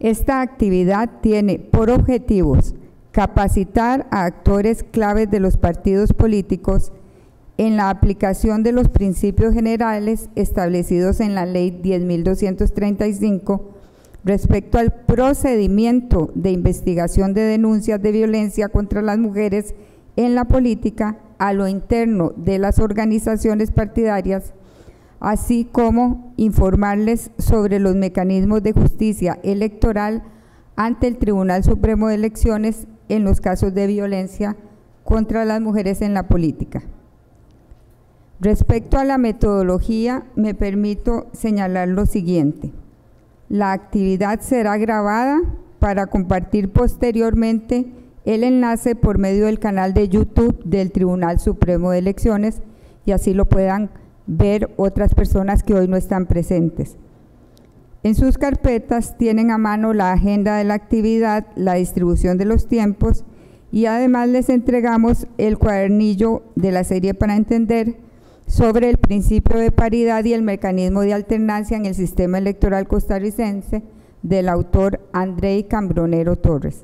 Esta actividad tiene por objetivos capacitar a actores claves de los partidos políticos en la aplicación de los principios generales establecidos en la Ley 10.235 respecto al procedimiento de investigación de denuncias de violencia contra las mujeres en la política a lo interno de las organizaciones partidarias, así como informarles sobre los mecanismos de justicia electoral ante el Tribunal Supremo de Elecciones en los casos de violencia contra las mujeres en la política. Respecto a la metodología, me permito señalar lo siguiente. La actividad será grabada para compartir posteriormente el enlace por medio del canal de YouTube del Tribunal Supremo de Elecciones y así lo puedan ver otras personas que hoy no están presentes. En sus carpetas tienen a mano la agenda de la actividad, la distribución de los tiempos y además les entregamos el cuadernillo de la serie para entender sobre el principio de paridad y el mecanismo de alternancia en el sistema electoral costarricense del autor Andrei Cambronero Torres.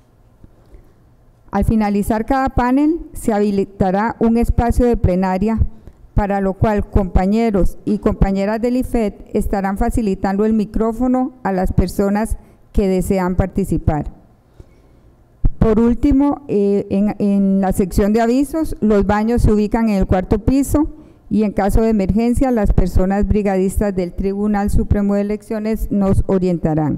Al finalizar cada panel se habilitará un espacio de plenaria para lo cual compañeros y compañeras del IFET estarán facilitando el micrófono a las personas que desean participar. Por último, en la sección de avisos, los baños se ubican en el cuarto piso y en caso de emergencia, las personas brigadistas del Tribunal Supremo de Elecciones nos orientarán.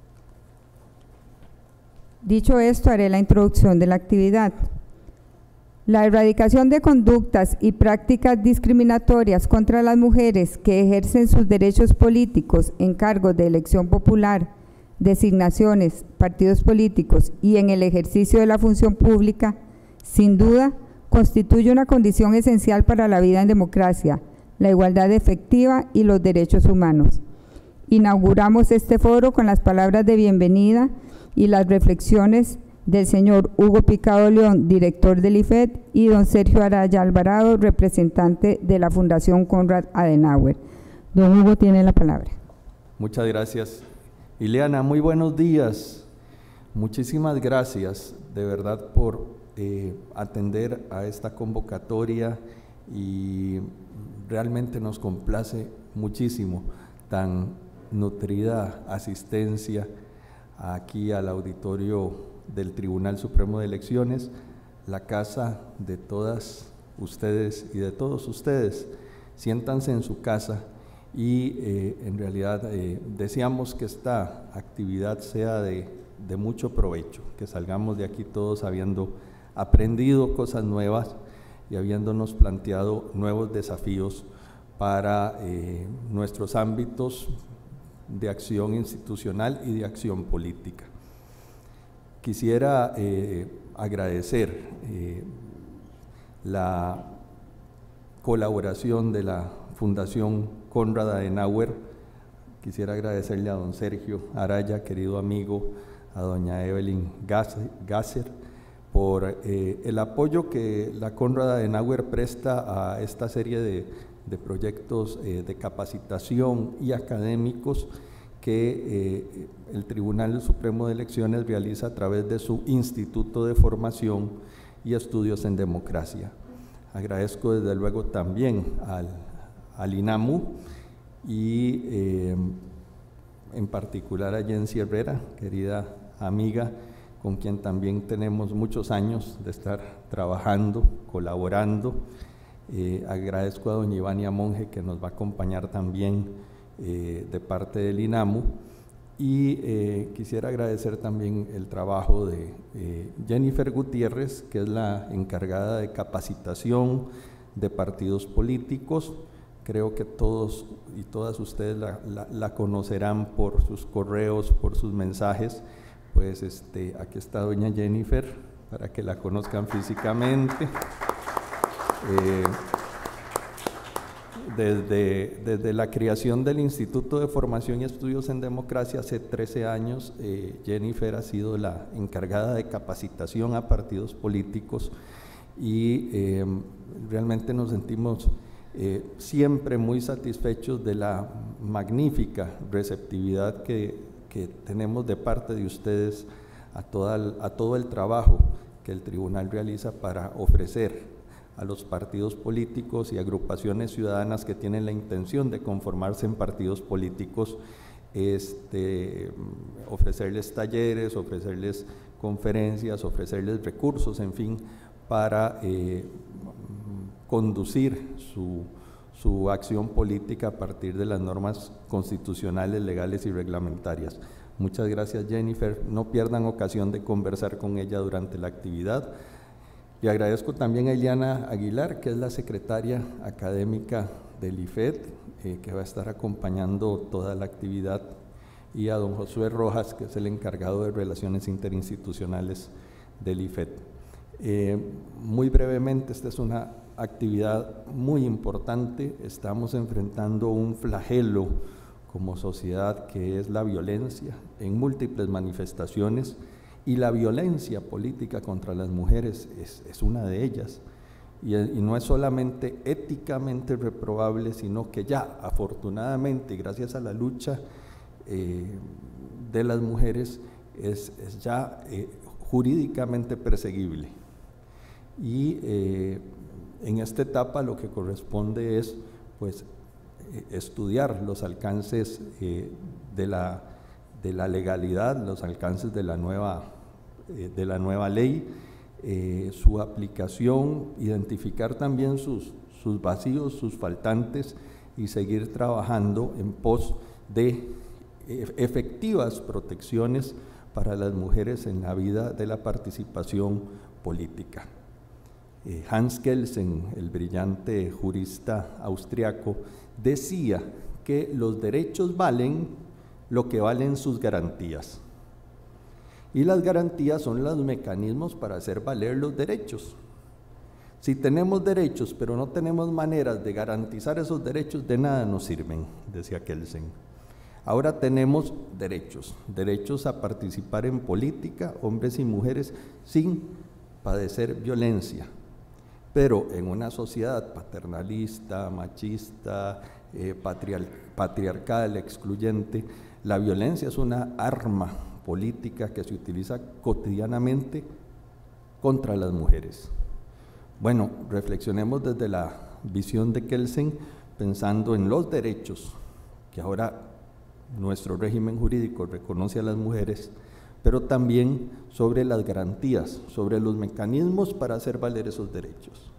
Dicho esto, haré la introducción de la actividad. La erradicación de conductas y prácticas discriminatorias contra las mujeres que ejercen sus derechos políticos en cargos de elección popular, designaciones, partidos políticos y en el ejercicio de la función pública, sin duda, constituye una condición esencial para la vida en democracia, la igualdad efectiva y los derechos humanos. Inauguramos este foro con las palabras de bienvenida y las reflexiones del señor Hugo Picado León, director del IFET, y don Sergio Araya Alvarado, representante de la Fundación Konrad Adenauer. Don Hugo tiene la palabra. Muchas gracias. Ileana, muy buenos días. Muchísimas gracias de verdad por atender a esta convocatoria y realmente nos complace muchísimo tan nutrida asistencia aquí al auditorio del Tribunal Supremo de Elecciones, la casa de todas ustedes y de todos ustedes. Siéntanse en su casa y en realidad deseamos que esta actividad sea de mucho provecho, que salgamos de aquí todos habiendo aprendido cosas nuevas y habiéndonos planteado nuevos desafíos para nuestros ámbitos de acción institucional y de acción política. Quisiera agradecer la colaboración de la Fundación Konrad Adenauer. Quisiera agradecerle a don Sergio Araya, querido amigo, a doña Evelyn Gasser, por el apoyo que la Konrad Adenauer presta a esta serie de proyectos de capacitación y académicos que el Tribunal Supremo de Elecciones realiza a través de su Instituto de Formación y Estudios en Democracia. Agradezco desde luego también al INAMU y en particular a Jensi Herrera, querida amiga, con quien también tenemos muchos años de estar trabajando, colaborando. Agradezco a doña Ivania Monge, que nos va a acompañar también de parte del INAMU, y quisiera agradecer también el trabajo de Jennifer Gutiérrez, que es la encargada de capacitación de partidos políticos. Creo que todos y todas ustedes la conocerán por sus correos, por sus mensajes. Pues aquí está doña Jennifer, para que la conozcan físicamente. Desde la creación del Instituto de Formación y Estudios en Democracia hace 13 años, Jennifer ha sido la encargada de capacitación a partidos políticos y realmente nos sentimos siempre muy satisfechos de la magnífica receptividad que que tenemos de parte de ustedes a todo el trabajo que el tribunal realiza para ofrecer a los partidos políticos y agrupaciones ciudadanas que tienen la intención de conformarse en partidos políticos, ofrecerles talleres, ofrecerles conferencias, ofrecerles recursos, en fin, para conducir su acción política a partir de las normas constitucionales, legales y reglamentarias. Muchas gracias, Jennifer. No pierdan ocasión de conversar con ella durante la actividad. Le agradezco también a Eliana Aguilar, que es la secretaria académica del IFED, que va a estar acompañando toda la actividad, y a don Josué Rojas, que es el encargado de Relaciones Interinstitucionales del IFED. Muy brevemente, esta es una actividad muy importante. Estamos enfrentando un flagelo como sociedad, que es la violencia en múltiples manifestaciones, y la violencia política contra las mujeres es una de ellas, y no es solamente éticamente reprobable, sino que ya afortunadamente, gracias a la lucha de las mujeres, es ya jurídicamente perseguible. Y en esta etapa lo que corresponde es, pues, estudiar los alcances de la legalidad, los alcances de la nueva ley, su aplicación, identificar también sus vacíos, sus faltantes, y seguir trabajando en pos de efectivas protecciones para las mujeres en la vida de la participación política. Hans Kelsen, el brillante jurista austriaco, decía que los derechos valen lo que valen sus garantías, y las garantías son los mecanismos para hacer valer los derechos. Si tenemos derechos pero no tenemos maneras de garantizar esos derechos, de nada nos sirven, decía Kelsen. Ahora tenemos derechos a participar en política, hombres y mujeres, sin padecer violencia. Pero en una sociedad paternalista, machista, patriarcal, excluyente, la violencia es una arma política que se utiliza cotidianamente contra las mujeres. Bueno, reflexionemos desde la visión de Kelsen, pensando en los derechos que ahora nuestro régimen jurídico reconoce a las mujeres, pero también sobre las garantías, sobre los mecanismos para hacer valer esos derechos.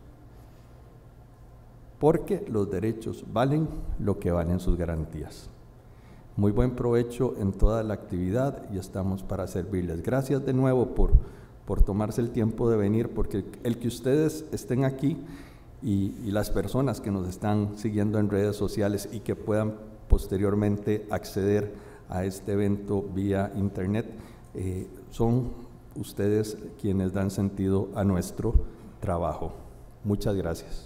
Porque los derechos valen lo que valen sus garantías. Muy buen provecho en toda la actividad y estamos para servirles. Gracias de nuevo por tomarse el tiempo de venir, porque el que ustedes estén aquí y las personas que nos están siguiendo en redes sociales y que puedan posteriormente acceder a este evento vía internet, son ustedes quienes dan sentido a nuestro trabajo. Muchas gracias.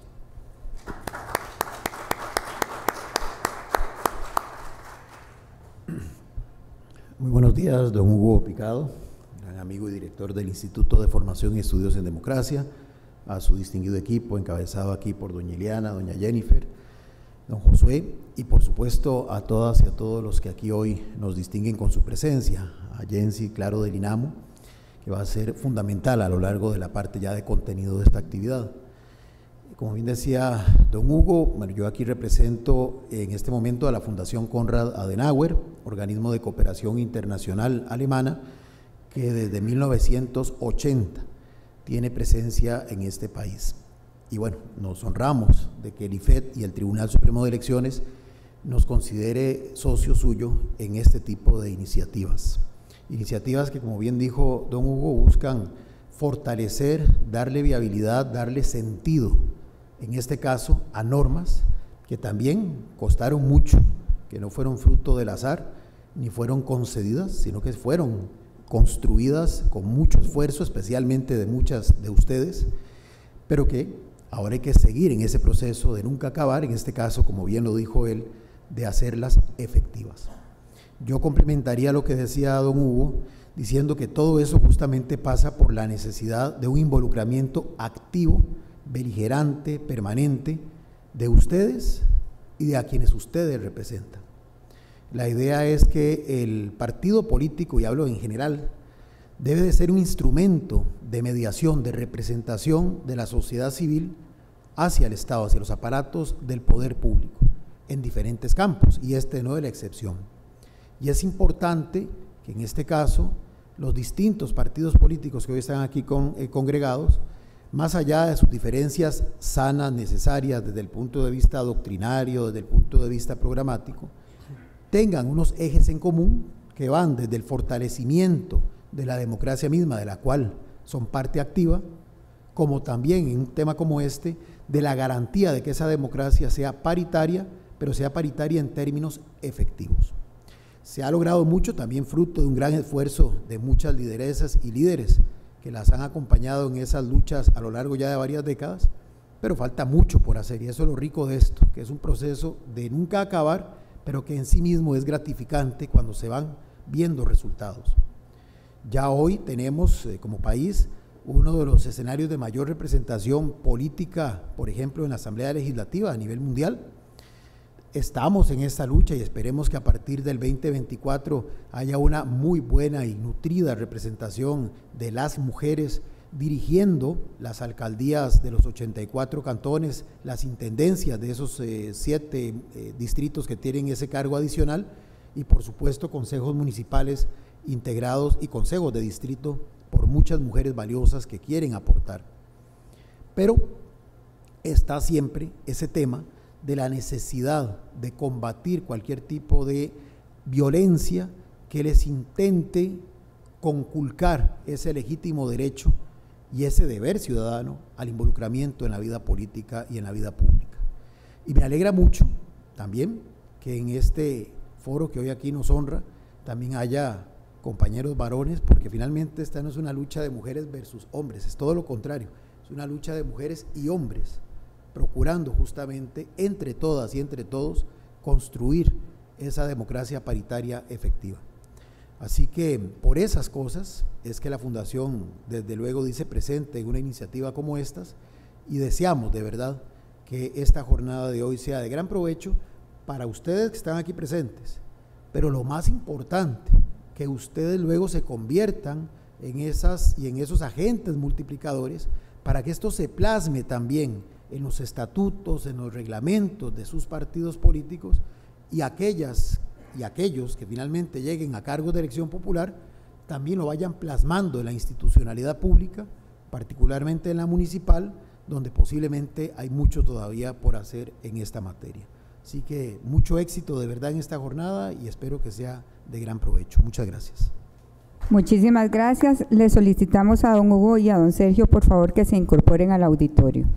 Muy buenos días, don Hugo Picado, gran amigo y director del Instituto de Formación y Estudios en Democracia, a su distinguido equipo, encabezado aquí por doña Eliana, doña Jennifer, don Josué, y por supuesto a todas y a todos los que aquí hoy nos distinguen con su presencia, a Jensi Claro del INAMO, que va a ser fundamental a lo largo de la parte ya de contenido de esta actividad. Como bien decía don Hugo, bueno, yo aquí represento en este momento a la Fundación Konrad Adenauer, organismo de cooperación internacional alemana que desde 1980 tiene presencia en este país. Y bueno, nos honramos de que el IFED y el Tribunal Supremo de Elecciones nos considere socio suyo en este tipo de iniciativas. Iniciativas que, como bien dijo don Hugo, buscan fortalecer, darle viabilidad, darle sentido, en este caso, a normas que también costaron mucho, que no fueron fruto del azar, ni fueron concedidas, sino que fueron construidas con mucho esfuerzo, especialmente de muchas de ustedes, pero que ahora hay que seguir en ese proceso de nunca acabar, en este caso, como bien lo dijo él, de hacerlas efectivas. Yo complementaría lo que decía don Hugo, diciendo que todo eso justamente pasa por la necesidad de un involucramiento activo, beligerante, permanente, de ustedes y de a quienes ustedes representan. La idea es que el partido político, y hablo en general, debe de ser un instrumento de mediación, de representación de la sociedad civil hacia el Estado, hacia los aparatos del poder público, en diferentes campos, y este no es la excepción. Y es importante que en este caso los distintos partidos políticos que hoy están aquí congregados, más allá de sus diferencias sanas, necesarias desde el punto de vista doctrinario, desde el punto de vista programático, tengan unos ejes en común que van desde el fortalecimiento de la democracia misma, de la cual son parte activa, como también en un tema como este, de la garantía de que esa democracia sea paritaria, pero sea paritaria en términos efectivos. Se ha logrado mucho, también fruto de un gran esfuerzo de muchas lideresas y líderes que las han acompañado en esas luchas a lo largo ya de varias décadas, pero falta mucho por hacer, y eso es lo rico de esto, que es un proceso de nunca acabar, pero que en sí mismo es gratificante cuando se van viendo resultados. Ya hoy tenemos como país uno de los escenarios de mayor representación política, por ejemplo, en la Asamblea Legislativa a nivel mundial. Estamos en esta lucha y esperemos que a partir del 2024 haya una muy buena y nutrida representación de las mujeres dirigiendo las alcaldías de los 84 cantones, las intendencias de esos 7 distritos que tienen ese cargo adicional y por supuesto consejos municipales integrados y consejos de distrito por muchas mujeres valiosas que quieren aportar. Pero está siempre ese tema de la necesidad de combatir cualquier tipo de violencia que les intente conculcar ese legítimo derecho y ese deber ciudadano al involucramiento en la vida política y en la vida pública. Y me alegra mucho también que en este foro que hoy aquí nos honra también haya compañeros varones, porque finalmente esta no es una lucha de mujeres versus hombres, es todo lo contrario, es una lucha de mujeres y hombres, procurando justamente entre todas y entre todos construir esa democracia paritaria efectiva. Así que por esas cosas es que la Fundación desde luego dice presente en una iniciativa como estas y deseamos de verdad que esta jornada de hoy sea de gran provecho para ustedes que están aquí presentes, pero lo más importante, que ustedes luego se conviertan en esos agentes multiplicadores para que esto se plasme también en los estatutos, en los reglamentos de sus partidos políticos y aquellos que finalmente lleguen a cargos de elección popular también lo vayan plasmando en la institucionalidad pública, particularmente en la municipal, donde posiblemente hay mucho todavía por hacer en esta materia. Así que mucho éxito de verdad en esta jornada y espero que sea de gran provecho. Muchas gracias. Muchísimas gracias. Le solicitamos a don Hugo y a don Sergio, por favor, que se incorporen al auditorio.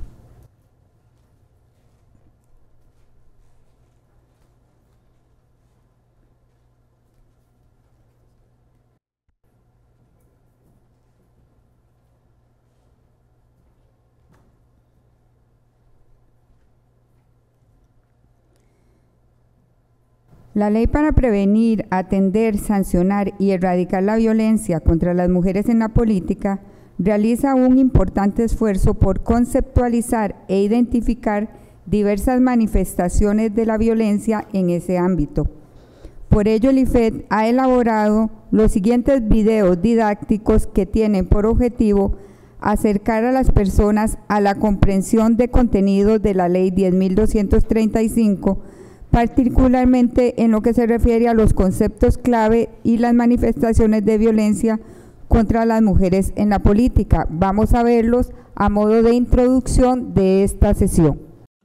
La ley para prevenir, atender, sancionar y erradicar la violencia contra las mujeres en la política realiza un importante esfuerzo por conceptualizar e identificar diversas manifestaciones de la violencia en ese ámbito. Por ello, el IFED ha elaborado los siguientes videos didácticos que tienen por objetivo acercar a las personas a la comprensión de contenidos de la Ley 10.235, particularmente en lo que se refiere a los conceptos clave y las manifestaciones de violencia contra las mujeres en la política. Vamos a verlos a modo de introducción de esta sesión.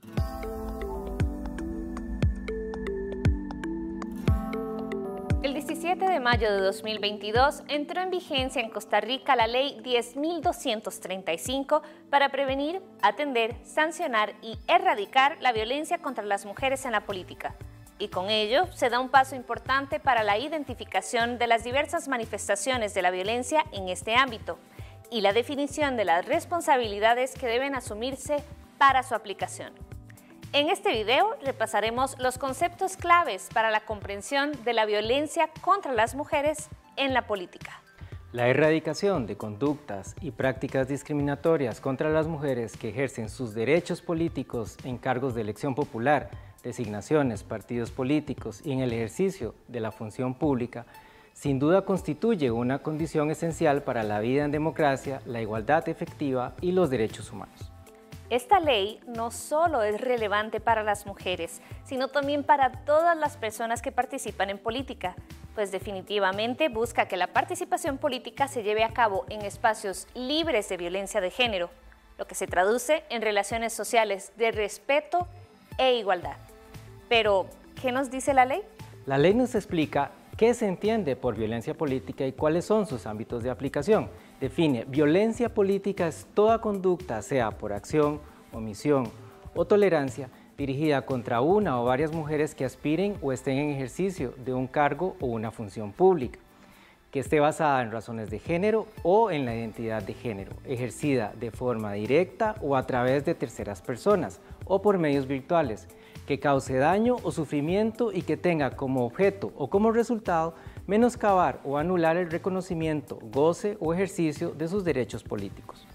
El 17 de mayo de 2022 entró en vigencia en Costa Rica la Ley 10.235 para prevenir, atender, sancionar y erradicar la violencia contra las mujeres en la política. Y con ello se da un paso importante para la identificación de las diversas manifestaciones de la violencia en este ámbito y la definición de las responsabilidades que deben asumirse para su aplicación. En este video repasaremos los conceptos claves para la comprensión de la violencia contra las mujeres en la política. La erradicación de conductas y prácticas discriminatorias contra las mujeres que ejercen sus derechos políticos en cargos de elección popular designaciones, partidos políticos y en el ejercicio de la función pública, sin duda constituye una condición esencial para la vida en democracia, la igualdad efectiva y los derechos humanos. Esta ley no solo es relevante para las mujeres, sino también para todas las personas que participan en política, pues definitivamente busca que la participación política se lleve a cabo en espacios libres de violencia de género, lo que se traduce en relaciones sociales de respeto e igualdad. Pero, ¿qué nos dice la ley? La ley nos explica qué se entiende por violencia política y cuáles son sus ámbitos de aplicación. Define: violencia política es toda conducta, sea por acción, omisión o tolerancia, dirigida contra una o varias mujeres que aspiren o estén en ejercicio de un cargo o una función pública, que esté basada en razones de género o en la identidad de género, ejercida de forma directa o a través de terceras personas o por medios virtuales, que cause daño o sufrimiento y que tenga como objeto o como resultado menoscabar o anular el reconocimiento, goce o ejercicio de sus derechos políticos.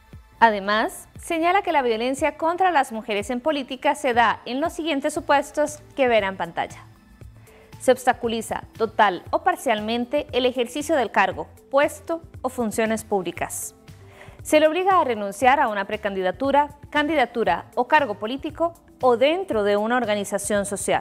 Además, señala que la violencia contra las mujeres en política se da en los siguientes supuestos que verá en pantalla. Se obstaculiza total o parcialmente el ejercicio del cargo, puesto o funciones públicas. Se le obliga a renunciar a una precandidatura, candidatura o cargo político o dentro de una organización social.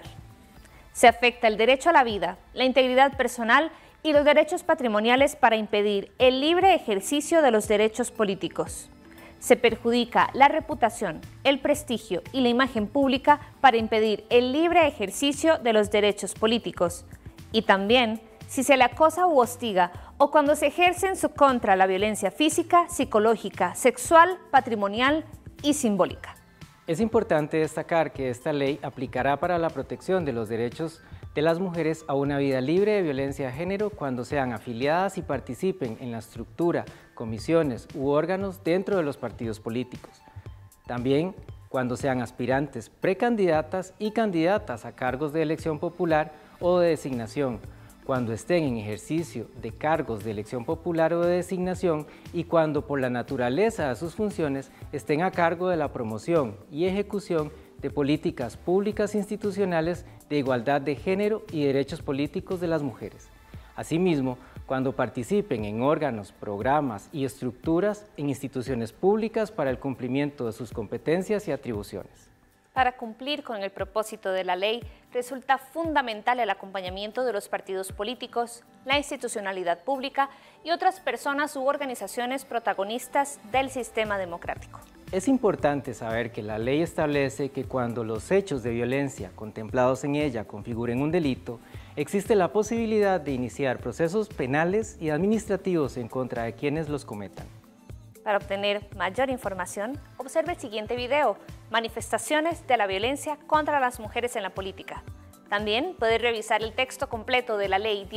Se afecta el derecho a la vida, la integridad personal y los derechos patrimoniales para impedir el libre ejercicio de los derechos políticos. Se perjudica la reputación, el prestigio y la imagen pública para impedir el libre ejercicio de los derechos políticos. Y también si se le acosa u hostiga o cuando se ejerce en su contra la violencia física, psicológica, sexual, patrimonial y simbólica. Es importante destacar que esta ley aplicará para la protección de los derechos de las mujeres a una vida libre de violencia de género cuando sean afiliadas y participen en la estructura, comisiones u órganos dentro de los partidos políticos. También cuando sean aspirantes, precandidatas y candidatas a cargos de elección popular o de designación, cuando estén en ejercicio de cargos de elección popular o de designación y cuando por la naturaleza de sus funciones estén a cargo de la promoción y ejecución de políticas públicas institucionales de igualdad de género y derechos políticos de las mujeres. Asimismo, cuando participen en órganos, programas y estructuras en instituciones públicas para el cumplimiento de sus competencias y atribuciones. Para cumplir con el propósito de la ley, resulta fundamental el acompañamiento de los partidos políticos, la institucionalidad pública y otras personas u organizaciones protagonistas del sistema democrático. Es importante saber que la ley establece que cuando los hechos de violencia contemplados en ella configuren un delito, existe la posibilidad de iniciar procesos penales y administrativos en contra de quienes los cometan. Para obtener mayor información, observe el siguiente video, Manifestaciones de la violencia contra las mujeres en la política. También puede revisar el texto completo de la Ley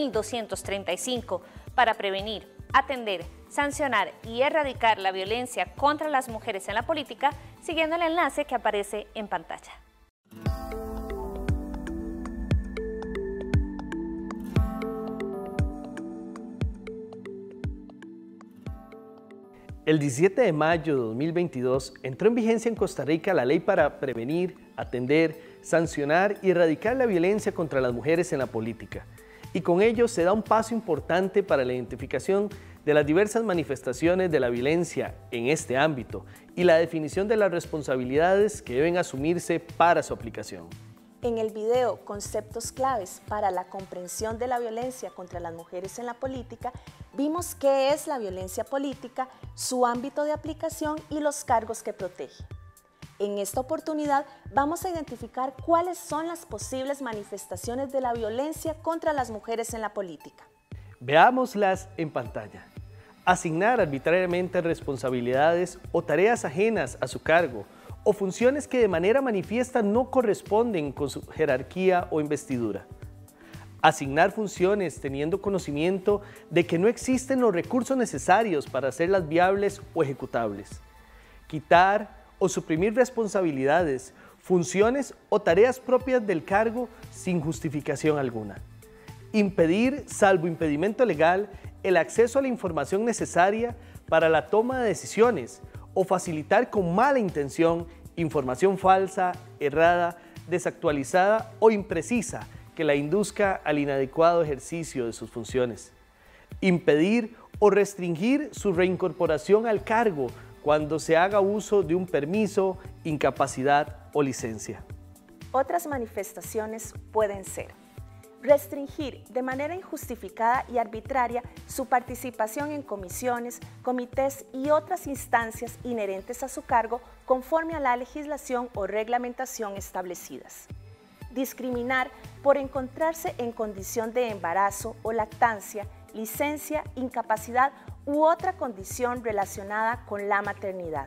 10.235 para prevenir, atender, sancionar y erradicar la violencia contra las mujeres en la política, siguiendo el enlace que aparece en pantalla. El 17 de mayo de 2022 entró en vigencia en Costa Rica la ley para prevenir, atender, sancionar y erradicar la violencia contra las mujeres en la política. Y con ello se da un paso importante para la identificación de las diversas manifestaciones de la violencia en este ámbito y la definición de las responsabilidades que deben asumirse para su aplicación. En el video Conceptos claves para la comprensión de la violencia contra las mujeres en la política, vimos qué es la violencia política, su ámbito de aplicación y los cargos que protege. En esta oportunidad vamos a identificar cuáles son las posibles manifestaciones de la violencia contra las mujeres en la política. Veámoslas en pantalla. Asignar arbitrariamente responsabilidades o tareas ajenas a su cargo, o funciones que de manera manifiesta no corresponden con su jerarquía o investidura. Asignar funciones teniendo conocimiento de que no existen los recursos necesarios para hacerlas viables o ejecutables. Quitar o suprimir responsabilidades, funciones o tareas propias del cargo sin justificación alguna. Impedir, salvo impedimento legal, el acceso a la información necesaria para la toma de decisiones o facilitar con mala intención información falsa, errada, desactualizada o imprecisa que la induzca al inadecuado ejercicio de sus funciones. Impedir o restringir su reincorporación al cargo cuando se haga uso de un permiso, incapacidad o licencia. Otras manifestaciones pueden ser restringir de manera injustificada y arbitraria su participación en comisiones, comités y otras instancias inherentes a su cargo conforme a la legislación o reglamentación establecidas. Discriminar por encontrarse en condición de embarazo o lactancia, licencia, incapacidad u otra condición relacionada con la maternidad.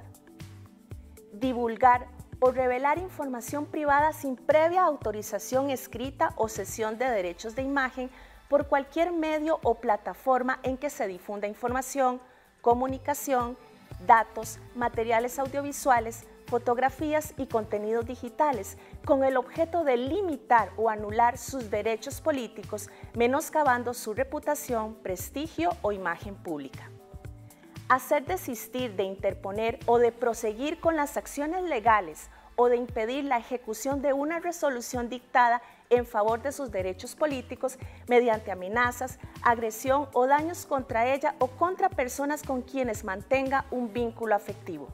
Divulgar o revelar información privada sin previa autorización escrita o cesión de derechos de imagen por cualquier medio o plataforma en que se difunda información, comunicación, datos, materiales audiovisuales, fotografías y contenidos digitales, con el objeto de limitar o anular sus derechos políticos, menoscabando su reputación, prestigio o imagen pública. Hacer desistir de interponer o de proseguir con las acciones legales o de impedir la ejecución de una resolución dictada en favor de sus derechos políticos mediante amenazas, agresión o daños contra ella o contra personas con quienes mantenga un vínculo afectivo.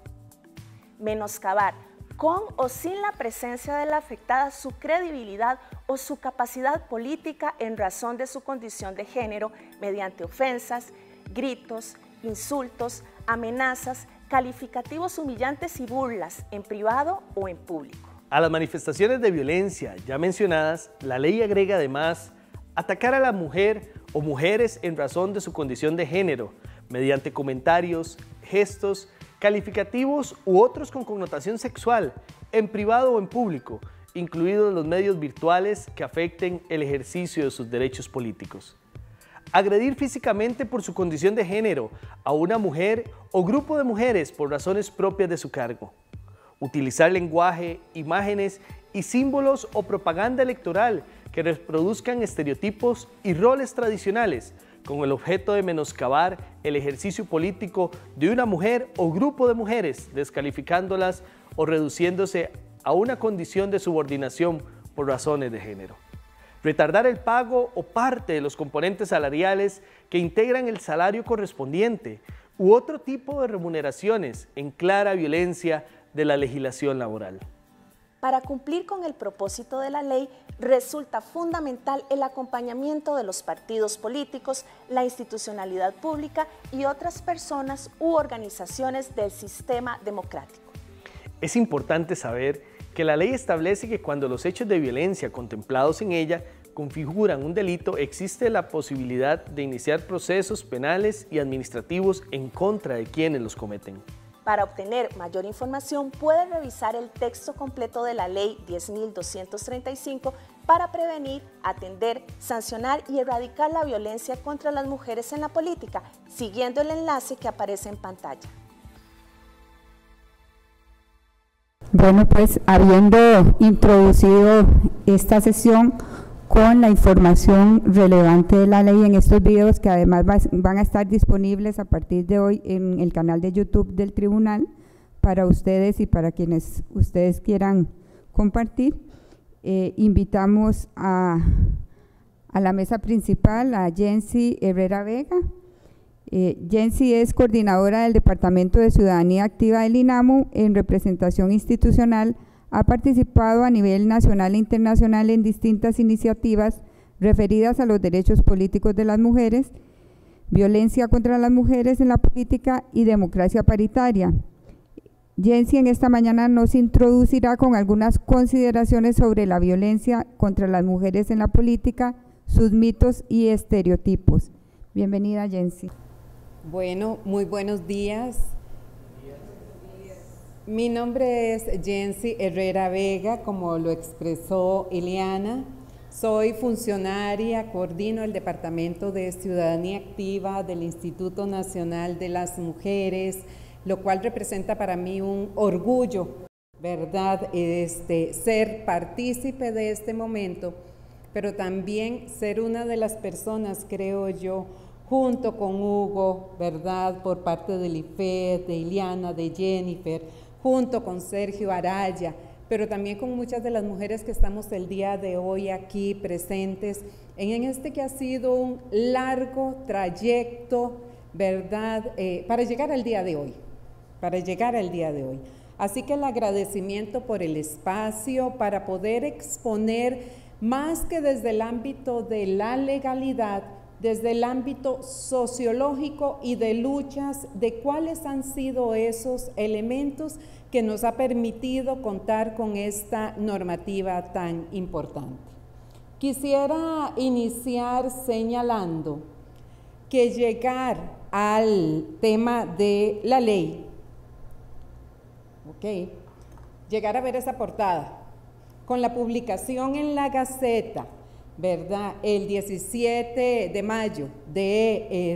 Menoscabar, con o sin la presencia de la afectada, su credibilidad o su capacidad política en razón de su condición de género mediante ofensas, gritos, insultos, amenazas, calificativos humillantes y burlas en privado o en público. A las manifestaciones de violencia ya mencionadas, la ley agrega además atacar a la mujer o mujeres en razón de su condición de género mediante comentarios, gestos, calificativos u otros con connotación sexual en privado o en público, incluidos los medios virtuales que afecten el ejercicio de sus derechos políticos. Agredir físicamente por su condición de género a una mujer o grupo de mujeres por razones propias de su cargo. Utilizar lenguaje, imágenes y símbolos o propaganda electoral que reproduzcan estereotipos y roles tradicionales con el objeto de menoscabar el ejercicio político de una mujer o grupo de mujeres, descalificándolas o reduciéndose a una condición de subordinación por razones de género. Retardar el pago o parte de los componentes salariales que integran el salario correspondiente u otro tipo de remuneraciones en clara violencia de la legislación laboral. Para cumplir con el propósito de la ley, resulta fundamental el acompañamiento de los partidos políticos, la institucionalidad pública y otras personas u organizaciones del sistema democrático. Es importante saber que la ley establece que cuando los hechos de violencia contemplados en ella configuran un delito, existe la posibilidad de iniciar procesos penales y administrativos en contra de quienes los cometen. Para obtener mayor información, puede revisar el texto completo de la Ley 10.235 para prevenir, atender, sancionar y erradicar la violencia contra las mujeres en la política, siguiendo el enlace que aparece en pantalla. Bueno, pues habiendo introducido esta sesión con la información relevante de la ley en estos videos que además van a estar disponibles a partir de hoy en el canal de YouTube del Tribunal para ustedes y para quienes ustedes quieran compartir, invitamos a la mesa principal a Jensi Herrera Vega. Jensi es coordinadora del Departamento de Ciudadanía Activa del INAMU en representación institucional. Ha participado a nivel nacional e internacional en distintas iniciativas referidas a los derechos políticos de las mujeres, violencia contra las mujeres en la política y democracia paritaria. Jensi en esta mañana nos introducirá con algunas consideraciones sobre la violencia contra las mujeres en la política, sus mitos y estereotipos. Bienvenida, Jensi. Bueno, muy buenos días. Mi nombre es Jensi Herrera Vega, como lo expresó Ileana. Soy funcionaria, coordino el Departamento de Ciudadanía Activa del Instituto Nacional de las Mujeres, lo cual representa para mí un orgullo, ¿verdad? Ser partícipe de este momento, pero también ser una de las personas, creo yo, junto con Hugo, ¿verdad? Por parte del IFED, de Ileana, de Jennifer, junto con Sergio Araya, pero también con muchas de las mujeres que estamos el día de hoy aquí presentes, en este que ha sido un largo trayecto, ¿verdad?, para llegar al día de hoy, Así que el agradecimiento por el espacio para poder exponer más que desde el ámbito de la legalidad, desde el ámbito sociológico y de luchas, de cuáles han sido esos elementos que nos ha permitido contar con esta normativa tan importante. Quisiera iniciar señalando que llegar al tema de la ley, llegar a ver esa portada, con la publicación en la Gaceta, ¿verdad?, el 17 de mayo de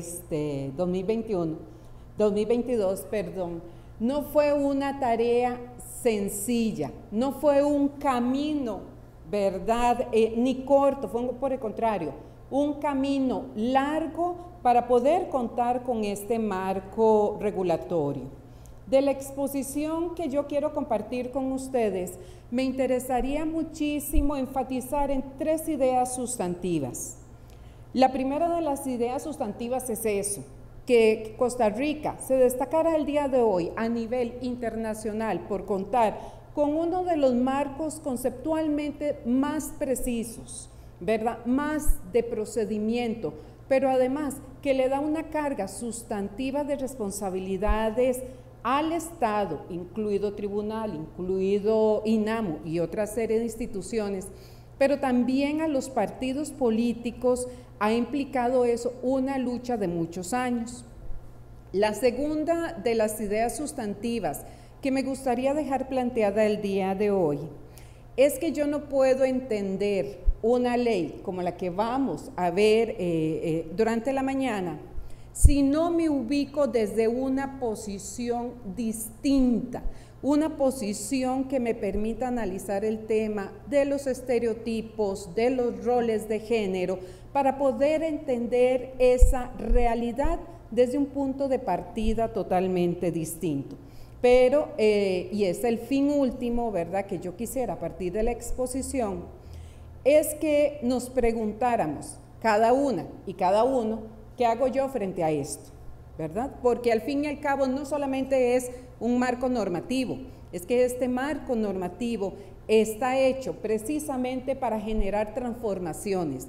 2022, perdón, no fue una tarea sencilla, no fue un camino, ¿verdad?, ni corto, fue por el contrario, un camino largo para poder contar con este marco regulatorio. De la exposición que yo quiero compartir con ustedes, me interesaría muchísimo enfatizar en 3 ideas sustantivas. La primera de las ideas sustantivas es eso, que Costa Rica se destacara el día de hoy a nivel internacional por contar con uno de los marcos conceptualmente más precisos, ¿verdad?, más de procedimiento, pero además que le da una carga sustantiva de responsabilidades al Estado, incluido tribunal, incluido INAMU y otra serie de instituciones, pero también a los partidos políticos ha implicado eso una lucha de muchos años. La segunda de las ideas sustantivas que me gustaría dejar planteada el día de hoy es que yo no puedo entender una ley como la que vamos a ver durante la mañana si no me ubico desde una posición distinta, una posición que me permita analizar el tema de los estereotipos, de los roles de género, para poder entender esa realidad desde un punto de partida totalmente distinto. Pero, y es el fin último, ¿verdad?, que yo quisiera a partir de la exposición, es que nos preguntáramos cada una y cada uno, ¿qué hago yo frente a esto? ¿Verdad? Porque al fin y al cabo no solamente es un marco normativo, es que este marco normativo está hecho precisamente para generar transformaciones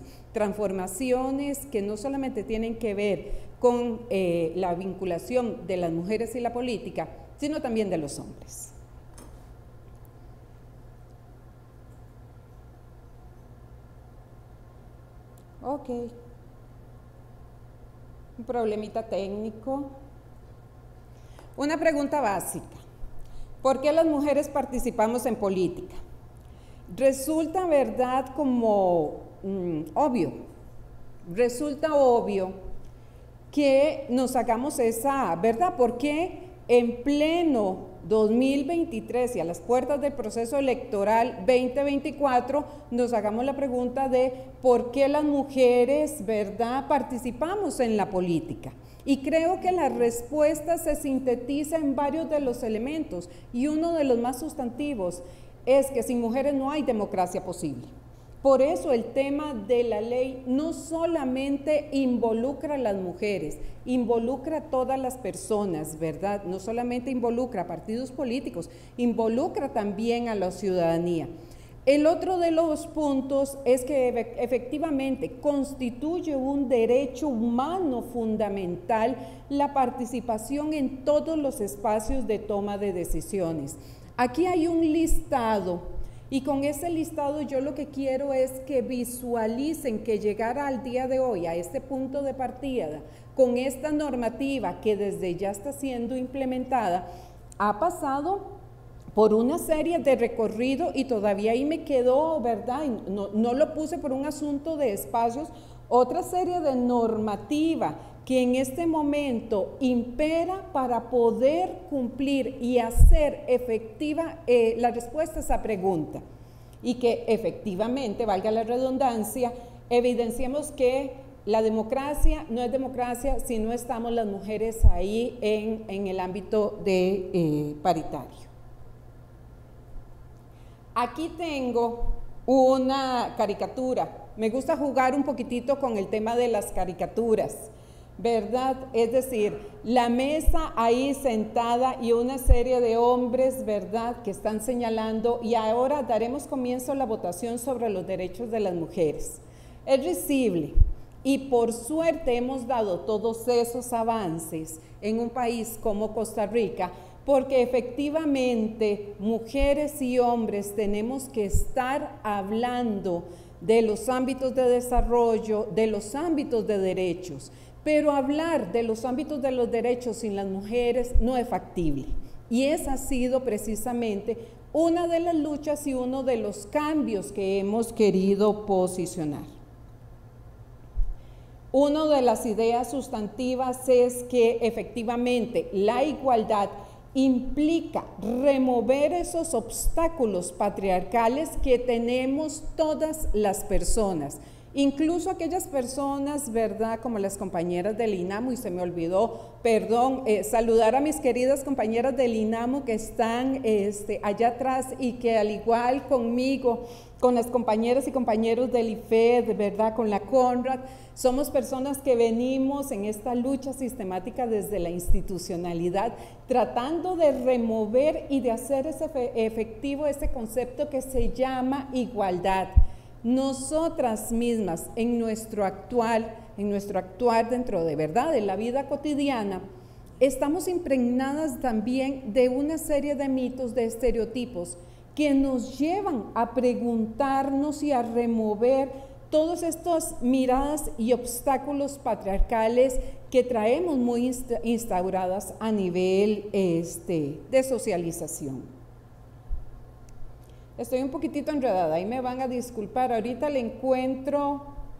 que no solamente tienen que ver con la vinculación de las mujeres y la política, sino también de los hombres. Ok. Un problemita técnico. Una pregunta básica. ¿Por qué las mujeres participamos en política? Resulta, ¿verdad?, como obvio. Resulta obvio que nos hagamos esa, ¿verdad? ¿Por qué en pleno 2023 y a las puertas del proceso electoral 2024 nos hagamos la pregunta de por qué las mujeres, ¿verdad?, participamos en la política? Y creo que la respuesta se sintetiza en varios de los elementos y uno de los más sustantivos es que sin mujeres no hay democracia posible. Por eso el tema de la ley no solamente involucra a las mujeres, involucra a todas las personas, ¿verdad? No solamente involucra a partidos políticos, involucra también a la ciudadanía. El otro de los puntos es que efectivamente constituye un derecho humano fundamental la participación en todos los espacios de toma de decisiones. Aquí hay un listado. Y con ese listado yo lo que quiero es que visualicen que llegar al día de hoy a este punto de partida con esta normativa que desde ya está siendo implementada ha pasado por una serie de recorrido y todavía ahí me quedó, ¿verdad? No lo puse por un asunto de espacios, otra serie de normativa que en este momento impera para poder cumplir y hacer efectiva la respuesta a esa pregunta y que efectivamente, valga la redundancia, evidenciemos que la democracia no es democracia si no estamos las mujeres ahí en el ámbito de paritario. Aquí tengo una caricatura. Me gusta jugar un poquitito con el tema de las caricaturas, ¿verdad? Es decir, la mesa ahí sentada y una serie de hombres, ¿verdad?, que están señalando, y ahora daremos comienzo a la votación sobre los derechos de las mujeres. Es risible, y por suerte hemos dado todos esos avances en un país como Costa Rica, porque efectivamente mujeres y hombres tenemos que estar hablando de los ámbitos de desarrollo, de los ámbitos de derechos, pero hablar de los ámbitos de los derechos sin las mujeres no es factible. Y esa ha sido precisamente una de las luchas y uno de los cambios que hemos querido posicionar. Una de las ideas sustantivas es que efectivamente la igualdad implica remover esos obstáculos patriarcales que tenemos todas las personas, incluso aquellas personas, ¿verdad?, como las compañeras del INAMU, y se me olvidó, perdón, saludar a mis queridas compañeras del INAMU que están allá atrás y que al igual conmigo, con las compañeras y compañeros del IFED, ¿verdad?, con la Conrad, somos personas que venimos en esta lucha sistemática desde la institucionalidad, tratando de remover y de hacer efectivo ese concepto que se llama igualdad. Nosotras mismas en nuestro actuar dentro de verdad de la vida cotidiana, estamos impregnadas también de una serie de mitos, de estereotipos que nos llevan a preguntarnos y a remover todas estas miradas y obstáculos patriarcales que traemos muy instauradas a nivel de socialización. Estoy un poquitito enredada, ahí me van a disculpar, ahorita le encuentro.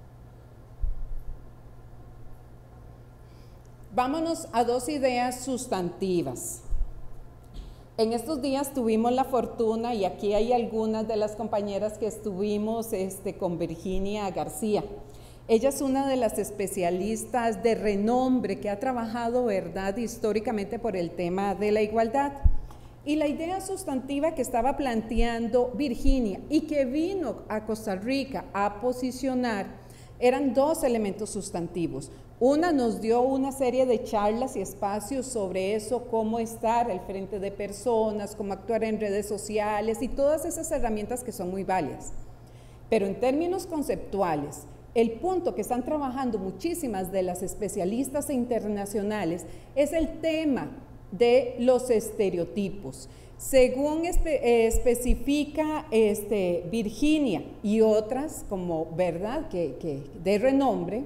Vámonos a dos ideas sustantivas. En estos días tuvimos la fortuna, y aquí hay algunas de las compañeras que estuvimos con Virginia García. Ella es una de las especialistas de renombre que ha trabajado, ¿verdad?, históricamente por el tema de la igualdad. Y la idea sustantiva que estaba planteando Virginia y que vino a Costa Rica a posicionar eran dos elementos sustantivos. Una, nos dio una serie de charlas y espacios sobre eso, cómo estar al frente de personas, cómo actuar en redes sociales y todas esas herramientas que son muy válidas. Pero en términos conceptuales, el punto que están trabajando muchísimas de las especialistas internacionales es el tema de los estereotipos. Según especifica Virginia y otras, como verdad que de renombre,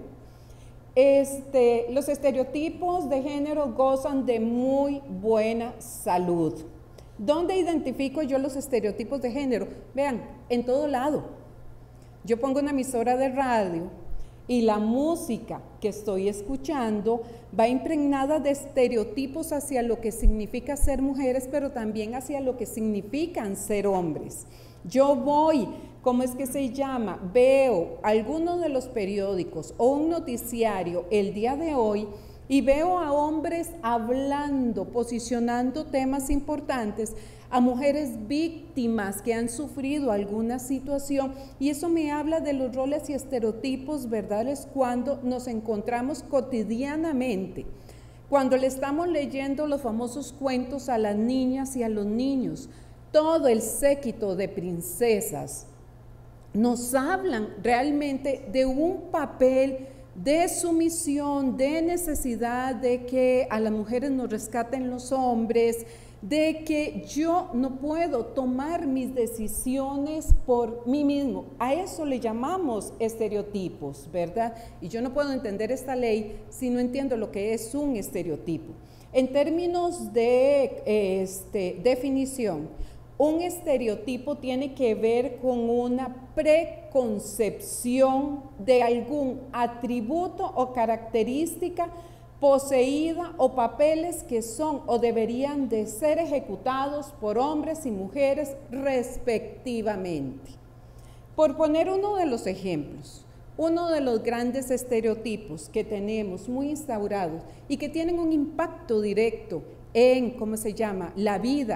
los estereotipos de género gozan de muy buena salud. ¿Dónde identifico yo los estereotipos de género? Vean, en todo lado. Yo pongo una emisora de radio y la música que estoy escuchando va impregnada de estereotipos hacia lo que significa ser mujeres, pero también hacia lo que significan ser hombres. Yo voy, ¿cómo es que se llama? Veo alguno de los periódicos o un noticiario el día de hoy y veo a hombres hablando, posicionando temas importantes, a mujeres víctimas que han sufrido alguna situación, y eso me habla de los roles y estereotipos, ¿verdad?, cuando nos encontramos cotidianamente, cuando le estamos leyendo los famosos cuentos a las niñas y a los niños. Todo el séquito de princesas nos hablan realmente de un papel de sumisión, de necesidad de que a las mujeres nos rescaten los hombres, de que yo no puedo tomar mis decisiones por mí mismo. A eso le llamamos estereotipos, ¿verdad? Y yo no puedo entender esta ley si no entiendo lo que es un estereotipo. En términos de definición, un estereotipo tiene que ver con una preconcepción de algún atributo o característica poseída o papeles que son o deberían de ser ejecutados por hombres y mujeres respectivamente. Por poner uno de los ejemplos, uno de los grandes estereotipos que tenemos muy instaurados y que tienen un impacto directo en, ¿cómo se llama?, la vida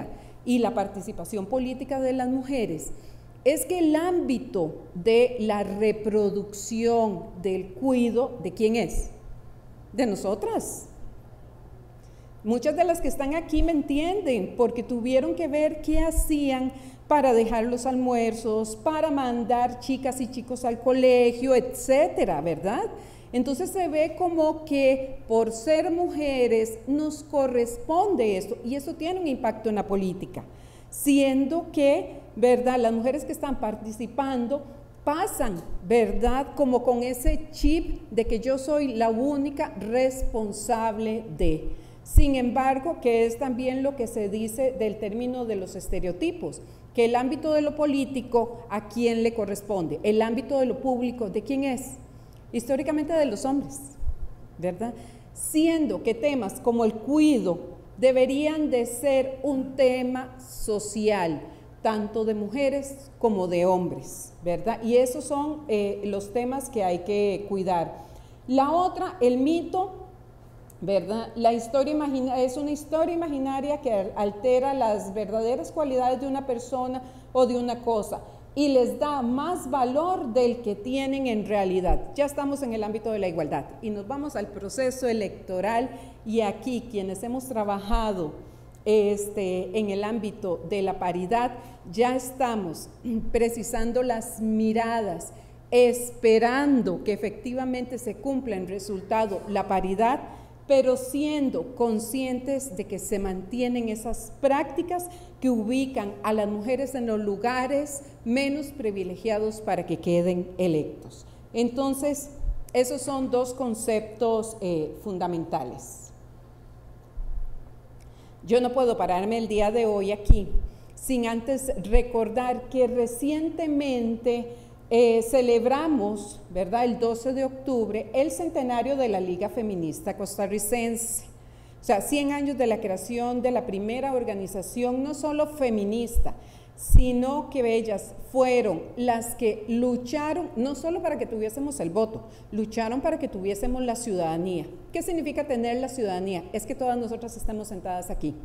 y la participación política de las mujeres es que el ámbito de la reproducción, del cuidado, ¿de quién es? De nosotras. Muchas de las que están aquí me entienden, porque tuvieron que ver qué hacían para dejar los almuerzos, para mandar chicas y chicos al colegio, etcétera, ¿verdad? Entonces se ve como que por ser mujeres nos corresponde esto, y eso tiene un impacto en la política, siendo que, ¿verdad?, las mujeres que están participando pasan, ¿verdad?, como con ese chip de que yo soy la única responsable de. Sin embargo, que es también lo que se dice del término de los estereotipos, que el ámbito de lo político, ¿a quién le corresponde? El ámbito de lo público, ¿de quién es? Históricamente de los hombres, ¿verdad? Siendo que temas como el cuidado deberían de ser un tema social, tanto de mujeres como de hombres, ¿verdad? Y esos son los temas que hay que cuidar. La otra, el mito, ¿verdad? La historia es una historia imaginaria que altera las verdaderas cualidades de una persona o de una cosa y les da más valor del que tienen en realidad. Ya estamos en el ámbito de la igualdad y nos vamos al proceso electoral, y aquí quienes hemos trabajado en el ámbito de la paridad, ya estamos precisando las miradas, esperando que efectivamente se cumpla en resultado la paridad, pero siendo conscientes de que se mantienen esas prácticas que ubican a las mujeres en los lugares menos privilegiados para que queden electos. Entonces, esos son dos conceptos fundamentales. Yo no puedo pararme el día de hoy aquí sin antes recordar que recientemente celebramos, ¿verdad?, el 12 de octubre, el centenario de la Liga Feminista Costarricense. O sea, 100 años de la creación de la primera organización, no solo feminista, sino que ellas fueron las que lucharon, no solo para que tuviésemos el voto, lucharon para que tuviésemos la ciudadanía. ¿Qué significa tener la ciudadanía? Es que todas nosotras estamos sentadas aquí.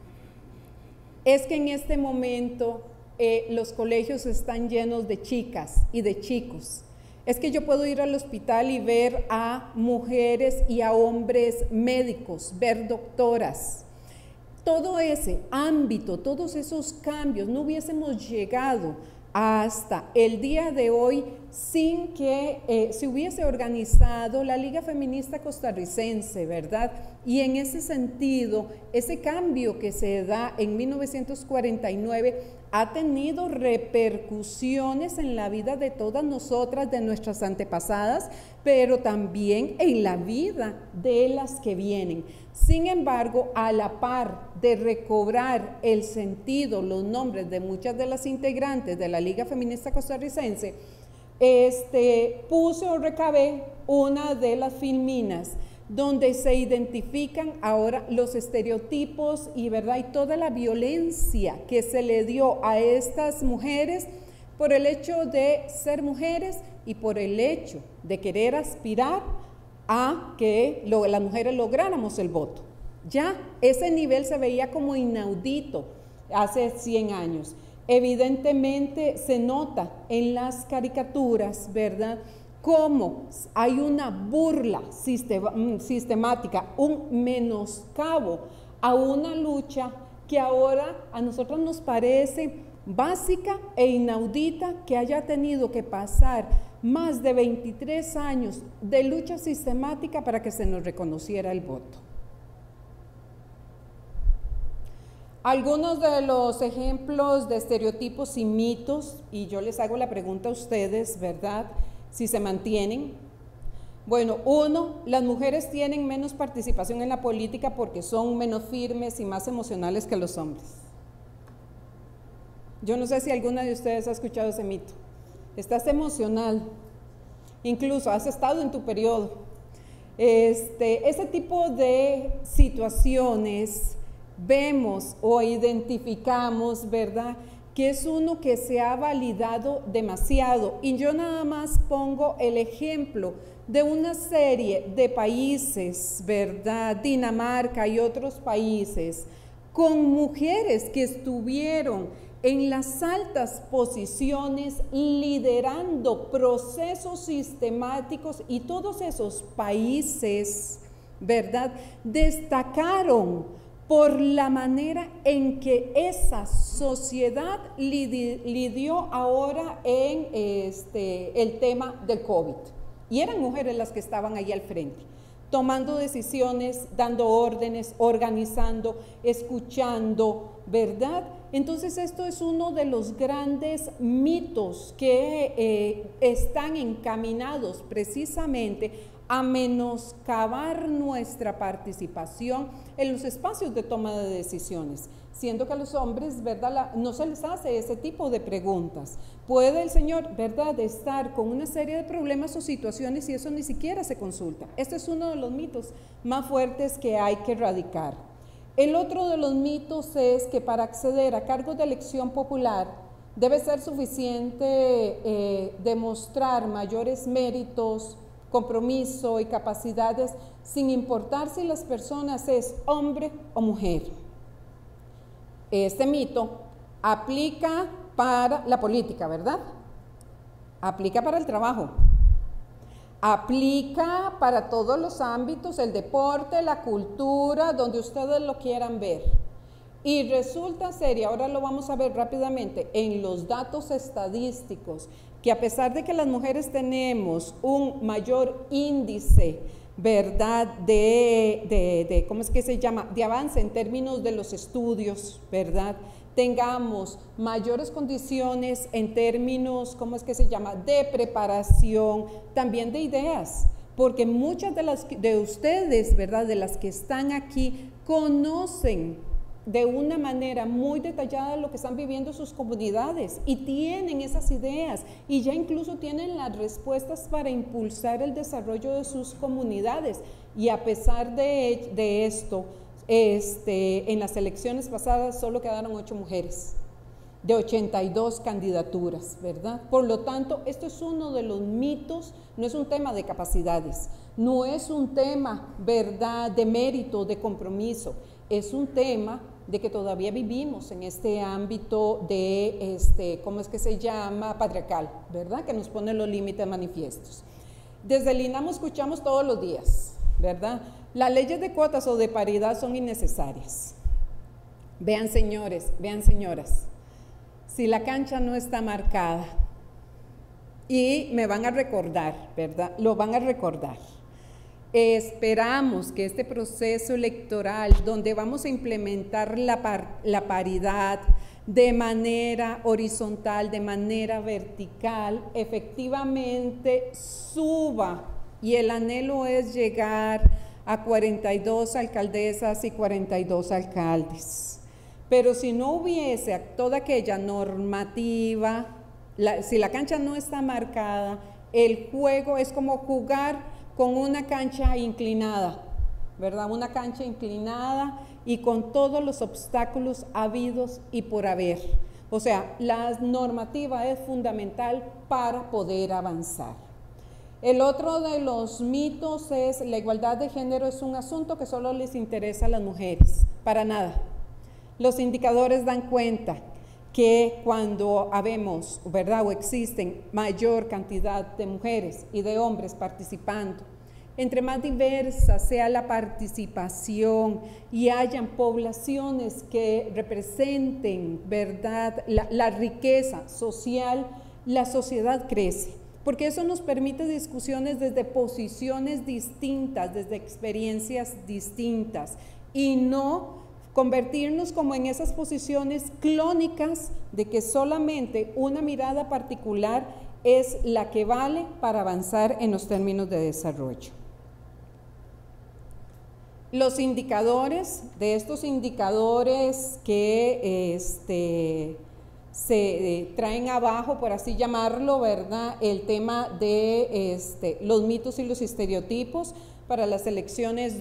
Es que en este momento los colegios están llenos de chicas y de chicos. Es que yo puedo ir al hospital y ver a mujeres y a hombres médicos, ver doctoras. Todo ese ámbito, todos esos cambios, no hubiésemos llegado hasta el día de hoy sin que se hubiese organizado la Liga Feminista Costarricense, ¿verdad? Y en ese sentido, ese cambio que se da en 1949 ha tenido repercusiones en la vida de todas nosotras, de nuestras antepasadas, pero también en la vida de las que vienen. Sin embargo, a la par de recobrar el sentido, los nombres de muchas de las integrantes de la Liga Feminista Costarricense, puse o recabé una de las filminas donde se identifican ahora los estereotipos y, ¿verdad?, y toda la violencia que se le dio a estas mujeres por el hecho de ser mujeres y por el hecho de querer aspirar a que las mujeres lográramos el voto. Ya ese nivel se veía como inaudito hace 100 años. Evidentemente se nota en las caricaturas, ¿verdad?, cómo hay una burla sistemática, un menoscabo a una lucha que ahora a nosotros nos parece básica e inaudita, que haya tenido que pasar más de 23 años de lucha sistemática para que se nos reconociera el voto. Algunos de los ejemplos de estereotipos y mitos, y yo les hago la pregunta a ustedes, ¿verdad?, si se mantienen. Bueno, uno, las mujeres tienen menos participación en la política porque son menos firmes y más emocionales que los hombres. Yo no sé si alguna de ustedes ha escuchado ese mito. Estás emocional, incluso has estado en tu periodo. Ese tipo de situaciones vemos o identificamos, ¿verdad?, que es uno que se ha validado demasiado. Y yo nada más pongo el ejemplo de una serie de países, ¿verdad?, Dinamarca y otros países, con mujeres que estuvieron en las altas posiciones liderando procesos sistemáticos, y todos esos países, ¿verdad?, destacaron por la manera en que esa sociedad lidió ahora en el tema del COVID. Y eran mujeres las que estaban ahí al frente, tomando decisiones, dando órdenes, organizando, escuchando, ¿verdad? Entonces esto es uno de los grandes mitos que están encaminados precisamente a menoscabar nuestra participación en los espacios de toma de decisiones, siendo que a los hombres, ¿verdad?, no se les hace ese tipo de preguntas. Puede el señor, ¿verdad?, estar con una serie de problemas o situaciones y eso ni siquiera se consulta. Este es uno de los mitos más fuertes que hay que erradicar. El otro de los mitos es que para acceder a cargos de elección popular debe ser suficiente demostrar mayores méritos, compromiso y capacidades, sin importar si las personas es hombre o mujer. Este mito aplica para la política, ¿verdad? Aplica para el trabajo, aplica para todos los ámbitos, el deporte, la cultura, donde ustedes lo quieran ver. Y resulta ser, y ahora lo vamos a ver rápidamente, en los datos estadísticos, que a pesar de que las mujeres tenemos un mayor índice, ¿verdad?, ¿cómo es que se llama?, de avance en términos de los estudios, ¿verdad?, tengamos mayores condiciones en términos, ¿cómo es que se llama?, de preparación, también de ideas, porque muchas de ustedes, ¿verdad?, de las que están aquí, conocen de una manera muy detallada lo que están viviendo sus comunidades y tienen esas ideas y ya incluso tienen las respuestas para impulsar el desarrollo de sus comunidades. Y a pesar de esto, en las elecciones pasadas solo quedaron 8 mujeres de 82 candidaturas, ¿verdad? Por lo tanto, esto es uno de los mitos, no es un tema de capacidades, no es un tema, ¿verdad?, de mérito, de compromiso, es un tema de que todavía vivimos en este ámbito de, ¿cómo es que se llama?, patriarcal, ¿verdad?, que nos pone los límites manifiestos. Desde el INAMO escuchamos todos los días, ¿verdad?, las leyes de cuotas o de paridad son innecesarias. Vean, señores, vean, señoras, si la cancha no está marcada, y me van a recordar, ¿verdad?, lo van a recordar. Esperamos que este proceso electoral, donde vamos a implementar la paridad de manera horizontal, de manera vertical, efectivamente suba, y el anhelo es llegar a 42 alcaldesas y 42 alcaldes. Pero si no hubiese toda aquella normativa, si la cancha no está marcada, el juego es como jugar con una cancha inclinada, ¿verdad? Una cancha inclinada y con todos los obstáculos habidos y por haber. O sea, la normativa es fundamental para poder avanzar. El otro de los mitos es la igualdad de género es un asunto que solo les interesa a las mujeres, para nada. Los indicadores dan cuenta que cuando habemos, ¿verdad?, o existen mayor cantidad de mujeres y de hombres participando, entre más diversa sea la participación y hayan poblaciones que representen, ¿verdad?, la riqueza social, la sociedad crece, porque eso nos permite discusiones desde posiciones distintas, desde experiencias distintas, y no convertirnos como en esas posiciones clónicas de que solamente una mirada particular es la que vale para avanzar en los términos de desarrollo. Los indicadores, de estos indicadores que se traen abajo, por así llamarlo, ¿verdad?, el tema de los mitos y los estereotipos para las elecciones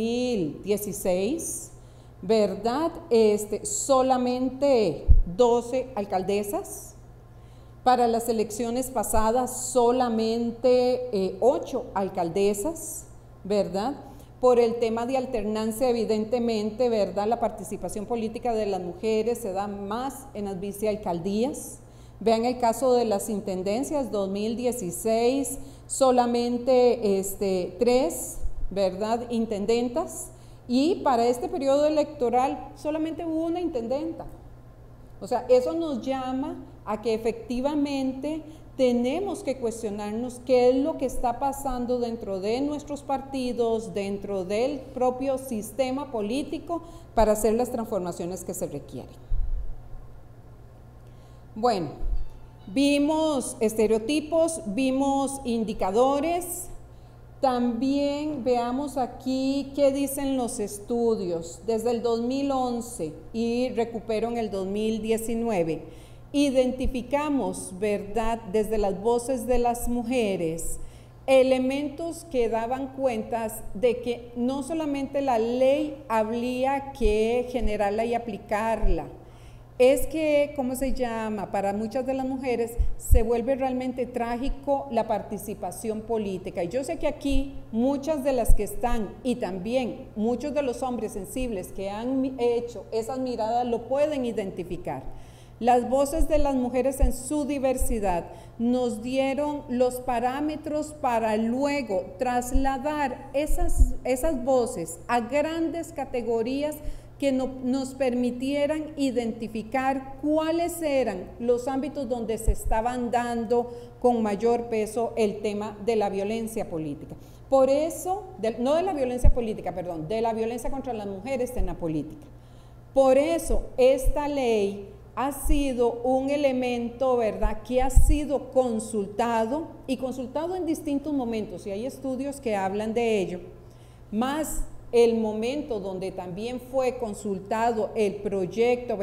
2016, ¿verdad? Solamente 12 alcaldesas. Para las elecciones pasadas solamente 8 alcaldesas, ¿verdad? por el tema de alternancia, evidentemente, ¿verdad? La participación política de las mujeres se da más en las vicealcaldías. Vean el caso de las intendencias, 2016, solamente 3, ¿verdad? Intendentas, y para este periodo electoral solamente hubo una intendenta. O sea, eso nos llama a que efectivamente tenemos que cuestionarnos qué es lo que está pasando dentro de nuestros partidos, dentro del propio sistema político, para hacer las transformaciones que se requieren. Bueno, vimos estereotipos, vimos indicadores. También veamos aquí qué dicen los estudios. Desde el 2011 y recupero en el 2019, identificamos, ¿verdad?, desde las voces de las mujeres, elementos que daban cuentas de que no solamente la ley habría que generarla y aplicarla, es que, ¿cómo se llama?, para muchas de las mujeres se vuelve realmente trágico la participación política. Y yo sé que aquí muchas de las que están, y también muchos de los hombres sensibles que han hecho esas miradas lo pueden identificar. Las voces de las mujeres en su diversidad nos dieron los parámetros para luego trasladar esas voces a grandes categorías que nos permitieran identificar cuáles eran los ámbitos donde se estaban dando con mayor peso el tema de la violencia política. Por eso, no de la violencia política, perdón, de la violencia contra las mujeres en la política. Por eso, esta ley ha sido un elemento, ¿verdad?, que ha sido consultado y consultado en distintos momentos, y hay estudios que hablan de ello, más el momento donde también fue consultado el proyecto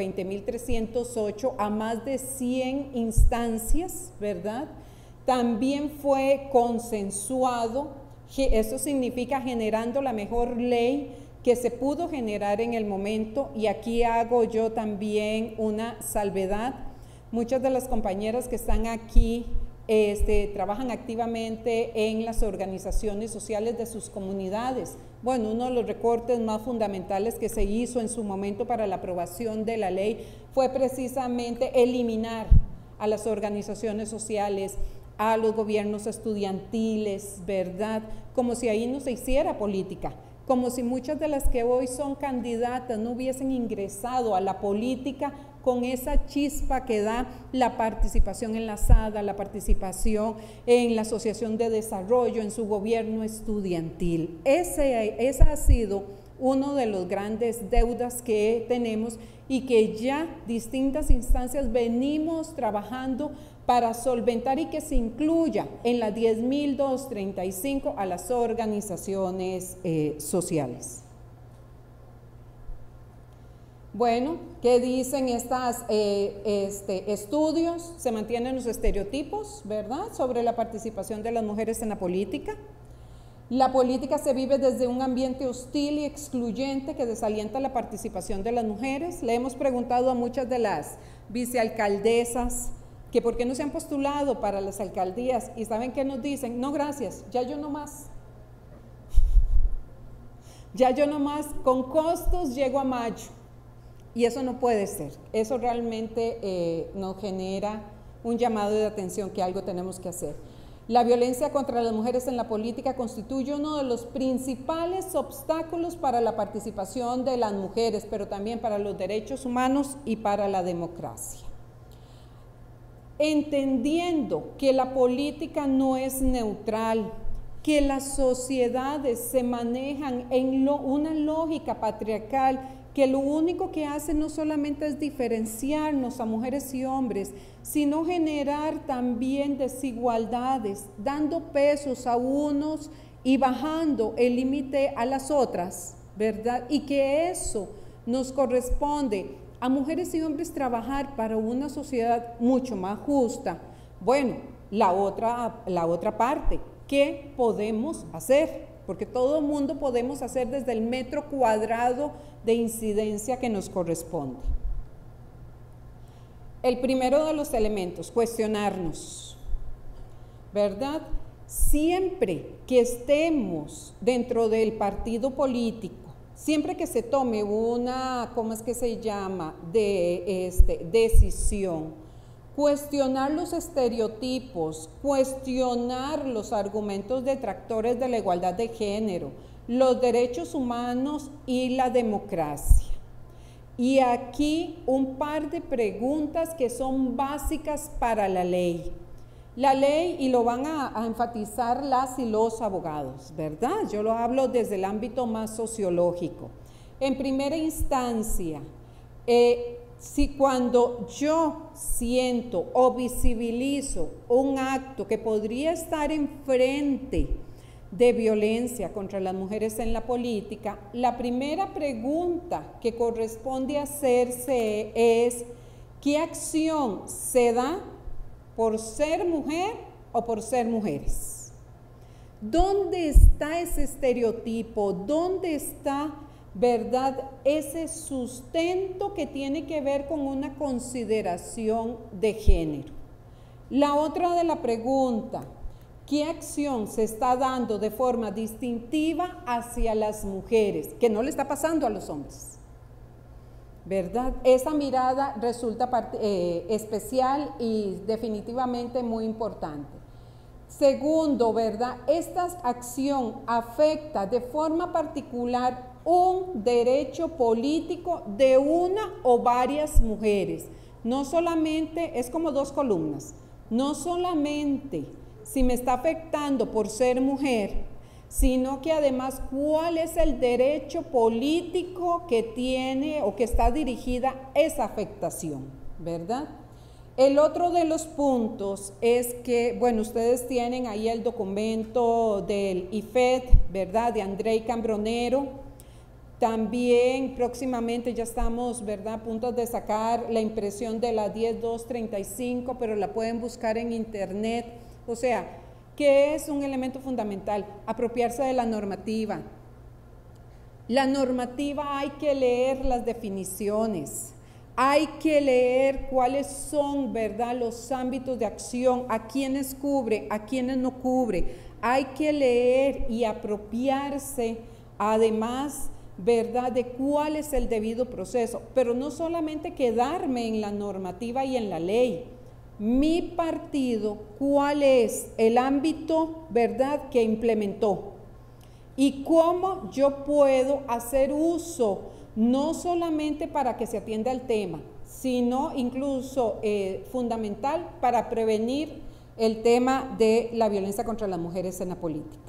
20.308 a más de 100 instancias, ¿verdad? También fue consensuado, eso significa generando la mejor ley que se pudo generar en el momento, y aquí hago yo también una salvedad. Muchas de las compañeras que están aquí trabajan activamente en las organizaciones sociales de sus comunidades. Bueno, uno de los recortes más fundamentales que se hizo en su momento para la aprobación de la ley fue precisamente eliminar a las organizaciones sociales, a los gobiernos estudiantiles, ¿verdad? Como si ahí no se hiciera política, como si muchas de las que hoy son candidatas no hubiesen ingresado a la política con esa chispa que da la participación en la SADA, la participación en la Asociación de Desarrollo, en su gobierno estudiantil. Esa ha sido uno de los grandes deudas que tenemos y que ya distintas instancias venimos trabajando para solventar y que se incluya en la 10.235 a las organizaciones sociales. Bueno, ¿qué dicen estos estudios? Se mantienen los estereotipos, ¿verdad?, sobre la participación de las mujeres en la política. La política se vive desde un ambiente hostil y excluyente que desalienta la participación de las mujeres. Le hemos preguntado a muchas de las vicealcaldesas que por qué no se han postulado para las alcaldías, y ¿saben qué nos dicen? No, gracias, ya yo no más. Ya yo no más, con costos llego a mayo. Y eso no puede ser. Eso realmente nos genera un llamado de atención que algo tenemos que hacer. La violencia contra las mujeres en la política constituye uno de los principales obstáculos para la participación de las mujeres, pero también para los derechos humanos y para la democracia. Entendiendo que la política no es neutral, que las sociedades se manejan en una lógica patriarcal, que lo único que hace no solamente es diferenciarnos a mujeres y hombres, sino generar también desigualdades, dando pesos a unos y bajando el límite a las otras, ¿verdad? Y que eso nos corresponde a mujeres y hombres trabajar para una sociedad mucho más justa. Bueno, la otra parte, ¿qué podemos hacer? Porque todo el mundo podemos hacer desde el metro cuadrado de incidencia que nos corresponde. El primero de los elementos, cuestionarnos, ¿verdad? Siempre que estemos dentro del partido político, siempre que se tome una, ¿cómo es que se llama?, decisión, cuestionar los estereotipos, cuestionar los argumentos detractores de la igualdad de género, los derechos humanos y la democracia. Y aquí un par de preguntas que son básicas para la ley. La ley, y lo van a enfatizar las y los abogados, ¿verdad? Yo lo hablo desde el ámbito más sociológico. En primera instancia, si cuando yo siento o visibilizo un acto que podría estar enfrente de violencia contra las mujeres en la política, la primera pregunta que corresponde hacerse es: ¿qué acción se da por ser mujer o por ser mujeres? ¿Dónde está ese estereotipo? ¿Dónde está, verdad, ese sustento que tiene que ver con una consideración de género? La otra de la pregunta: ¿qué acción se está dando de forma distintiva hacia las mujeres que no le está pasando a los hombres? ¿Verdad? Esa mirada resulta especial y definitivamente muy importante. Segundo, ¿verdad? Esta acción afecta de forma particular un derecho político de una o varias mujeres. No solamente, es como dos columnas, no solamente si me está afectando por ser mujer, sino que además cuál es el derecho político que tiene o que está dirigida esa afectación, ¿verdad? El otro de los puntos es que, bueno, ustedes tienen ahí el documento del IFED, ¿verdad?, de Andrei Cambronero. También próximamente ya estamos, ¿verdad?, a punto de sacar la impresión de la 10235, pero la pueden buscar en internet. O sea, ¿qué es un elemento fundamental? Apropiarse de la normativa. La normativa hay que leer las definiciones, hay que leer cuáles son, ¿verdad?, los ámbitos de acción, a quiénes cubre, a quiénes no cubre. Hay que leer y apropiarse, además, ¿verdad?, de cuál es el debido proceso, pero no solamente quedarme en la normativa y en la ley. Mi partido, ¿cuál es el ámbito, verdad, que implementó? Y cómo yo puedo hacer uso, no solamente para que se atienda el tema, sino incluso fundamental para prevenir el tema de la violencia contra las mujeres en la política.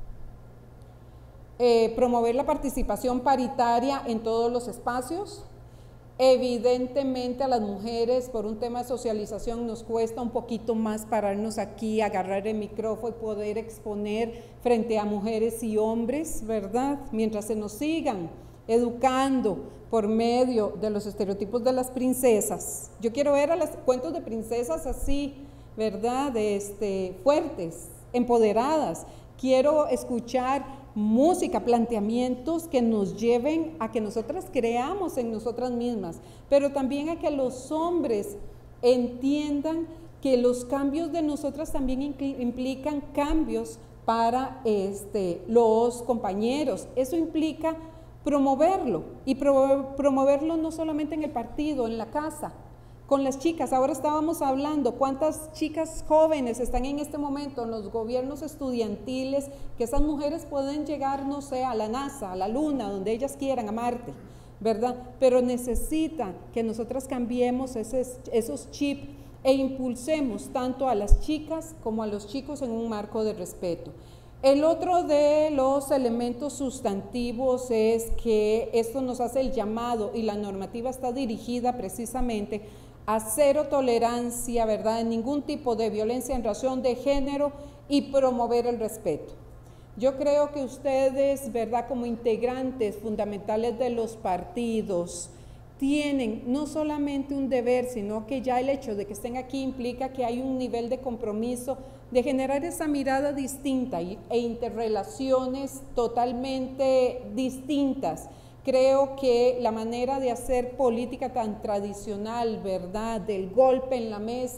Promover la participación paritaria en todos los espacios. Evidentemente a las mujeres, por un tema de socialización, nos cuesta un poquito más pararnos aquí, agarrar el micrófono y poder exponer frente a mujeres y hombres, ¿verdad? Mientras se nos sigan educando por medio de los estereotipos de las princesas. Yo quiero ver a los cuentos de princesas así, ¿verdad?, fuertes, empoderadas. Quiero escuchar música, planteamientos que nos lleven a que nosotras creamos en nosotras mismas, pero también a que los hombres entiendan que los cambios de nosotras también implican cambios para los compañeros. Eso implica promoverlo, y promoverlo no solamente en el partido, en la casa, con las chicas. Ahora estábamos hablando cuántas chicas jóvenes están en este momento en los gobiernos estudiantiles, que esas mujeres pueden llegar, no sé, a la NASA, a la Luna, donde ellas quieran, a Marte, ¿verdad? Pero necesitan que nosotras cambiemos esos chips e impulsemos tanto a las chicas como a los chicos en un marco de respeto. El otro de los elementos sustantivos es que esto nos hace el llamado, y la normativa está dirigida precisamente a cero tolerancia, ¿verdad?, en ningún tipo de violencia en razón de género, y promover el respeto. Yo creo que ustedes, ¿verdad?, como integrantes fundamentales de los partidos, tienen no solamente un deber, sino que ya el hecho de que estén aquí implica que hay un nivel de compromiso de generar esa mirada distinta e interrelaciones totalmente distintas. Creo que la manera de hacer política tan tradicional, ¿verdad?, del golpe en la mesa,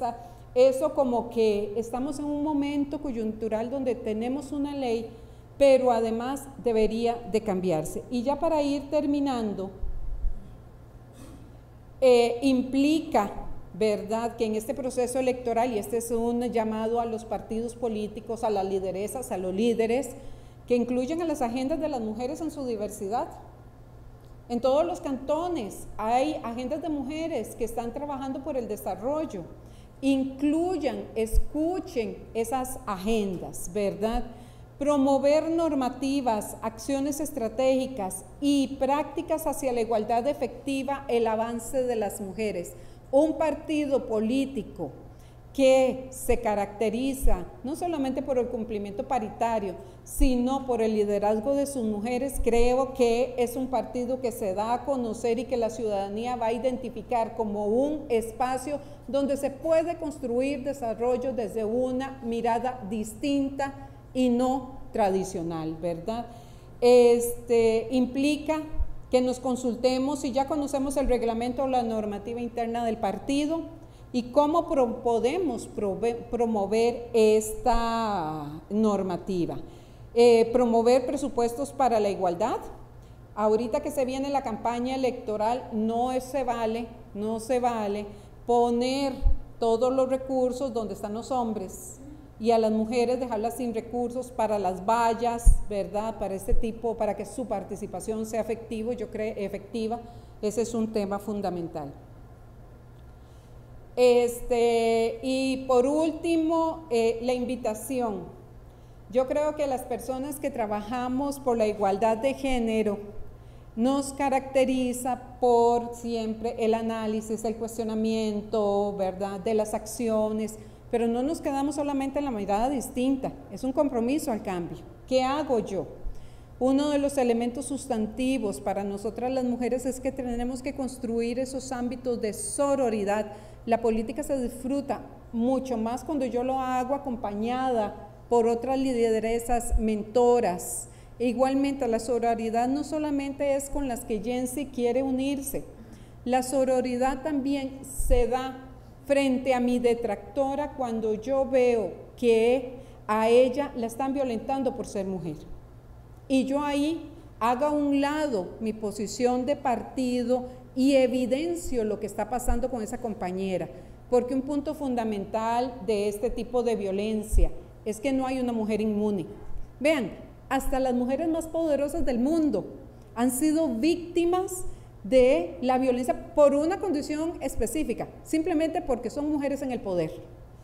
eso como que estamos en un momento coyuntural donde tenemos una ley, pero además debería de cambiarse. Y ya para ir terminando, implica, ¿verdad?, que en este proceso electoral, y este es un llamado a los partidos políticos, a las lideresas, a los líderes, que incluyan a las agendas de las mujeres en su diversidad. En todos los cantones hay agendas de mujeres que están trabajando por el desarrollo. Incluyan, escuchen esas agendas, ¿verdad? Promover normativas, acciones estratégicas y prácticas hacia la igualdad efectiva, el avance de las mujeres. Un partido político que se caracteriza no solamente por el cumplimiento paritario, sino por el liderazgo de sus mujeres, creo que es un partido que se da a conocer y que la ciudadanía va a identificar como un espacio donde se puede construir desarrollo desde una mirada distinta y no tradicional, ¿verdad? Implica que nos consultemos si ya conocemos el reglamento o la normativa interna del partido y cómo podemos promover esta normativa. Promover presupuestos para la igualdad. Ahorita que se viene la campaña electoral, no se vale poner todos los recursos donde están los hombres y a las mujeres dejarlas sin recursos para las vallas, ¿verdad? Para este tipo, para que su participación sea efectiva, ese es un tema fundamental. Y por último, la invitación. Yo creo que las personas que trabajamos por la igualdad de género nos caracteriza por siempre el análisis, el cuestionamiento, ¿verdad?, de las acciones, pero no nos quedamos solamente en la mirada distinta, es un compromiso al cambio. ¿Qué hago yo? Uno de los elementos sustantivos para nosotras las mujeres es que tenemos que construir esos ámbitos de sororidad. La política se disfruta mucho más cuando yo lo hago acompañada por otras lideresas, mentoras. E igualmente, la sororidad no solamente es con las que Jensi quiere unirse, la sororidad también se da frente a mi detractora cuando yo veo que a ella la están violentando por ser mujer. Y yo ahí hago a un lado mi posición de partido y evidencio lo que está pasando con esa compañera, porque un punto fundamental de este tipo de violencia es que no hay una mujer inmune. Vean, hasta las mujeres más poderosas del mundo han sido víctimas de la violencia por una condición específica, simplemente porque son mujeres en el poder,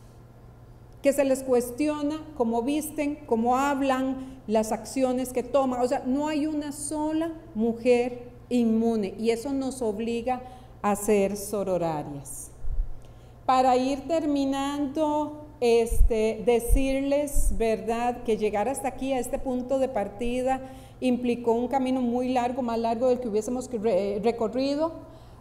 que se les cuestiona cómo visten, cómo hablan, las acciones que toman. O sea, no hay una sola mujer inmune y eso nos obliga a ser sororarias. Para ir terminando, decirles, ¿verdad?, que llegar hasta aquí, a este punto de partida, implicó un camino muy largo, más largo del que hubiésemos recorrido,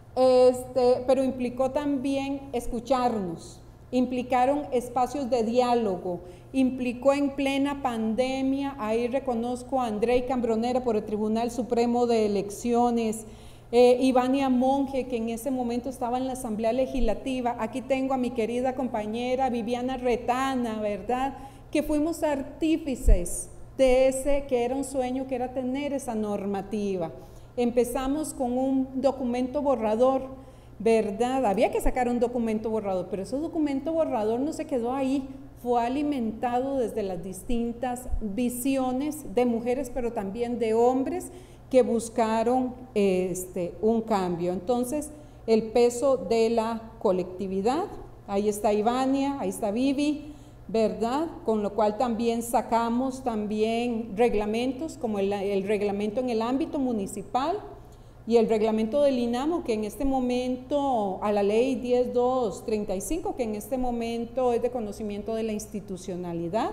pero implicó también escucharnos, implicaron espacios de diálogo, implicó en plena pandemia, ahí reconozco a Andrei Cambronera por el Tribunal Supremo de Elecciones, Ivania Monge, que en ese momento estaba en la Asamblea Legislativa, aquí tengo a mi querida compañera Viviana Retana, ¿verdad?, que fuimos artífices de ese que era un sueño, que era tener esa normativa. Empezamos con un documento borrador, ¿verdad? Había que sacar un documento borrador, pero ese documento borrador no se quedó ahí, fue alimentado desde las distintas visiones de mujeres, pero también de hombres que buscaron un cambio. Entonces, el peso de la colectividad, ahí está Ivania, ahí está Vivi, ¿verdad? Con lo cual también sacamos también reglamentos, como el reglamento en el ámbito municipal y el reglamento del INAMO, que en este momento, a la ley 10235, que en este momento es de conocimiento de la institucionalidad.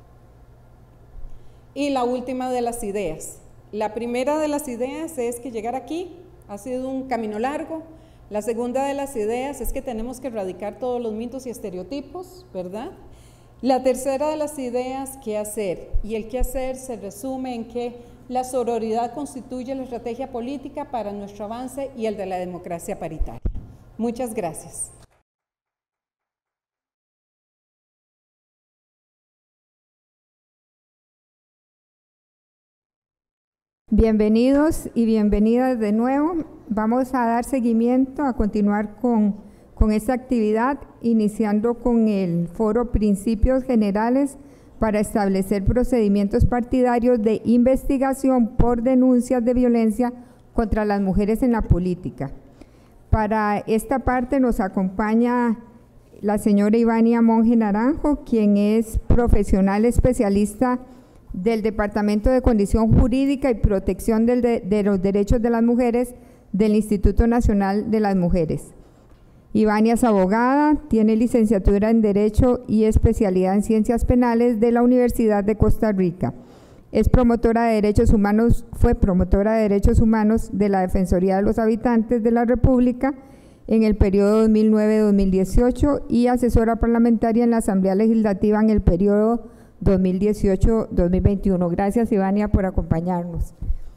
Y la última de las ideas. La primera de las ideas es que llegar aquí ha sido un camino largo. La segunda de las ideas es que tenemos que erradicar todos los mitos y estereotipos, ¿verdad? La tercera de las ideas, ¿qué hacer? Y el qué hacer se resume en que la sororidad constituye la estrategia política para nuestro avance y el de la democracia paritaria. Muchas gracias. Bienvenidos y bienvenidas de nuevo. Vamos a dar seguimiento, a continuar con esta actividad, iniciando con el foro Principios Generales para establecer procedimientos partidarios de investigación por denuncias de violencia contra las mujeres en la política. Para esta parte nos acompaña la señora Ivania Monge Naranjo, quien es profesional especialista del Departamento de Condición Jurídica y Protección de los Derechos de las Mujeres del Instituto Nacional de las Mujeres. Ivania es abogada, tiene licenciatura en Derecho y especialidad en Ciencias Penales de la Universidad de Costa Rica. Es promotora de derechos humanos, fue promotora de derechos humanos de la Defensoría de los Habitantes de la República en el periodo 2009-2018 y asesora parlamentaria en la Asamblea Legislativa en el periodo 2018-2021. Gracias, Ivania, por acompañarnos.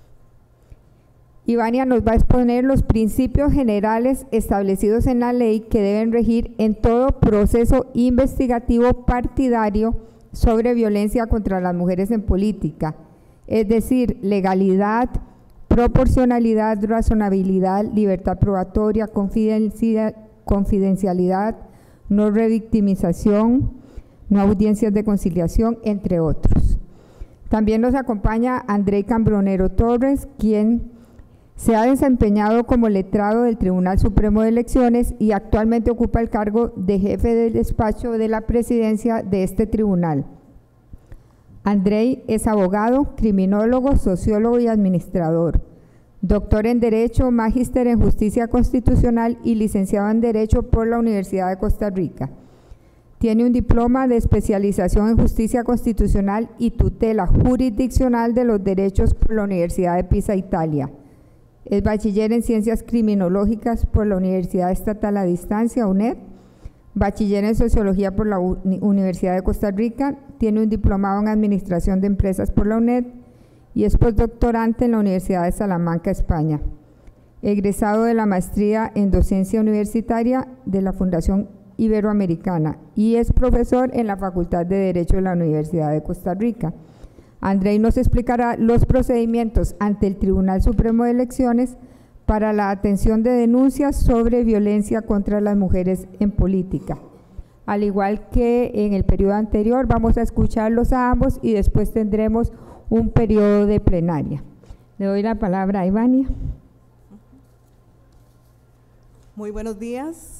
Ivania nos va a exponer los principios generales establecidos en la ley que deben regir en todo proceso investigativo partidario sobre violencia contra las mujeres en política, es decir, legalidad, proporcionalidad, razonabilidad, libertad probatoria, confidencialidad, no revictimización, no audiencias de conciliación, entre otros. También nos acompaña Andrei Cambronero Torres, quien se ha desempeñado como letrado del Tribunal Supremo de Elecciones y actualmente ocupa el cargo de jefe del despacho de la presidencia de este tribunal. Andrei es abogado, criminólogo, sociólogo y administrador, doctor en Derecho, magíster en Justicia Constitucional y licenciado en Derecho por la Universidad de Costa Rica. Tiene un diploma de especialización en Justicia Constitucional y tutela jurisdiccional de los derechos por la Universidad de Pisa, Italia. Es bachiller en Ciencias Criminológicas por la Universidad Estatal a Distancia, UNED. Bachiller en Sociología por la Universidad de Costa Rica. Tiene un diplomado en Administración de Empresas por la UNED y es postdoctorante en la Universidad de Salamanca, España. Egresado de la maestría en Docencia Universitaria de la Fundación Iberoamericana y es profesor en la Facultad de Derecho de la Universidad de Costa Rica. Andrei nos explicará los procedimientos ante el Tribunal Supremo de Elecciones para la atención de denuncias sobre violencia contra las mujeres en política. Al igual que en el periodo anterior, vamos a escucharlos a ambos y después tendremos un periodo de plenaria. Le doy la palabra a Ivania. Muy buenos días.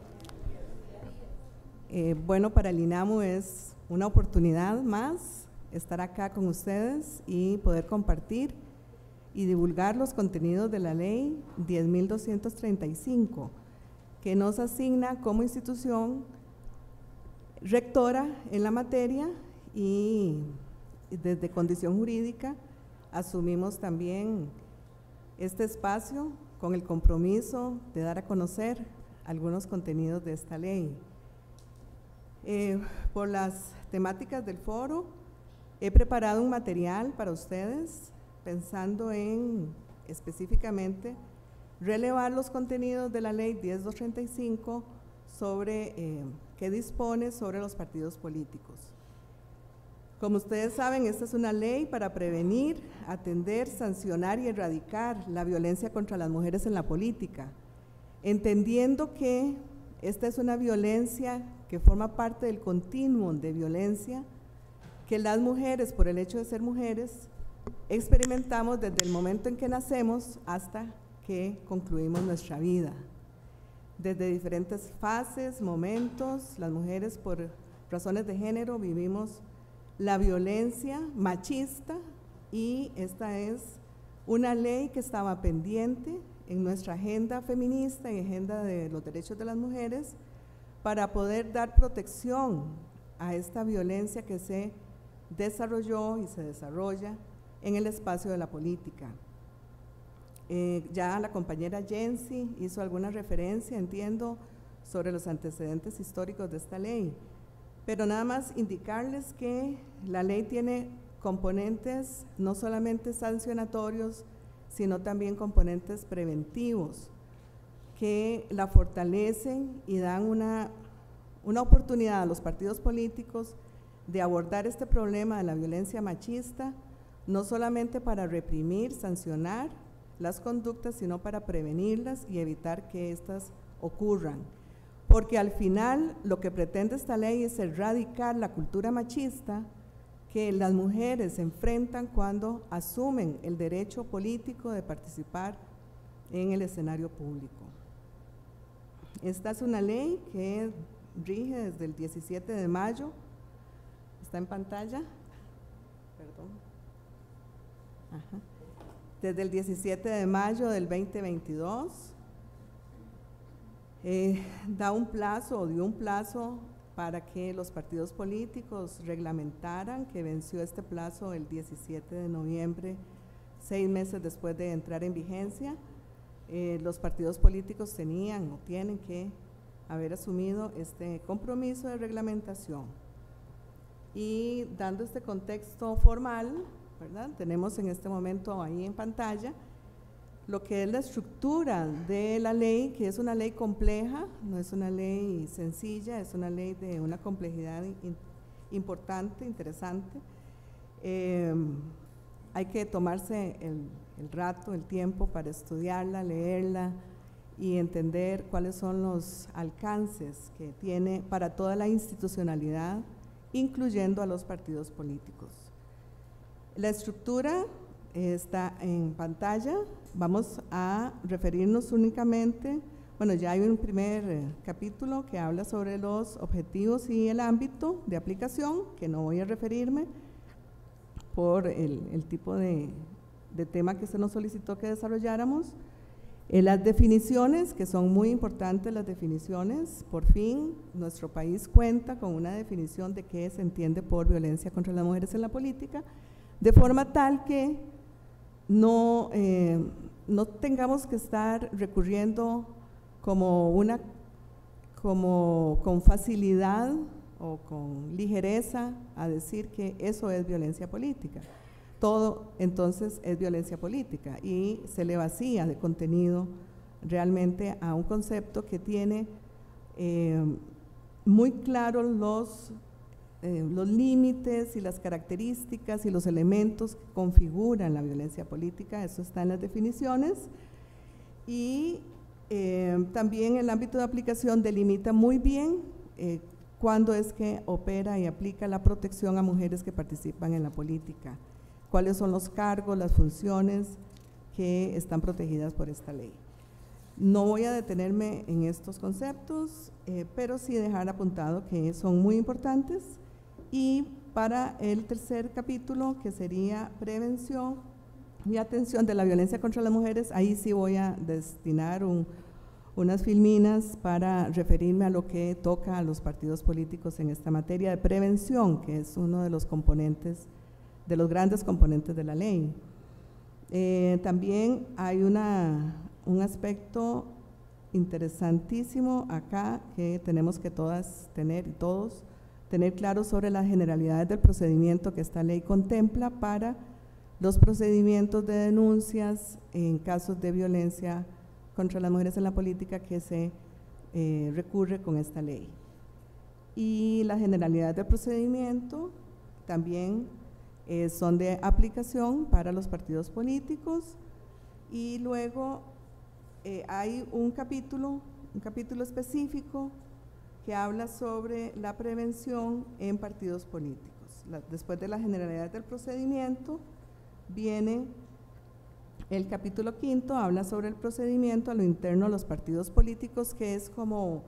Bueno, para el INAMU es una oportunidad más estar acá con ustedes y poder compartir y divulgar los contenidos de la ley 10.235, que nos asigna como institución rectora en la materia y desde Condición Jurídica asumimos también este espacio con el compromiso de dar a conocer algunos contenidos de esta ley. Por las temáticas del foro, he preparado un material para ustedes, pensando en específicamente relevar los contenidos de la ley 10.235 sobre que dispone sobre los partidos políticos. Como ustedes saben, esta es una ley para prevenir, atender, sancionar y erradicar la violencia contra las mujeres en la política, entendiendo que esta es una violencia que forma parte del continuum de violencia que las mujeres, por el hecho de ser mujeres, experimentamos desde el momento en que nacemos hasta que concluimos nuestra vida. Desde diferentes fases, momentos, las mujeres por razones de género vivimos la violencia machista y esta es una ley que estaba pendiente en nuestra agenda feminista y agenda de los derechos de las mujeres para poder dar protección a esta violencia que se desarrolló y se desarrolla en el espacio de la política. Ya la compañera Jensi hizo alguna referencia, entiendo, sobre los antecedentes históricos de esta ley, pero nada más indicarles que la ley tiene componentes no solamente sancionatorios, sino también componentes preventivos que la fortalecen y dan una oportunidad a los partidos políticos de abordar este problema de la violencia machista no solamente para reprimir, sancionar las conductas, sino para prevenirlas y evitar que éstas ocurran. Porque al final lo que pretende esta ley es erradicar la cultura machista que las mujeres enfrentan cuando asumen el derecho político de participar en el escenario público. Esta es una ley que rige desde el 17 de mayo, está en pantalla, perdón. Ajá. Desde el 17 de mayo del 2022, dio un plazo para que los partidos políticos reglamentaran, que venció este plazo el 17 de noviembre, 6 meses después de entrar en vigencia. Los partidos políticos tenían o tienen que haber asumido este compromiso de reglamentación. Y dando este contexto formal, ¿verdad? Tenemos en este momento ahí en pantalla lo que es la estructura de la ley, que es una ley compleja, no es una ley sencilla, es una ley de una complejidad importante, interesante. Hay que tomarse el rato, el tiempo para estudiarla, leerla y entender cuáles son los alcances que tiene para toda la institucionalidad, incluyendo a los partidos políticos. La estructura está en pantalla. Vamos a referirnos únicamente, bueno, ya hay un primer capítulo que habla sobre los objetivos y el ámbito de aplicación, que no voy a referirme por el tipo de tema que se nos solicitó que desarrolláramos. Las definiciones, que son muy importantes las definiciones. Por fin, nuestro país cuenta con una definición de qué se entiende por violencia contra las mujeres en la política, de forma tal que no tengamos que estar recurriendo con facilidad o con ligereza a decir que eso es violencia política. Todo entonces es violencia política y se le vacía de contenido realmente a un concepto que tiene muy claros los límites y las características y los elementos que configuran la violencia política. Eso está en las definiciones. Y también el ámbito de aplicación delimita muy bien cuándo es que opera y aplica la protección a mujeres que participan en la política, cuáles son los cargos, las funciones que están protegidas por esta ley. No voy a detenerme en estos conceptos, pero sí dejar apuntado que son muy importantes. Y para el tercer capítulo, que sería prevención y atención de la violencia contra las mujeres, ahí sí voy a destinar unas filminas para referirme a lo que toca a los partidos políticos en esta materia de prevención, que es uno de los componentes, de los grandes componentes de la ley. También hay un aspecto interesantísimo acá que tenemos que todas tener y todos tener claro sobre las generalidades del procedimiento que esta ley contempla para los procedimientos de denuncias en casos de violencia contra las mujeres en la política que se recurre con esta ley. Y las generalidades del procedimiento también son de aplicación para los partidos políticos. Y luego hay un capítulo específico que habla sobre la prevención en partidos políticos. Después de la generalidad del procedimiento viene el capítulo 5, habla sobre el procedimiento a lo interno de los partidos políticos, que es como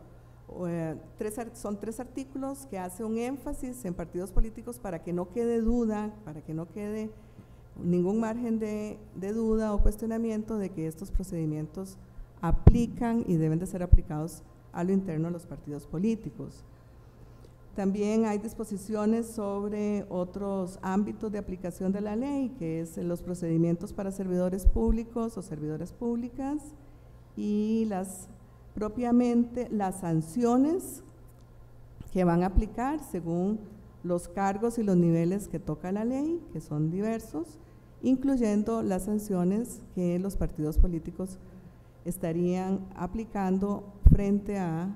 son 3 artículos que hace un énfasis en partidos políticos para que no quede duda, para que no quede ningún margen de duda o cuestionamiento de que estos procedimientos aplican y deben de ser aplicados a lo interno de los partidos políticos. También hay disposiciones sobre otros ámbitos de aplicación de la ley, que es los procedimientos para servidores públicos o servidoras públicas y propiamente las sanciones que van a aplicar según los cargos y los niveles que toca la ley, que son diversos, incluyendo las sanciones que los partidos políticos estarían aplicando frente a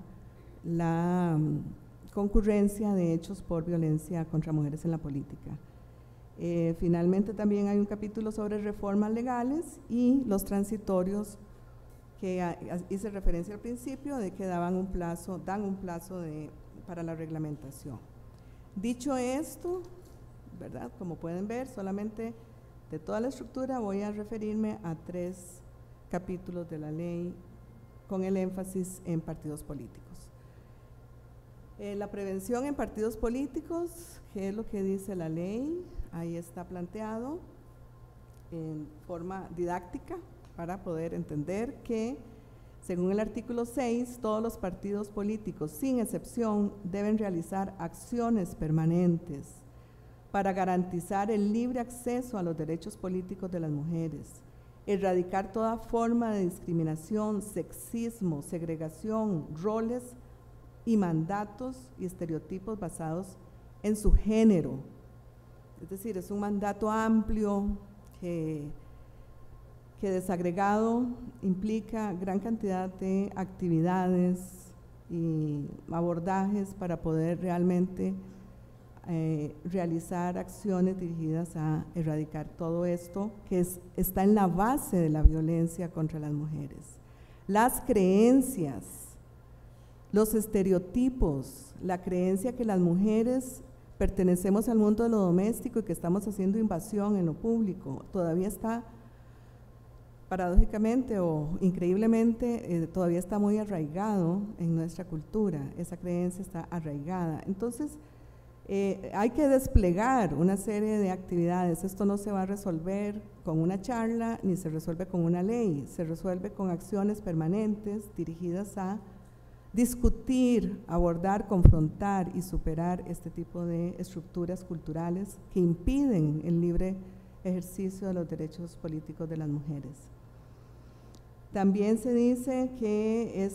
la concurrencia de hechos por violencia contra mujeres en la política. Finalmente también hay un capítulo sobre reformas legales y los transitorios que hice referencia al principio de que dan un plazo para la reglamentación. Dicho esto, ¿verdad? Como pueden ver, solamente de toda la estructura voy a referirme a 3 capítulos de la ley con el énfasis en partidos políticos. La prevención en partidos políticos, ¿qué es lo que dice la ley? Ahí está planteado en forma didáctica para poder entender que, según el artículo 6, todos los partidos políticos, sin excepción, deben realizar acciones permanentes para garantizar el libre acceso a los derechos políticos de las mujeres, erradicar toda forma de discriminación, sexismo, segregación, roles y mandatos y estereotipos basados en su género. Es decir, es un mandato amplio que desagregado implica gran cantidad de actividades y abordajes para poder realmente realizar acciones dirigidas a erradicar todo esto que está en la base de la violencia contra las mujeres. Las creencias, los estereotipos, la creencia que las mujeres pertenecemos al mundo de lo doméstico y que estamos haciendo invasión en lo público, todavía está, paradójicamente o increíblemente, todavía está muy arraigado en nuestra cultura, esa creencia está arraigada. Entonces, hay que desplegar una serie de actividades. Esto no se va a resolver con una charla ni se resuelve con una ley, se resuelve con acciones permanentes dirigidas a discutir, abordar, confrontar y superar este tipo de estructuras culturales que impiden el libre ejercicio de los derechos políticos de las mujeres. También se dice que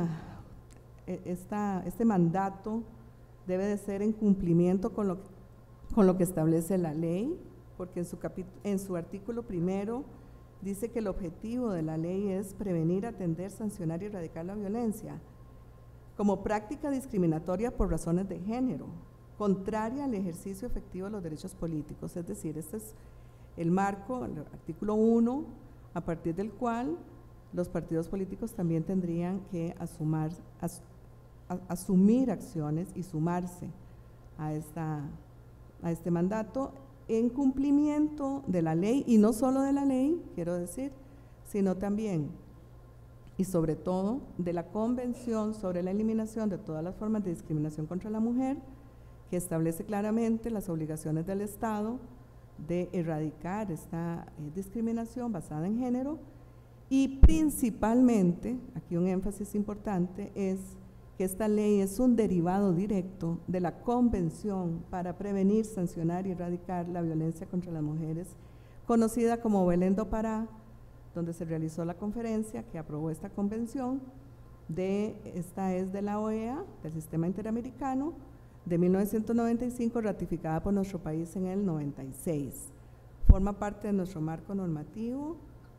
este mandato debe de ser en cumplimiento con lo que establece la ley, porque en su artículo primero dice que el objetivo de la ley es prevenir, atender, sancionar y erradicar la violencia como práctica discriminatoria por razones de género, contraria al ejercicio efectivo de los derechos políticos. Es decir, este es el marco, el artículo 1, a partir del cual los partidos políticos también tendrían que asumir acciones y sumarse a este mandato en cumplimiento de la ley, y no solo de la ley, quiero decir, sino también y sobre todo de la Convención sobre la Eliminación de todas las formas de discriminación contra la mujer, que establece claramente las obligaciones del Estado de erradicar esta discriminación basada en género, y principalmente, aquí un énfasis importante, es que esta ley es un derivado directo de la Convención para prevenir, sancionar y erradicar la violencia contra las mujeres, conocida como Belén do Pará, donde se realizó la conferencia que aprobó esta convención. Esta es de la OEA, del Sistema Interamericano, de 1995, ratificada por nuestro país en el 96. Forma parte de nuestro marco normativo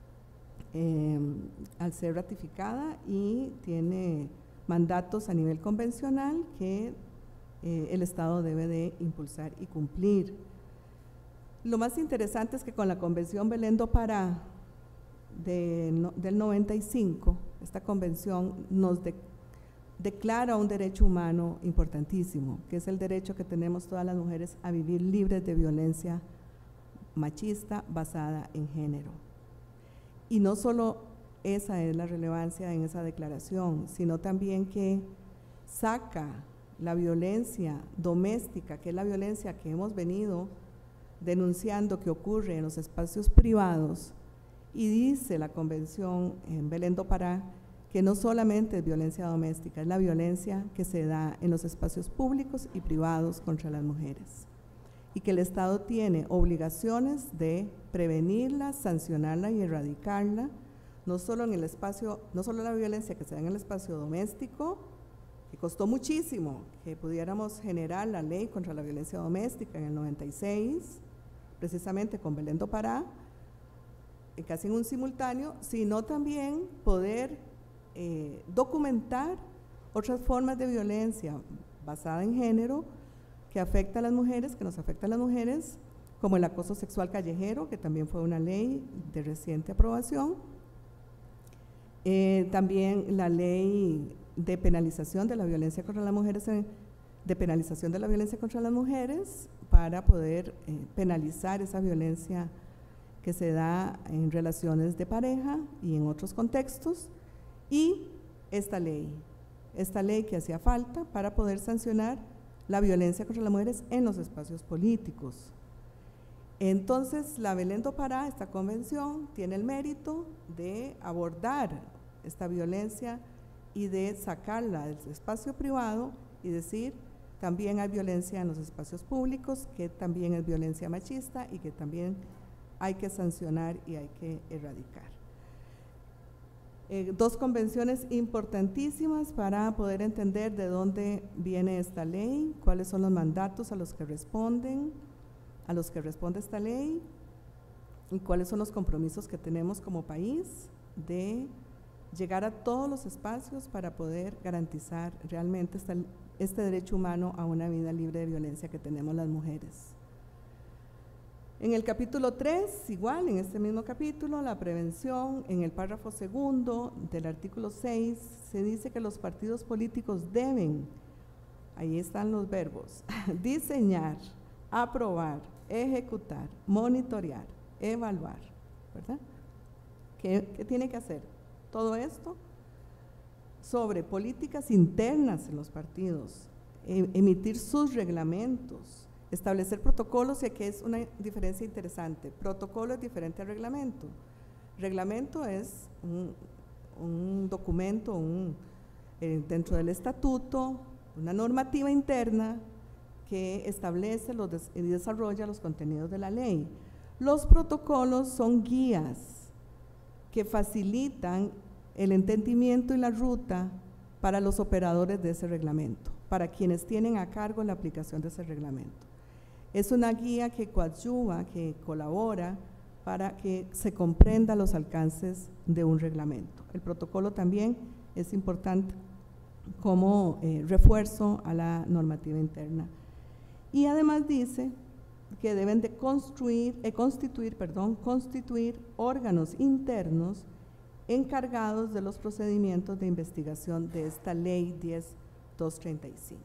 al ser ratificada, y tiene mandatos a nivel convencional que el Estado debe de impulsar y cumplir. Lo más interesante es que con la Convención Belén do Pará del 95, esta convención nos declara un derecho humano importantísimo, que es el derecho que tenemos todas las mujeres a vivir libres de violencia machista basada en género. Y no solo esa es la relevancia en esa declaración, sino también que saca la violencia doméstica, que es la violencia que hemos venido denunciando que ocurre en los espacios privados, y dice la Convención en Belén do Pará que no solamente es violencia doméstica, es la violencia que se da en los espacios públicos y privados contra las mujeres, y que el Estado tiene obligaciones de prevenirla, sancionarla y erradicarla, no solo la violencia que se da en el espacio doméstico, que costó muchísimo que pudiéramos generar la ley contra la violencia doméstica en el 96, precisamente con Belén do Pará, casi en un simultáneo, sino también poder documentar otras formas de violencia basada en género que afecta a las mujeres, que nos afecta a las mujeres, como el acoso sexual callejero, que también fue una ley de reciente aprobación. También la ley de penalización de la violencia contra las mujeres, para poder penalizar esa violencia que se da en relaciones de pareja y en otros contextos, y esta ley que hacía falta para poder sancionar la violencia contra las mujeres en los espacios políticos. Entonces, la Belén do Pará, esta convención, tiene el mérito de abordar esta violencia y de sacarla del espacio privado y decir, también hay violencia en los espacios públicos, que también es violencia machista y que también hay que sancionar y hay que erradicar. Dos convenciones importantísimas para poder entender de dónde viene esta ley, cuáles son los mandatos a los que responde esta ley y cuáles son los compromisos que tenemos como país de llegar a todos los espacios para poder garantizar realmente este derecho humano a una vida libre de violencia que tenemos las mujeres. En el capítulo 3, igual, en este mismo capítulo, la prevención, en el párrafo segundo del artículo 6, se dice que los partidos políticos deben, ahí están los verbos, diseñar, aprobar, ejecutar, monitorear, evaluar, ¿verdad? ¿Qué tiene que hacer? Todo esto sobre políticas internas en los partidos, emitir sus reglamentos, establecer protocolos, y aquí es una diferencia interesante. Protocolo es diferente a reglamento. Reglamento es un documento dentro del estatuto, una normativa interna que establece y desarrolla los contenidos de la ley. Los protocolos son guías que facilitan el entendimiento y la ruta para los operadores de ese reglamento, para quienes tienen a cargo la aplicación de ese reglamento. Es una guía que coadyuva, que colabora para que se comprenda los alcances de un reglamento. El protocolo también es importante como refuerzo a la normativa interna. Y además dice que deben de constituir órganos internos encargados de los procedimientos de investigación de esta ley 10.235.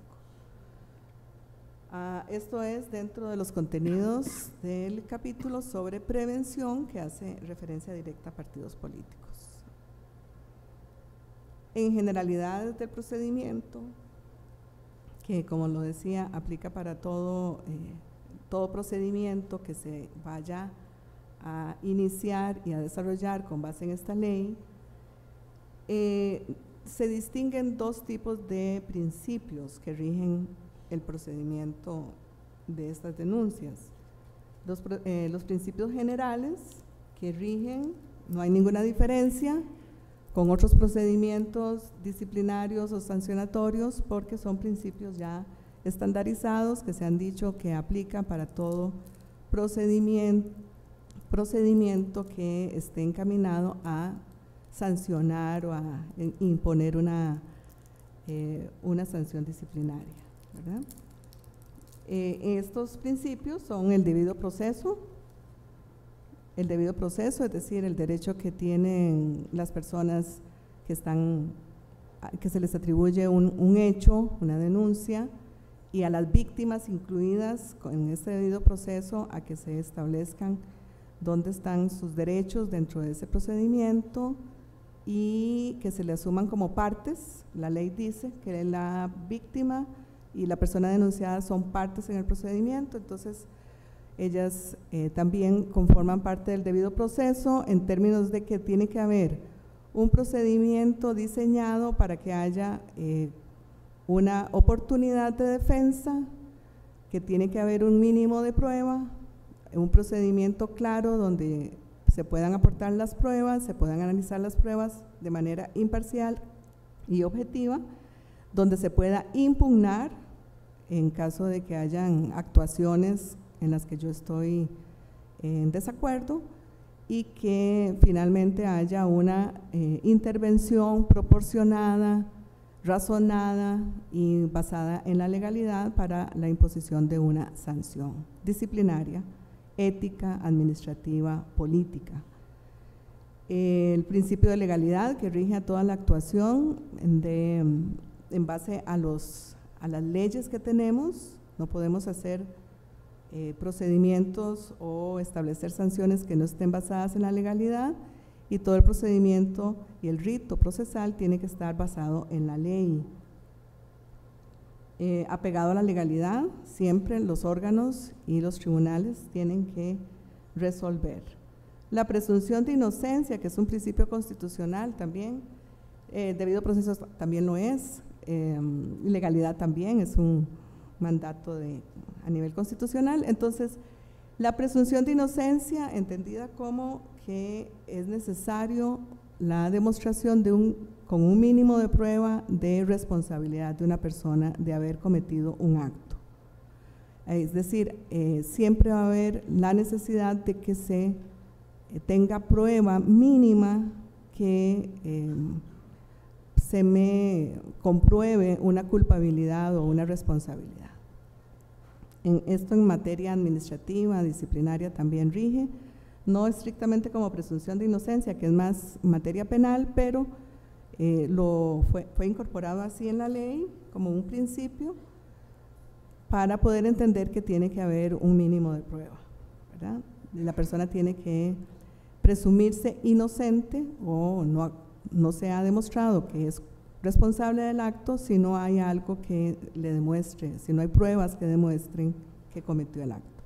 Esto es dentro de los contenidos del capítulo sobre prevención, que hace referencia directa a partidos políticos. En generalidades del procedimiento, que como lo decía, aplica para todo procedimiento que se vaya a iniciar y a desarrollar con base en esta ley, se distinguen dos tipos de principios que rigen el procedimiento de estas denuncias. Los principios generales que rigen, no hay ninguna diferencia con otros procedimientos disciplinarios o sancionatorios, porque son principios ya estandarizados que se han dicho que aplican para todo procedimiento que esté encaminado a sancionar o a imponer una sanción disciplinaria, ¿verdad? Estos principios son el debido proceso, es decir, el derecho que tienen las personas que se les atribuye un hecho, una denuncia, y a las víctimas incluidas en este debido proceso a que se establezcan dónde están sus derechos dentro de ese procedimiento y que se le asuman como partes. La ley dice que la víctima y la persona denunciada son partes en el procedimiento, entonces ellas también conforman parte del debido proceso, en términos de que tiene que haber un procedimiento diseñado para que haya una oportunidad de defensa, que tiene que haber un mínimo de prueba, un procedimiento claro donde se puedan aportar las pruebas, se puedan analizar las pruebas de manera imparcial y objetiva, donde se pueda impugnar en caso de que hayan actuaciones en las que yo estoy en desacuerdo, y que finalmente haya una intervención proporcionada, razonada y basada en la legalidad para la imposición de una sanción disciplinaria ética, administrativa, política. El principio de legalidad que rige a toda la actuación en base a las leyes que tenemos. No podemos hacer procedimientos o establecer sanciones que no estén basadas en la legalidad, y todo el procedimiento y el rito procesal tiene que estar basado en la ley. Apegado a la legalidad, siempre los órganos y los tribunales tienen que resolver. La presunción de inocencia, que es un principio constitucional también, debido proceso también lo es, legalidad también es un mandato a nivel constitucional. Entonces, la presunción de inocencia, entendida como que es necesario la demostración con un mínimo de prueba de responsabilidad de una persona de haber cometido un acto. Es decir, siempre va a haber la necesidad de que se tenga prueba mínima que se me compruebe una culpabilidad o una responsabilidad. Esto en materia administrativa, disciplinaria también rige, no estrictamente como presunción de inocencia, que es más materia penal, pero fue incorporado así en la ley como un principio para poder entender que tiene que haber un mínimo de prueba, ¿verdad? La persona tiene que presumirse inocente o no se ha demostrado que es responsable del acto si no hay algo que le demuestre, si no hay pruebas que demuestren que cometió el acto.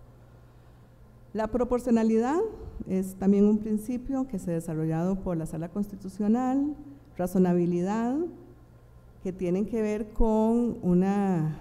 La proporcionalidad es también un principio que se ha desarrollado por la Sala Constitucional, razonabilidad, que tienen que ver con una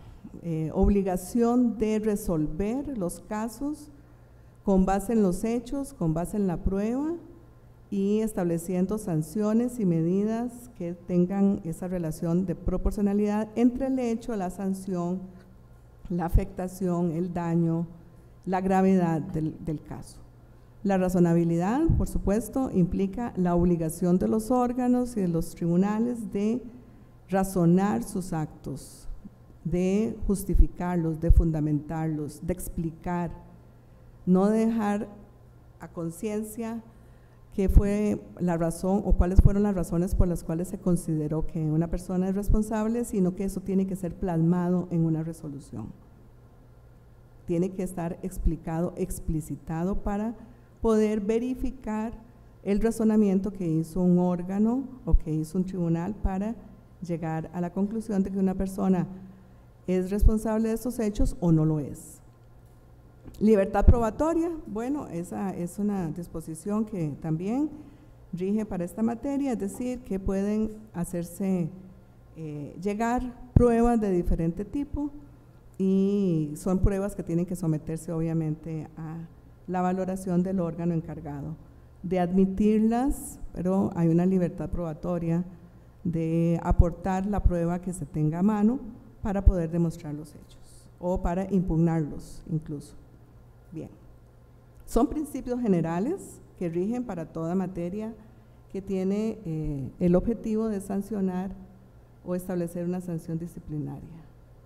obligación de resolver los casos con base en los hechos, con base en la prueba, y estableciendo sanciones y medidas que tengan esa relación de proporcionalidad entre el hecho, la sanción, la afectación, el daño, la gravedad del caso. La razonabilidad, por supuesto, implica la obligación de los órganos y de los tribunales de razonar sus actos, de justificarlos, de fundamentarlos, de explicar, no dejar a conciencia qué fue la razón o cuáles fueron las razones por las cuales se consideró que una persona es responsable, sino que eso tiene que ser plasmado en una resolución. Tiene que estar explicado, explicitado para poder verificar el razonamiento que hizo un órgano o que hizo un tribunal para llegar a la conclusión de que una persona es responsable de estos hechos o no lo es. Libertad probatoria, bueno, esa es una disposición que también rige para esta materia, es decir, que pueden hacerse llegar pruebas de diferente tipo, y son pruebas que tienen que someterse obviamente a la valoración del órgano encargado de admitirlas, pero hay una libertad probatoria de aportar la prueba que se tenga a mano para poder demostrar los hechos o para impugnarlos incluso. Bien, son principios generales que rigen para toda materia que tiene el objetivo de sancionar o establecer una sanción disciplinaria.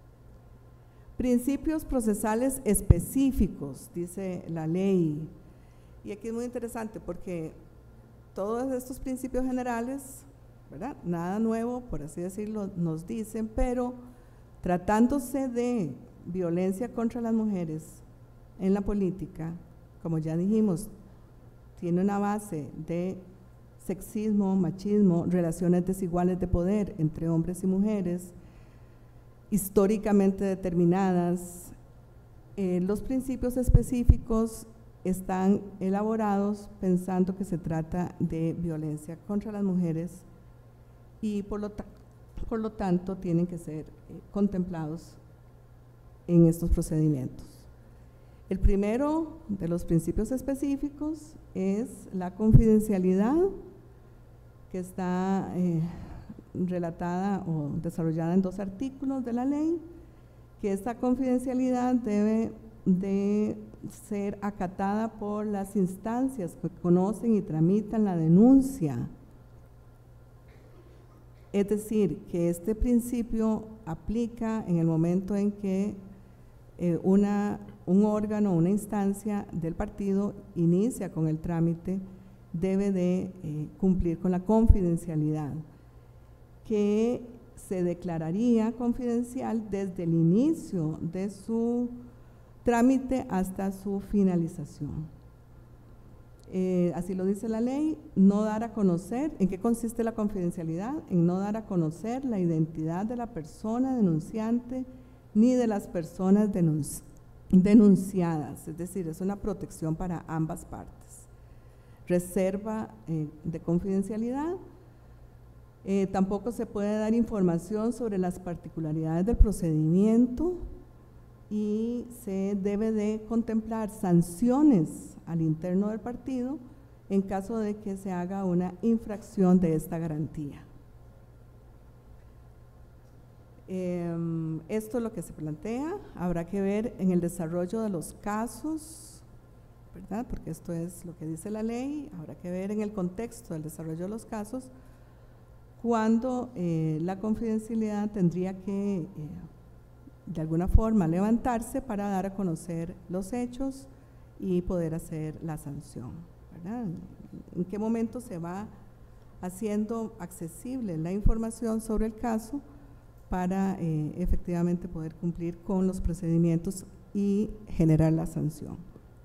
Principios procesales específicos, dice la ley, y aquí es muy interesante porque todos estos principios generales, ¿verdad?, nada nuevo, por así decirlo, nos dicen, pero tratándose de violencia contra las mujeres en la política, como ya dijimos, tiene una base de sexismo, machismo, relaciones desiguales de poder entre hombres y mujeres, históricamente determinadas. Los principios específicos están elaborados pensando que se trata de violencia contra las mujeres y por lo tanto tienen que ser contemplados en estos procedimientos. El primero de los principios específicos es la confidencialidad, que está relatada o desarrollada en 2 artículos de la ley, que esta confidencialidad debe de ser acatada por las instancias que conocen y tramitan la denuncia. Es decir, que este principio aplica en el momento en que una un órgano, una instancia del partido inicia con el trámite, debe de cumplir con la confidencialidad, que se declararía confidencial desde el inicio de su trámite hasta su finalización. Así lo dice la ley, no dar a conocer. ¿En qué consiste la confidencialidad? En no dar a conocer la identidad de la persona denunciante ni de las personas denunciadas, es decir, es una protección para ambas partes. Reserva de confidencialidad. Tampoco se puede dar información sobre las particularidades del procedimiento y se debe de contemplar sanciones al interno del partido en caso de que se haga una infracción de esta garantía. Esto es lo que se plantea. Habrá que ver en el desarrollo de los casos, ¿verdad? Porque esto es lo que dice la ley. Habrá que ver en el contexto del desarrollo de los casos cuando la confidencialidad tendría que de alguna forma levantarse para dar a conocer los hechos y poder hacer la sanción, ¿verdad? ¿En qué momento se va haciendo accesible la información sobre el caso para efectivamente poder cumplir con los procedimientos y generar la sanción?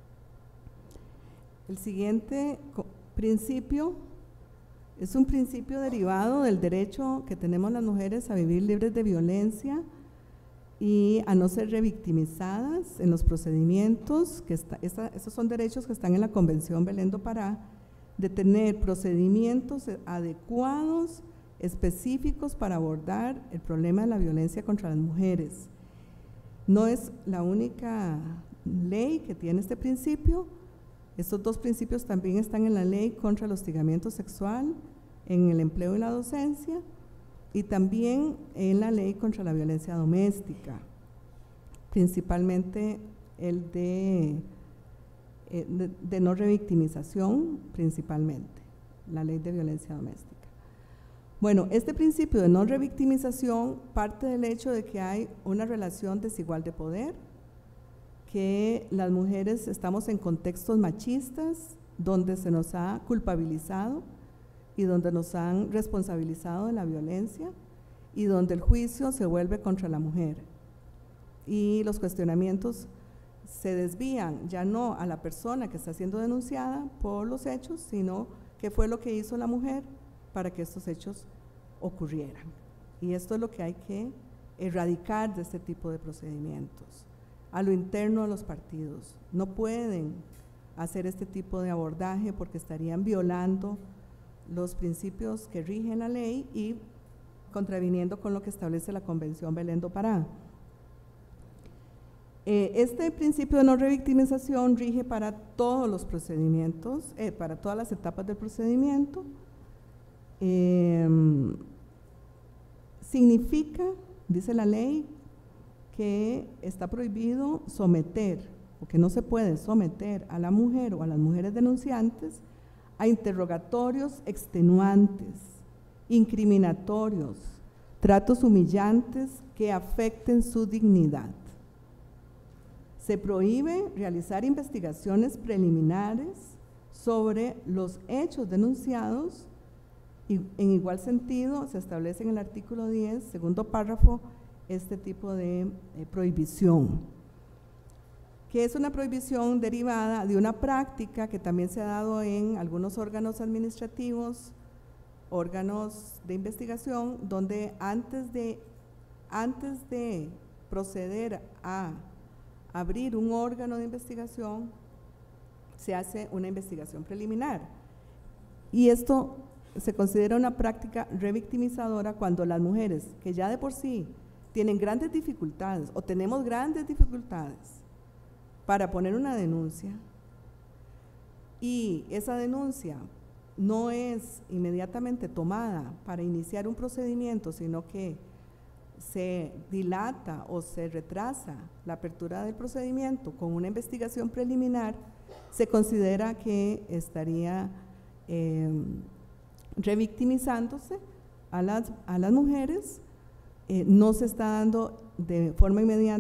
El siguiente principio es un principio derivado del derecho que tenemos las mujeres a vivir libres de violencia y a no ser revictimizadas en los procedimientos, que esos son derechos que están en la Convención Belén do Pará, de tener procedimientos adecuados, específicos para abordar el problema de la violencia contra las mujeres. No es la única ley que tiene este principio. Estos dos principios también están en la ley contra el hostigamiento sexual, en el empleo y la docencia, y también en la ley contra la violencia doméstica, principalmente el de no revictimización, principalmente, la ley de violencia doméstica. Bueno, este principio de no revictimización parte del hecho de que hay una relación desigual de poder, que las mujeres estamos en contextos machistas donde se nos ha culpabilizado y donde nos han responsabilizado de la violencia y donde el juicio se vuelve contra la mujer y los cuestionamientos se desvían ya no a la persona que está siendo denunciada por los hechos, sino qué fue lo que hizo la mujer para que estos hechos ocurrieran. Y esto es lo que hay que erradicar de este tipo de procedimientos. A lo interno de los partidos no pueden hacer este tipo de abordaje porque estarían violando los principios que rigen la ley y contraviniendo con lo que establece la Convención Belén do Pará. Este principio de no revictimización rige para todos los procedimientos, para todas las etapas del procedimiento. Significa, dice la ley, que está prohibido someter, o que no se puede someter a la mujer o a las mujeres denunciantes a interrogatorios extenuantes, incriminatorios, tratos humillantes que afecten su dignidad. Se prohíbe realizar investigaciones preliminares sobre los hechos denunciados y en igual sentido se establece en el artículo 10, segundo párrafo, este tipo de prohibición, que es una prohibición derivada de una práctica que también se ha dado en algunos órganos administrativos, órganos de investigación, donde antes de proceder a abrir un órgano de investigación, se hace una investigación preliminar. Y esto se considera una práctica revictimizadora cuando las mujeres, que ya de por sí tienen grandes dificultades o tenemos grandes dificultades para poner una denuncia y esa denuncia no es inmediatamente tomada para iniciar un procedimiento, sino que se dilata o se retrasa la apertura del procedimiento con una investigación preliminar, se considera que estaría revictimizándose a las mujeres. No se está dando de forma inmediata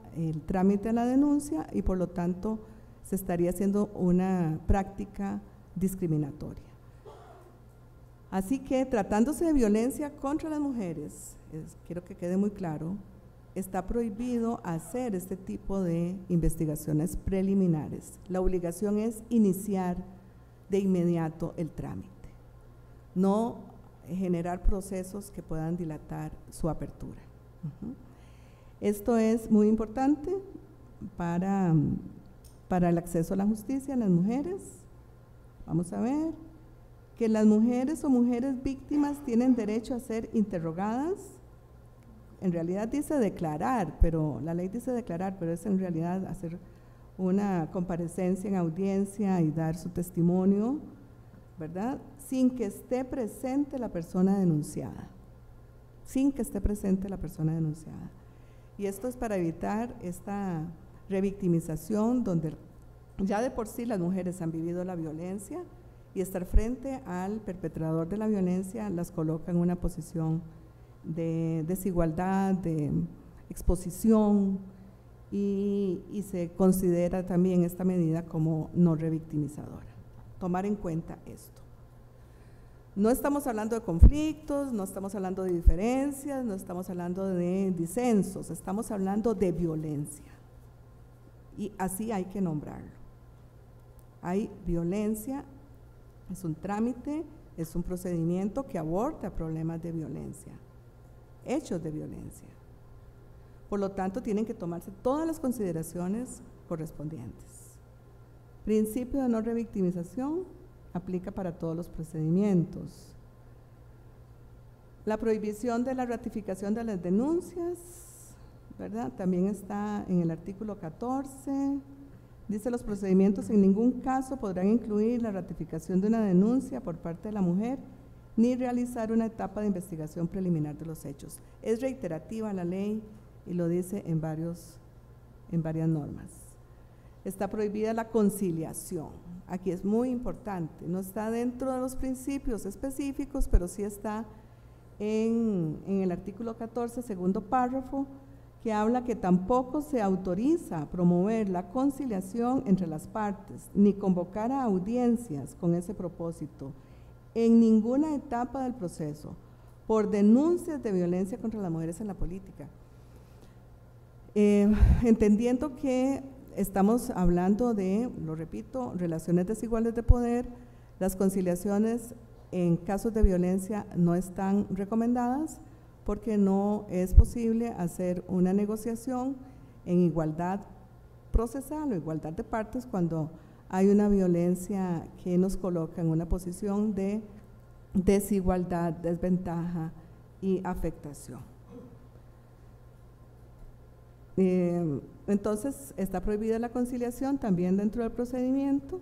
el trámite de la denuncia y por lo tanto se estaría haciendo una práctica discriminatoria. Así que tratándose de violencia contra las mujeres, quiero que quede muy claro, está prohibido hacer este tipo de investigaciones preliminares. La obligación es iniciar de inmediato el trámite, no generar procesos que puedan dilatar su apertura. Esto es muy importante para el acceso a la justicia en las mujeres. Vamos a ver que las mujeres o mujeres víctimas tienen derecho a ser interrogadas. En realidad dice declarar, pero la ley dice declarar, pero es en realidad hacer una comparecencia en audiencia y dar su testimonio, ¿verdad? Sin que esté presente la persona denunciada. Sin que esté presente la persona denunciada. Y esto es para evitar esta revictimización donde ya de por sí las mujeres han vivido la violencia y estar frente al perpetrador de la violencia las coloca en una posición de desigualdad, de exposición y se considera también esta medida como no revictimizadora. Tomar en cuenta esto. No estamos hablando de conflictos, no estamos hablando de diferencias, no estamos hablando de disensos, estamos hablando de violencia. Y así hay que nombrarlo. Hay violencia, es un trámite, es un procedimiento que aborda problemas de violencia, hechos de violencia. Por lo tanto, tienen que tomarse todas las consideraciones correspondientes. Principio de no revictimización aplica para todos los procedimientos. La prohibición de la ratificación de las denuncias, ¿verdad? También está en el artículo 14. Dice: los procedimientos en ningún caso podrán incluir la ratificación de una denuncia por parte de la mujer ni realizar una etapa de investigación preliminar de los hechos. Es reiterativa la ley y lo dice en varias normas. Está prohibida la conciliación. Aquí es muy importante, no está dentro de los principios específicos, pero sí está en el artículo 14, segundo párrafo, que habla que tampoco se autoriza promover la conciliación entre las partes, ni convocar a audiencias con ese propósito en ninguna etapa del proceso, por denuncias de violencia contra las mujeres en la política. Entendiendo que estamos hablando de, lo repito, relaciones desiguales de poder, las conciliaciones en casos de violencia no están recomendadas porque no es posible hacer una negociación en igualdad procesal o igualdad de partes cuando hay una violencia que nos coloca en una posición de desigualdad, desventaja y afectación. Entonces, está prohibida la conciliación también dentro del procedimiento.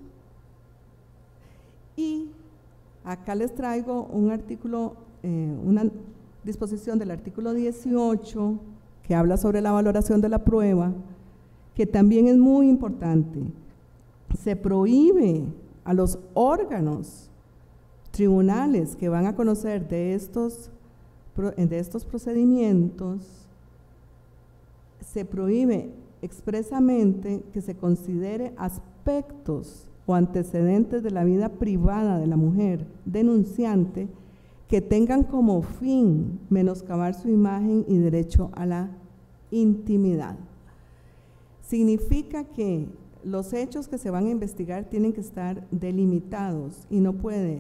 Y acá les traigo un artículo, una disposición del artículo 18 que habla sobre la valoración de la prueba, que también es muy importante. Se prohíbe a los órganos, tribunales que van a conocer de estos procedimientos, se prohíbe expresamente que se considere aspectos o antecedentes de la vida privada de la mujer denunciante que tengan como fin menoscabar su imagen y derecho a la intimidad. Significa que los hechos que se van a investigar tienen que estar delimitados y no puede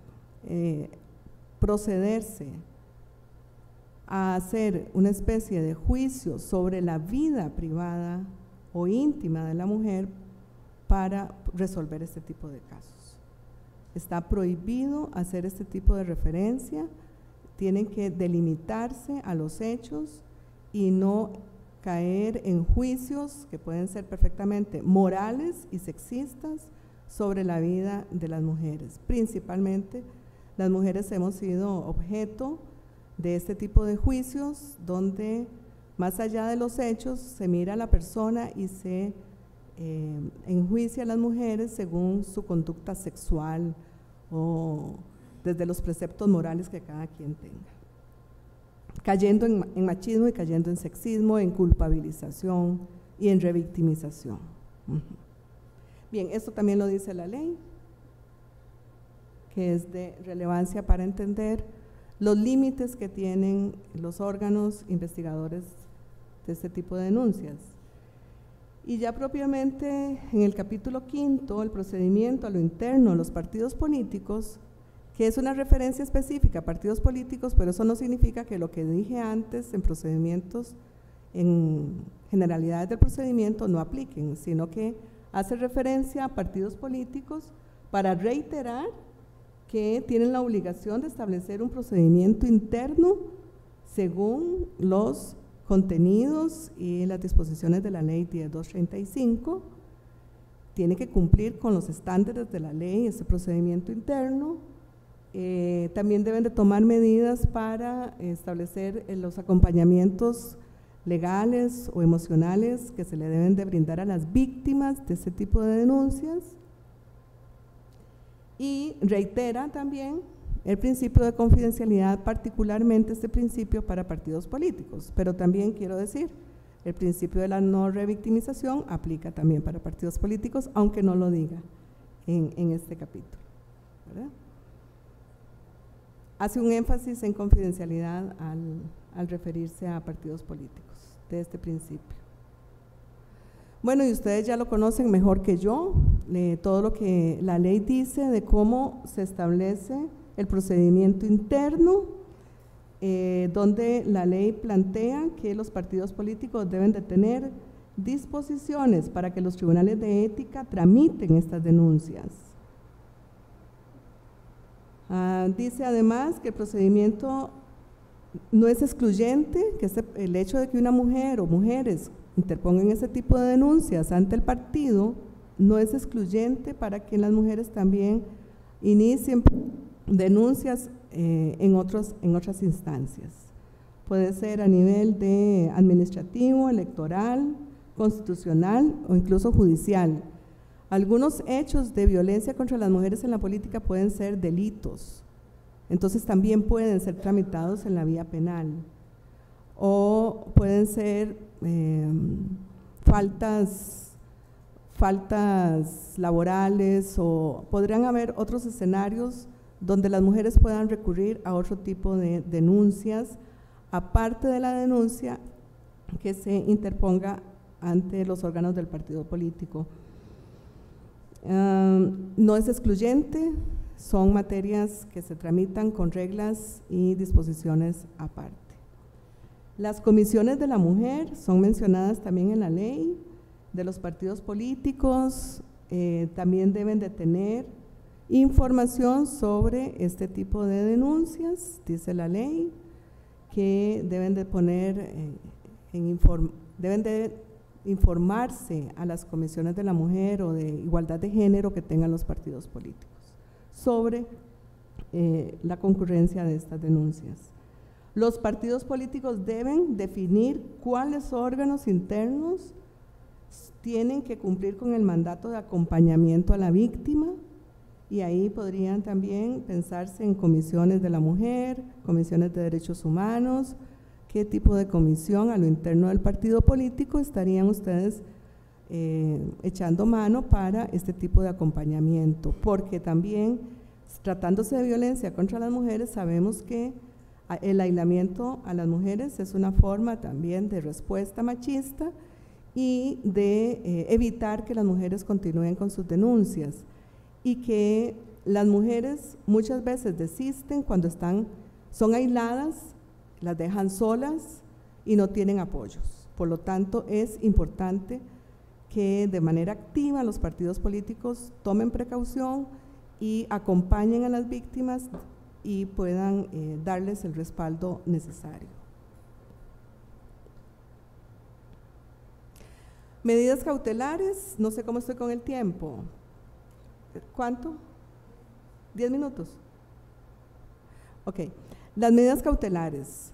procederse a hacer una especie de juicio sobre la vida privada o íntima de la mujer para resolver este tipo de casos. Está prohibido hacer este tipo de referencia, tienen que delimitarse a los hechos y no caer en juicios que pueden ser perfectamente morales y sexistas sobre la vida de las mujeres. Principalmente las mujeres hemos sido objeto de este tipo de juicios donde más allá de los hechos se mira a la persona y se enjuicia a las mujeres según su conducta sexual o desde los preceptos morales que cada quien tenga. cayendo en machismo y cayendo en sexismo, en culpabilización y en revictimización. Bien, esto también lo dice la ley, que es de relevancia para entender los límites que tienen los órganos investigadores de este tipo de denuncias. Y ya propiamente en el capítulo 5, el procedimiento a lo interno de los partidos políticos, que es una referencia específica a partidos políticos, pero eso no significa que lo que dije antes en procedimientos, en generalidades del procedimiento no apliquen, sino que hace referencia a partidos políticos para reiterar que tienen la obligación de establecer un procedimiento interno según los contenidos y las disposiciones de la ley 10235, tiene que cumplir con los estándares de la ley, ese procedimiento interno. También deben de tomar medidas para establecer los acompañamientos legales o emocionales que se le deben de brindar a las víctimas de este tipo de denuncias. Y reitera también el principio de confidencialidad, particularmente este principio para partidos políticos, pero también quiero decir, el principio de la no revictimización aplica también para partidos políticos, aunque no lo diga en este capítulo, ¿verdad? Hace un énfasis en confidencialidad al referirse a partidos políticos de este principio. Bueno, y ustedes ya lo conocen mejor que yo, todo lo que la ley dice de cómo se establece el procedimiento interno, donde la ley plantea que los partidos políticos deben de tener disposiciones para que los tribunales de ética tramiten estas denuncias. Dice además que el procedimiento no es excluyente, que el hecho de que una mujer o mujeres interpongan ese tipo de denuncias ante el partido no es excluyente para que las mujeres también inicien denuncias en otras instancias. Puede ser a nivel de administrativo, electoral, constitucional o incluso judicial. Algunos hechos de violencia contra las mujeres en la política pueden ser delitos, entonces también pueden ser tramitados en la vía penal, o pueden ser faltas laborales, o podrían haber otros escenarios donde las mujeres puedan recurrir a otro tipo de denuncias, aparte de la denuncia que se interponga ante los órganos del partido político. No es excluyente, son materias que se tramitan con reglas y disposiciones aparte. Las comisiones de la mujer son mencionadas también en la ley de los partidos políticos, también deben de tener información sobre este tipo de denuncias, dice la ley, que deben de poner, deben de informarse a las comisiones de la mujer o de igualdad de género que tengan los partidos políticos sobre la concurrencia de estas denuncias. Los partidos políticos deben definir cuáles órganos internos tienen que cumplir con el mandato de acompañamiento a la víctima, y ahí podrían también pensarse en comisiones de la mujer, comisiones de derechos humanos. ¿Qué tipo de comisión a lo interno del partido político estarían ustedes echando mano para este tipo de acompañamiento? Porque también, tratándose de violencia contra las mujeres, sabemos que el aislamiento a las mujeres es una forma también de respuesta machista y de evitar que las mujeres continúen con sus denuncias, y que las mujeres muchas veces desisten cuando son aisladas, las dejan solas y no tienen apoyos. Por lo tanto, es importante que de manera activa los partidos políticos tomen precaución y acompañen a las víctimas y puedan darles el respaldo necesario. Medidas cautelares, no sé cómo estoy con el tiempo. ¿Cuánto? 10 minutos. Ok, las medidas cautelares.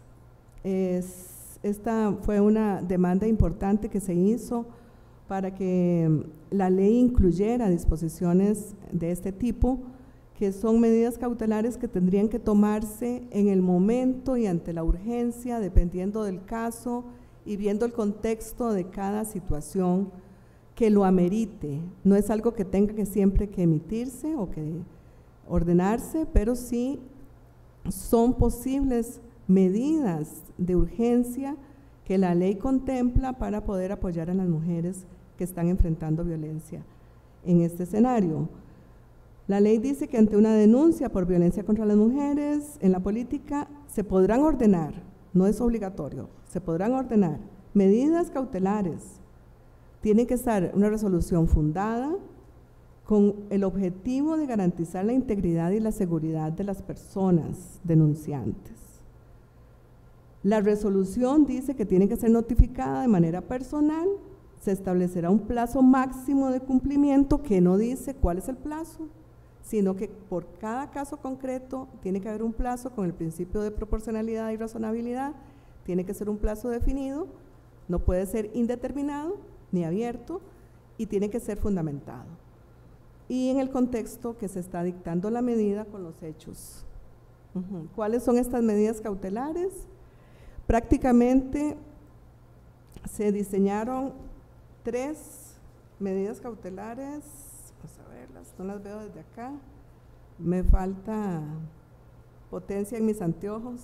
Esta fue una demanda importante que se hizo para que la ley incluyera disposiciones de este tipo, que son medidas cautelares que tendrían que tomarse en el momento y ante la urgencia, dependiendo del caso y viendo el contexto de cada situación que lo amerite. No es algo que tenga que siempre que emitirse o que ordenarse, pero sí son posibles medidas de urgencia que la ley contempla para poder apoyar a las mujeres que están enfrentando violencia en este escenario. La ley dice que ante una denuncia por violencia contra las mujeres en la política se podrán ordenar, no es obligatorio, se podrán ordenar medidas cautelares. Tiene que estar una resolución fundada con el objetivo de garantizar la integridad y la seguridad de las personas denunciantes. La resolución dice que tiene que ser notificada de manera personal, se establecerá un plazo máximo de cumplimiento que no dice cuál es el plazo, sino que por cada caso concreto tiene que haber un plazo con el principio de proporcionalidad y razonabilidad, tiene que ser un plazo definido, no puede ser indeterminado ni abierto y tiene que ser fundamentado. Y en el contexto que se está dictando la medida con los hechos. ¿Cuáles son estas medidas cautelares? Prácticamente se diseñaron 3 medidas cautelares. Vamos a verlas, no las veo desde acá. Me falta potencia en mis anteojos.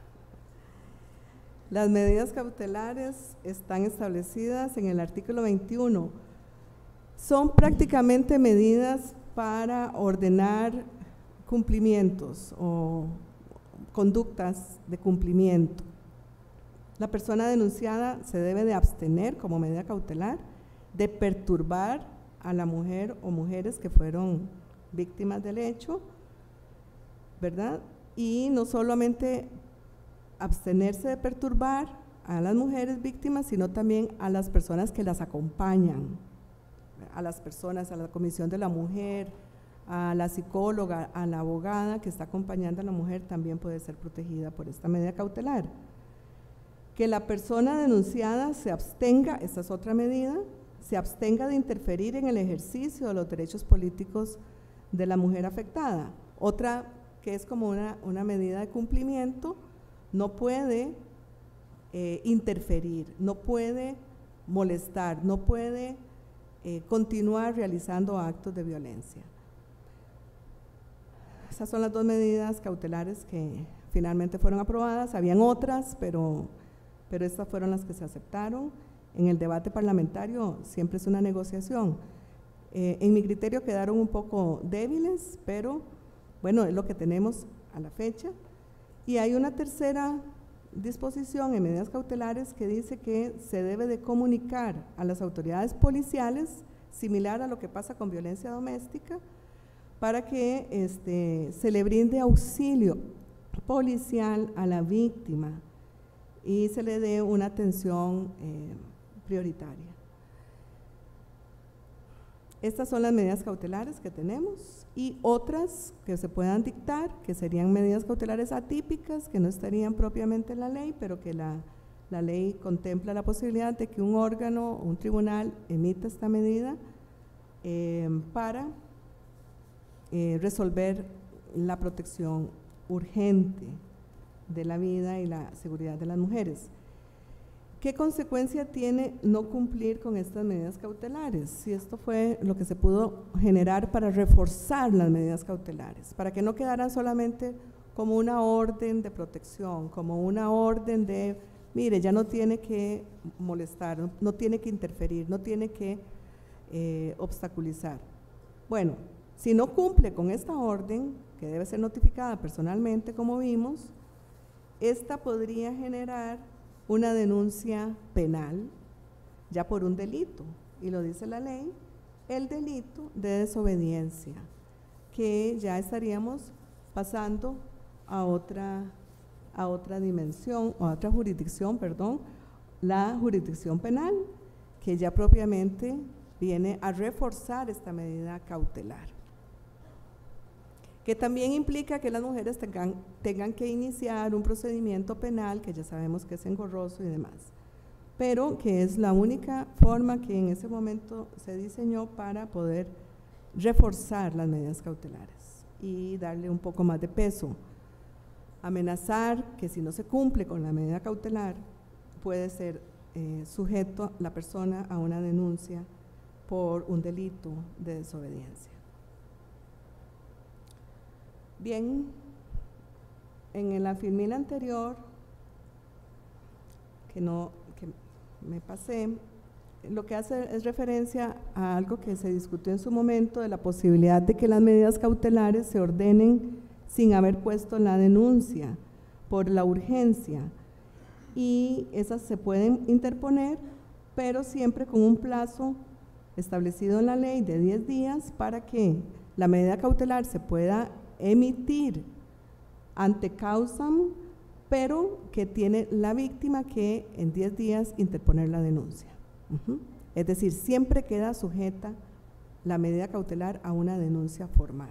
Las medidas cautelares están establecidas en el artículo 21. Son prácticamente medidas para ordenar cumplimientos o conductas de cumplimiento. La persona denunciada se debe de abstener como medida cautelar de perturbar a la mujer o mujeres que fueron víctimas del hecho, ¿verdad? Y no solamente abstenerse de perturbar a las mujeres víctimas, sino también a las personas que las acompañan, a las personas, a la Comisión de la Mujer, a la psicóloga, a la abogada que está acompañando a la mujer, también puede ser protegida por esta medida cautelar. Que la persona denunciada se abstenga, esta es otra medida, se abstenga de interferir en el ejercicio de los derechos políticos de la mujer afectada. Otra que es como una medida de cumplimiento, no puede interferir, no puede molestar, no puede continuar realizando actos de violencia. Esas son las 2 medidas cautelares que finalmente fueron aprobadas. Habían otras, pero estas fueron las que se aceptaron. En el debate parlamentario siempre es una negociación. En mi criterio quedaron un poco débiles, pero bueno, es lo que tenemos a la fecha. Y hay una tercera disposición en medidas cautelares que dice que se debe de comunicar a las autoridades policiales, similar a lo que pasa con violencia doméstica, para que se le brinde auxilio policial a la víctima y se le dé una atención prioritaria. Estas son las medidas cautelares que tenemos y otras que se puedan dictar, que serían medidas cautelares atípicas, que no estarían propiamente en la ley, pero que la ley contempla la posibilidad de que un órgano o un tribunal emita esta medida para resolver la protección urgente de la vida y la seguridad de las mujeres. ¿Qué consecuencia tiene no cumplir con estas medidas cautelares? Si esto fue lo que se pudo generar para reforzar las medidas cautelares, para que no quedaran solamente como una orden de protección, como una orden de, mire, ya no tiene que molestar, no tiene que interferir, no tiene que obstaculizar. Bueno, si no cumple con esta orden, que debe ser notificada personalmente, como vimos, esta podría generar una denuncia penal ya por un delito, y lo dice la ley, el delito de desobediencia, que ya estaríamos pasando a otra dimensión, o a otra jurisdicción, perdón, la jurisdicción penal, que ya propiamente viene a reforzar esta medida cautelar, que también implica que las mujeres tengan que iniciar un procedimiento penal, que ya sabemos que es engorroso y demás, pero que es la única forma que en ese momento se diseñó para poder reforzar las medidas cautelares y darle un poco más de peso. Amenazar que si no se cumple con la medida cautelar puede ser sujeto la persona a una denuncia por un delito de desobediencia. Bien, en la filmil anterior, que me pasé, lo que hace es referencia a algo que se discutió en su momento, de la posibilidad de que las medidas cautelares se ordenen sin haber puesto la denuncia por la urgencia, y esas se pueden interponer, pero siempre con un plazo establecido en la ley de 10 días para que la medida cautelar se pueda emitir ante causam, pero que tiene la víctima que en 10 días interponer la denuncia. Es decir, siempre queda sujeta la medida cautelar a una denuncia formal.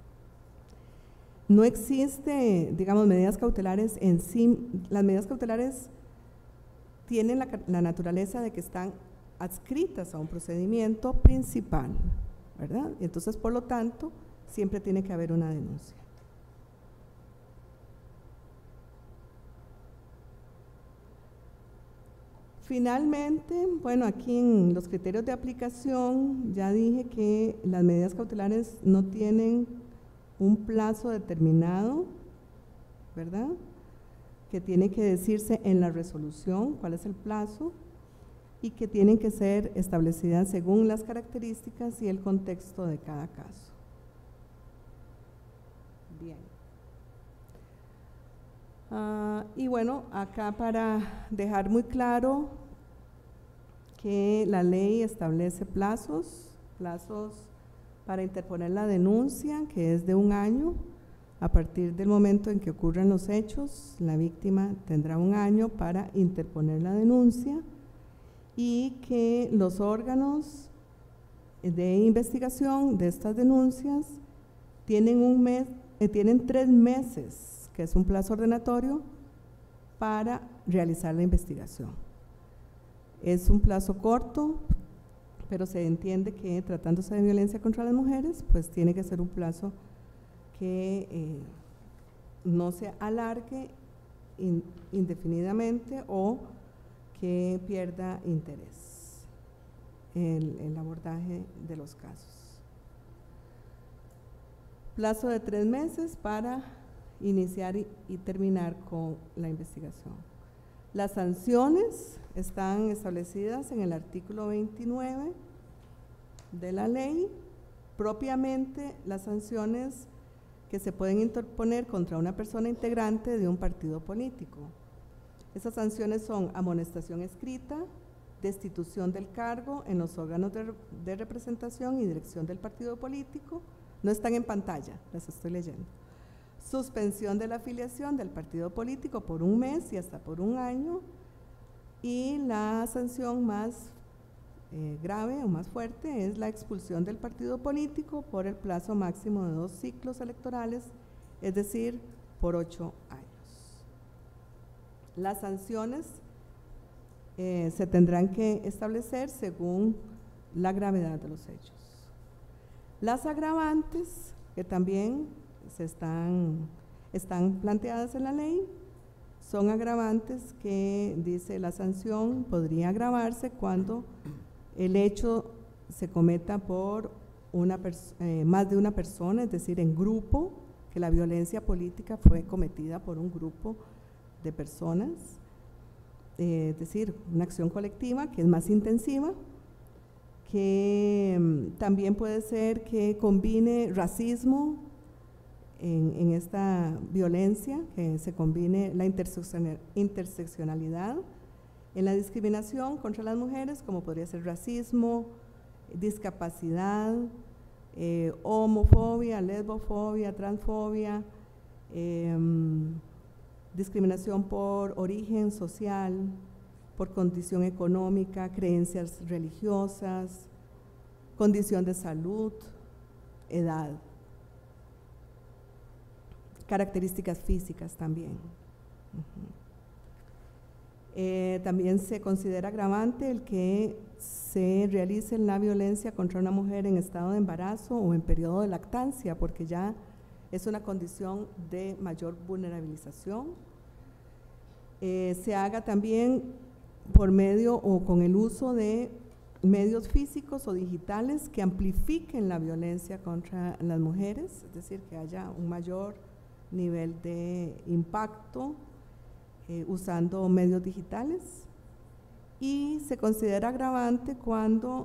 No existe, digamos, medidas cautelares en sí. Las medidas cautelares tienen la naturaleza de que están adscritas a un procedimiento principal, ¿verdad? Y entonces, por lo tanto, siempre tiene que haber una denuncia. Finalmente, bueno, aquí en los criterios de aplicación ya dije que las medidas cautelares no tienen un plazo determinado, ¿verdad? Que tiene que decirse en la resolución cuál es el plazo y que tienen que ser establecidas según las características y el contexto de cada caso. Bien. Y bueno, acá para dejar muy claro que la ley establece plazos para interponer la denuncia, que es de 1 año. A partir del momento en que ocurran los hechos, la víctima tendrá 1 año para interponer la denuncia, y que los órganos de investigación de estas denuncias tienen 3 meses, que es un plazo ordenatorio, para realizar la investigación. Es un plazo corto, pero se entiende que tratándose de violencia contra las mujeres, pues tiene que ser un plazo que no se alargue indefinidamente o que pierda interés el abordaje de los casos. Plazo de 3 meses para iniciar y terminar con la investigación. Las sanciones están establecidas en el artículo 29 de la ley. Propiamente, las sanciones que se pueden interponer contra una persona integrante de un partido político. Esas sanciones son amonestación escrita, destitución del cargo en los órganos de representación y dirección del partido político. No están en pantalla, las estoy leyendo. Suspensión de la afiliación del partido político por 1 mes y hasta por 1 año, y la sanción más grave o más fuerte es la expulsión del partido político por el plazo máximo de 2 ciclos electorales, es decir, por 8 años. Las sanciones se tendrán que establecer según la gravedad de los hechos. Las agravantes, que también están planteadas en la ley, son agravantes que dice la sanción podría agravarse cuando el hecho se cometa por más de una persona, es decir, en grupo, que la violencia política fue cometida por un grupo de personas, es decir, una acción colectiva que es más intensiva, que también puede ser que combine racismo en esta violencia, que se combine la interseccionalidad en la discriminación contra las mujeres, como podría ser racismo, discapacidad, homofobia, lesbofobia, transfobia, discriminación por origen social, por condición económica, creencias religiosas, condición de salud, edad, características físicas también. También se considera agravante el que se realice la violencia contra una mujer en estado de embarazo o en periodo de lactancia, porque ya es una condición de mayor vulnerabilización. Se haga también por medio o con el uso de medios físicos o digitales que amplifiquen la violencia contra las mujeres, es decir, que haya un mayor nivel de impacto usando medios digitales. Y se considera agravante cuando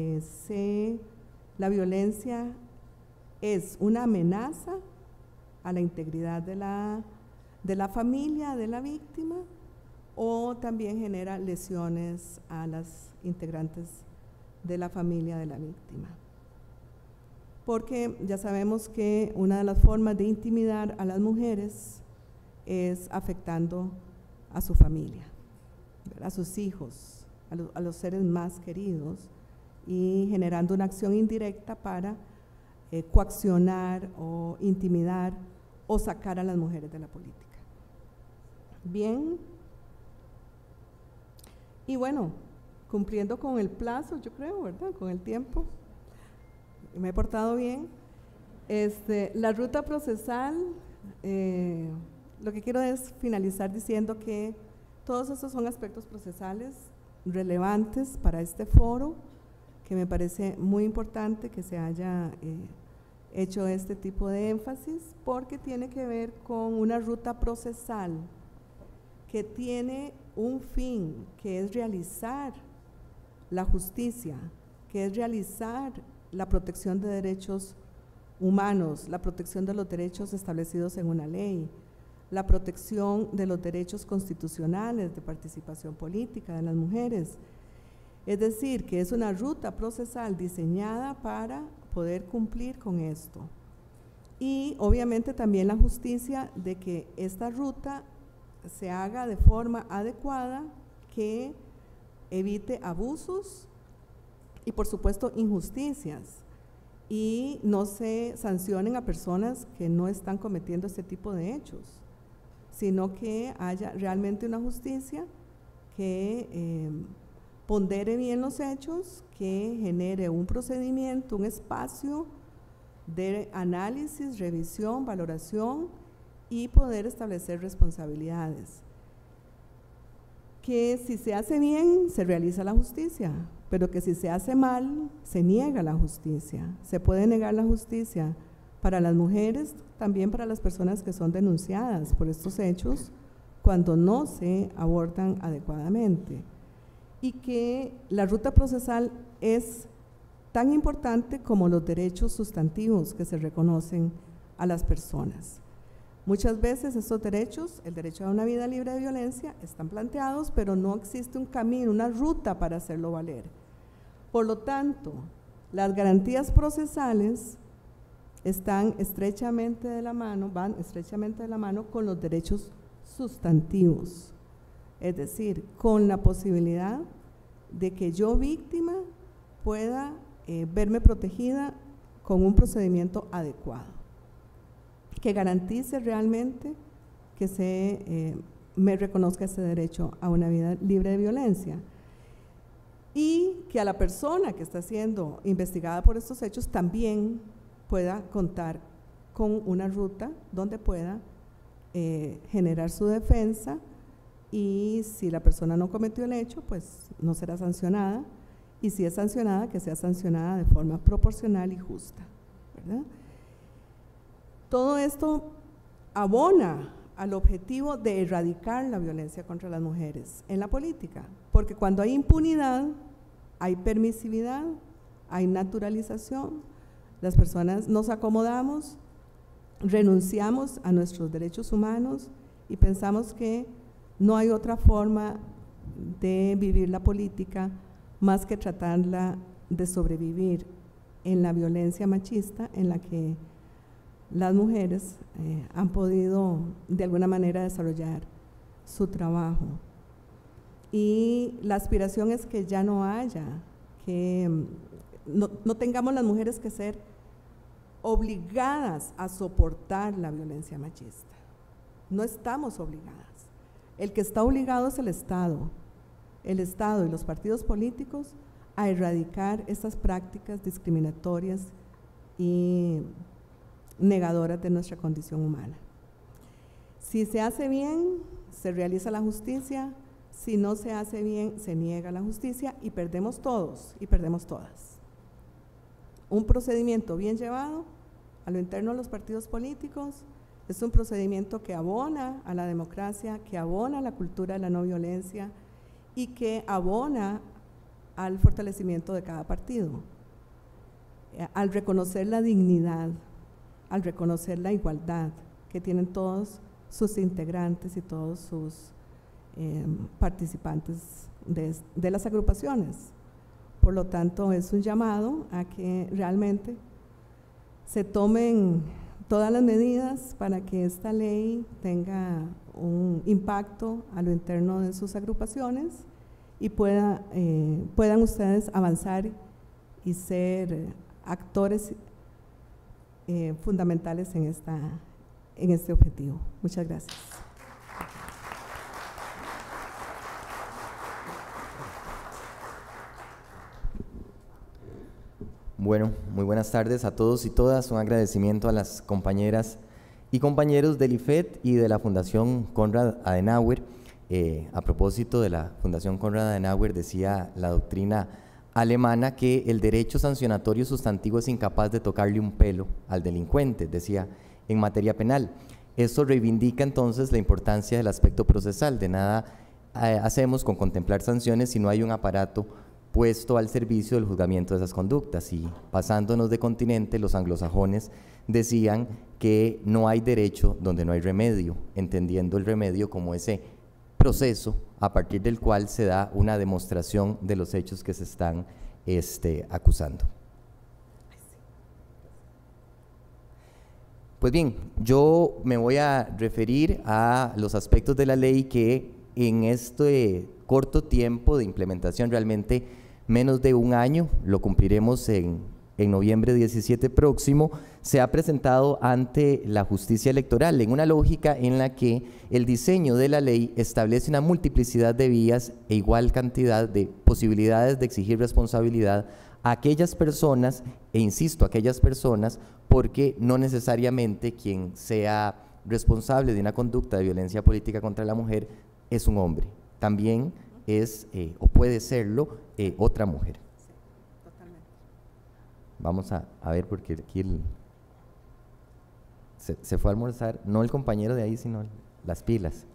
la violencia es una amenaza a la integridad de la familia de la víctima, o también genera lesiones a las integrantes de la familia de la víctima. Porque ya sabemos que una de las formas de intimidar a las mujeres es afectando a su familia, a sus hijos, a los seres más queridos, y generando una acción indirecta para coaccionar o intimidar o sacar a las mujeres de la política. Bien, y bueno, cumpliendo con el plazo, yo creo, ¿verdad? Con el tiempo, me he portado bien. La ruta procesal, lo que quiero es finalizar diciendo que todos esos son aspectos procesales relevantes para este foro, que me parece muy importante que se haya hecho este tipo de énfasis, porque tiene que ver con una ruta procesal que tiene un fin, que es realizar la justicia, que es realizar la protección de derechos humanos, la protección de los derechos establecidos en una ley, la protección de los derechos constitucionales de participación política de las mujeres. Es decir, que es una ruta procesal diseñada para poder cumplir con esto. Y obviamente también la justicia de que esta ruta se haga de forma adecuada, que evite abusos y por supuesto injusticias, y no se sancionen a personas que no están cometiendo este tipo de hechos, sino que haya realmente una justicia que pondere bien los hechos, que genere un procedimiento, un espacio de análisis, revisión, valoración y poder establecer responsabilidades. Que si se hace bien, se realiza la justicia, pero que si se hace mal, se niega la justicia. Se puede negar la justicia para las mujeres, también para las personas que son denunciadas por estos hechos, cuando no se abordan adecuadamente. Y que la ruta procesal es tan importante como los derechos sustantivos que se reconocen a las personas. Muchas veces estos derechos, el derecho a una vida libre de violencia, están planteados, pero no existe un camino, una ruta para hacerlo valer. Por lo tanto, las garantías procesales están estrechamente de la mano, van estrechamente de la mano con los derechos sustantivos, es decir, con la posibilidad de que yo, víctima, pueda verme protegida con un procedimiento adecuado, que garantice realmente que me reconozca ese derecho a una vida libre de violencia, y que a la persona que está siendo investigada por estos hechos también pueda contar con una ruta donde pueda generar su defensa, y si la persona no cometió el hecho, pues no será sancionada, y si es sancionada, que sea sancionada de forma proporcional y justa, ¿verdad? Todo esto abona al objetivo de erradicar la violencia contra las mujeres en la política, porque cuando hay impunidad, hay permisividad, hay naturalización, las personas nos acomodamos, renunciamos a nuestros derechos humanos y pensamos que no hay otra forma de vivir la política más que tratarla de sobrevivir en la violencia machista en la que las mujeres han podido de alguna manera desarrollar su trabajo. Y la aspiración es que ya no haya, que no tengamos las mujeres que ser obligadas a soportar la violencia machista. No estamos obligadas. El que está obligado es el Estado y los partidos políticos a erradicar estas prácticas discriminatorias y negadoras de nuestra condición humana. Si se hace bien, se realiza la justicia. Si no se hace bien, se niega la justicia y perdemos todos y perdemos todas. Un procedimiento bien llevado a lo interno de los partidos políticos es un procedimiento que abona a la democracia, que abona a la cultura de la no violencia y que abona al fortalecimiento de cada partido. Al reconocer la dignidad, al reconocer la igualdad que tienen todos sus integrantes y todos sus participantes de las agrupaciones. Por lo tanto, es un llamado a que realmente se tomen todas las medidas para que esta ley tenga un impacto a lo interno de sus agrupaciones y puedan ustedes avanzar y ser actores fundamentales en este objetivo. Muchas gracias. Bueno, muy buenas tardes a todos y todas. Un agradecimiento a las compañeras y compañeros del IFET y de la Fundación Konrad Adenauer. A propósito de la Fundación Konrad Adenauer, decía la doctrina alemana que el derecho sancionatorio sustantivo es incapaz de tocarle un pelo al delincuente, decía en materia penal. Esto reivindica entonces la importancia del aspecto procesal. De nada hacemos con contemplar sanciones si no hay un aparato puesto al servicio del juzgamiento de esas conductas. Y pasándonos de continente, los anglosajones decían que no hay derecho donde no hay remedio, entendiendo el remedio como ese proceso a partir del cual se da una demostración de los hechos que se están acusando. Pues bien, yo me voy a referir a los aspectos de la ley que en este corto tiempo de implementación, realmente menos de un año, lo cumpliremos en noviembre 17 próximo, se ha presentado ante la justicia electoral en una lógica en la que el diseño de la ley establece una multiplicidad de vías e igual cantidad de posibilidades de exigir responsabilidad a aquellas personas, e insisto, aquellas personas, porque no necesariamente quien sea responsable de una conducta de violencia política contra la mujer es un hombre, también es o puede serlo otra mujer. Sí, totalmente. Vamos a ver porque aquí se fue a almorzar, no el compañero de ahí, sino las pilas.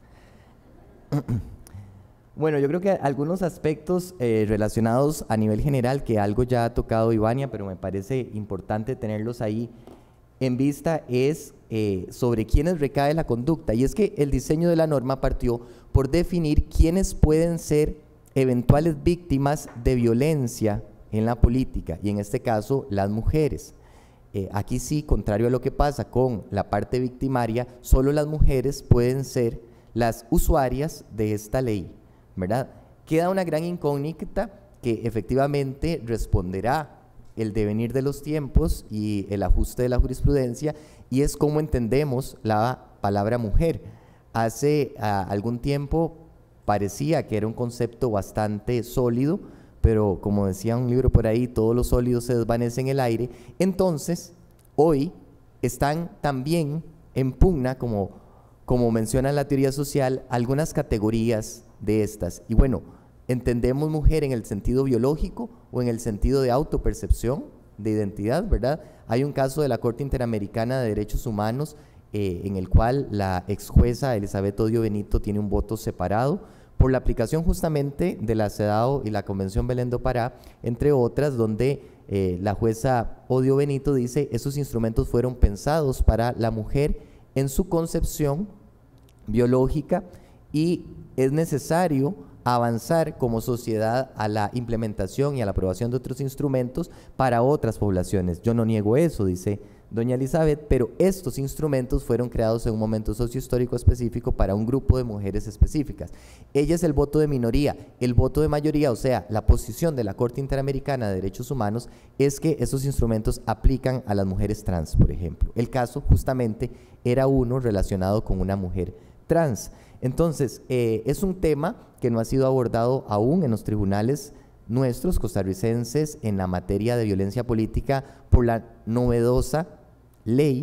Bueno, yo creo que algunos aspectos relacionados a nivel general, que algo ya ha tocado Ivania, pero me parece importante tenerlos ahí en vista, es sobre quiénes recae la conducta. Y es que el diseño de la norma partió por definir quiénes pueden ser eventuales víctimas de violencia en la política, y en este caso las mujeres. Aquí sí, contrario a lo que pasa con la parte victimaria, solo las mujeres pueden ser las usuarias de esta ley, ¿verdad? Queda una gran incógnita que efectivamente responderá el devenir de los tiempos y el ajuste de la jurisprudencia, y es cómo entendemos la palabra mujer. Hace algún tiempo parecía que era un concepto bastante sólido, pero como decía un libro por ahí, todos los sólidos se desvanecen en el aire. Entonces, hoy están también en pugna, como menciona la teoría social, algunas categorías de estas. Y bueno, entendemos mujer en el sentido biológico o en el sentido de autopercepción, de identidad, ¿verdad? Hay un caso de la Corte Interamericana de Derechos Humanos en el cual la ex jueza Elizabeth Odio Benito tiene un voto separado por la aplicación justamente de la CEDAW y la Convención Belén do Pará, entre otras, donde la jueza Odio Benito dice: esos instrumentos fueron pensados para la mujer en su concepción biológica y es necesario avanzar como sociedad a la implementación y a la aprobación de otros instrumentos para otras poblaciones. Yo no niego eso, dice doña Elizabeth, pero estos instrumentos fueron creados en un momento sociohistórico específico para un grupo de mujeres específicas. Ella es el voto de minoría. El voto de mayoría, o sea, la posición de la Corte Interamericana de Derechos Humanos, es que esos instrumentos aplican a las mujeres trans, por ejemplo. El caso justamente era uno relacionado con una mujer trans. Entonces, es un tema que no ha sido abordado aún en los tribunales nuestros costarricenses en la materia de violencia política por la novedosa ley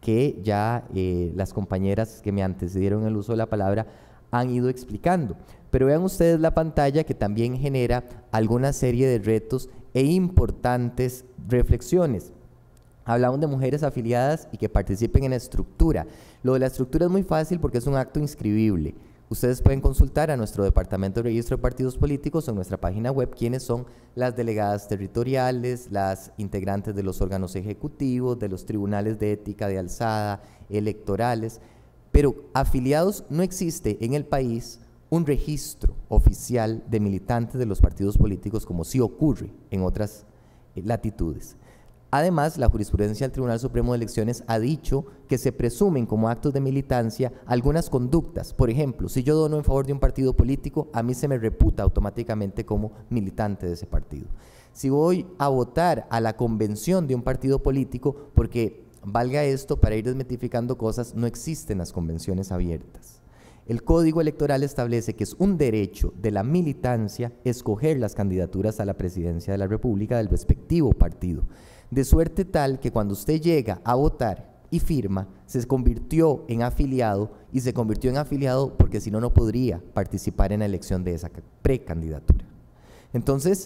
que ya las compañeras que me antecedieron en el uso de la palabra han ido explicando. Pero vean ustedes la pantalla, que también genera alguna serie de retos e importantes reflexiones. Hablamos de mujeres afiliadas y que participen en la estructura. Lo de la estructura es muy fácil porque es un acto inscribible. Ustedes pueden consultar a nuestro Departamento de Registro de Partidos Políticos en nuestra página web quiénes son las delegadas territoriales, las integrantes de los órganos ejecutivos, de los tribunales de ética de alzada, electorales. Pero afiliados, no existe en el país un registro oficial de militantes de los partidos políticos como sí ocurre en otras latitudes. Además, la jurisprudencia del Tribunal Supremo de Elecciones ha dicho que se presumen como actos de militancia algunas conductas. Por ejemplo, si yo dono en favor de un partido político, a mí se me reputa automáticamente como militante de ese partido. Si voy a votar a la convención de un partido político, porque valga esto, para ir desmitificando cosas, no existen las convenciones abiertas. El Código Electoral establece que es un derecho de la militancia escoger las candidaturas a la presidencia de la República del respectivo partido. De suerte tal que cuando usted llega a votar y firma, se convirtió en afiliado, y se convirtió en afiliado porque si no, no podría participar en la elección de esa precandidatura. Entonces,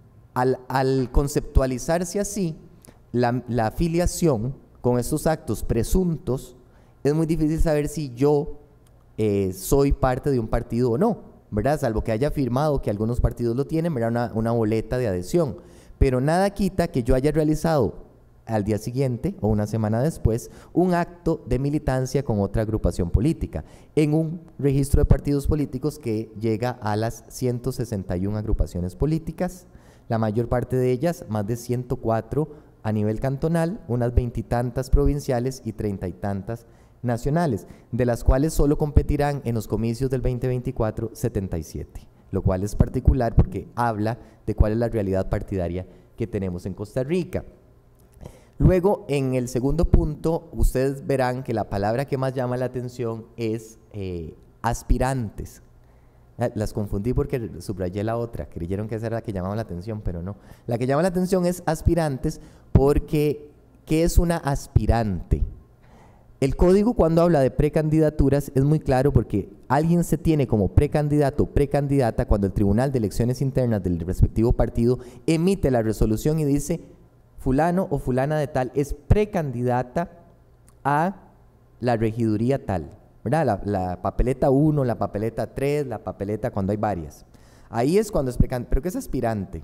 al conceptualizarse así, la afiliación con estos actos presuntos, es muy difícil saber si yo soy parte de un partido o no, ¿verdad? Salvo que haya firmado, que algunos partidos lo tienen, ¿verdad? Una boleta de adhesión. Pero nada quita que yo haya realizado al día siguiente o una semana después un acto de militancia con otra agrupación política en un registro de partidos políticos que llega a las 161 agrupaciones políticas, la mayor parte de ellas, más de 104 a nivel cantonal, unas 20 y tantas provinciales y 30 y tantas nacionales, de las cuales solo competirán en los comicios del 2024 77. Lo cual es particular porque habla de cuál es la realidad partidaria que tenemos en Costa Rica. Luego, en el segundo punto, ustedes verán que la palabra que más llama la atención es aspirantes. Las confundí porque subrayé la otra, creyeron que esa era la que llamaba la atención, pero no. La que llama la atención es aspirantes porque, ¿qué es una aspirante? El código, cuando habla de precandidaturas, es muy claro porque alguien se tiene como precandidato o precandidata cuando el Tribunal de Elecciones Internas del respectivo partido emite la resolución y dice fulano o fulana de tal es precandidata a la regiduría tal, ¿verdad? La papeleta 1, la papeleta 3, la papeleta cuando hay varias. Ahí es cuando es precandidata. ¿Pero qué es aspirante?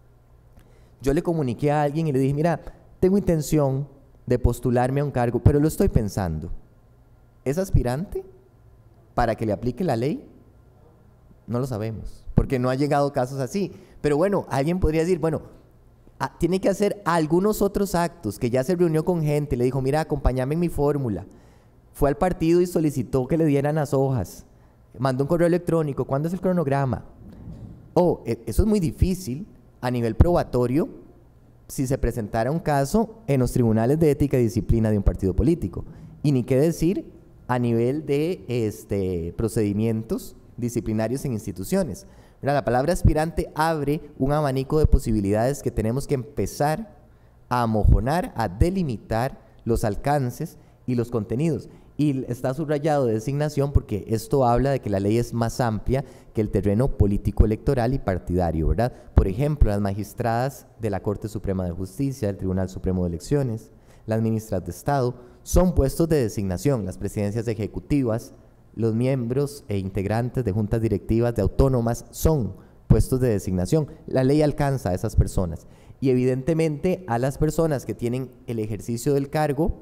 Yo le comuniqué a alguien y le dije, mira, tengo intención de postularme a un cargo, pero lo estoy pensando. ¿Es aspirante para que le aplique la ley? No lo sabemos, porque no ha llegado casos así. Pero bueno, alguien podría decir, bueno, tiene que hacer algunos otros actos, que ya se reunió con gente, le dijo, mira, acompáñame en mi fórmula. Fue al partido y solicitó que le dieran las hojas. Mandó un correo electrónico. ¿Cuándo es el cronograma? Eso es muy difícil a nivel probatorio si se presentara un caso en los tribunales de ética y disciplina de un partido político. Y ni qué decir a nivel de procedimientos disciplinarios en instituciones. Mira, la palabra aspirante abre un abanico de posibilidades que tenemos que empezar a amojonar, a delimitar los alcances y los contenidos. Y está subrayado de designación porque esto habla de que la ley es más amplia que el terreno político electoral y partidario, ¿verdad? Por ejemplo, las magistradas de la Corte Suprema de Justicia, del Tribunal Supremo de Elecciones, las ministras de Estado, son puestos de designación. Las presidencias ejecutivas, los miembros e integrantes de juntas directivas de autónomas son puestos de designación. La ley alcanza a esas personas y evidentemente a las personas que tienen el ejercicio del cargo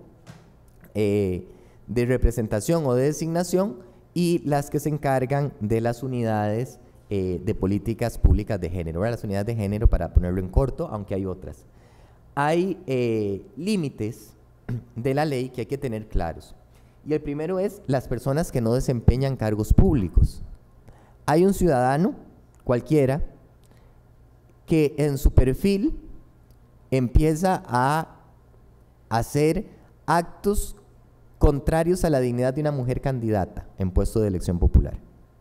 de representación o de designación y las que se encargan de las unidades de políticas públicas de género, las unidades de género para ponerlo en corto, aunque hay otras. Hay límites de la ley que hay que tener claros. Y el primero es las personas que no desempeñan cargos públicos. Hay un ciudadano, cualquiera, que en su perfil empieza a hacer actos contrarios a la dignidad de una mujer candidata en puesto de elección popular.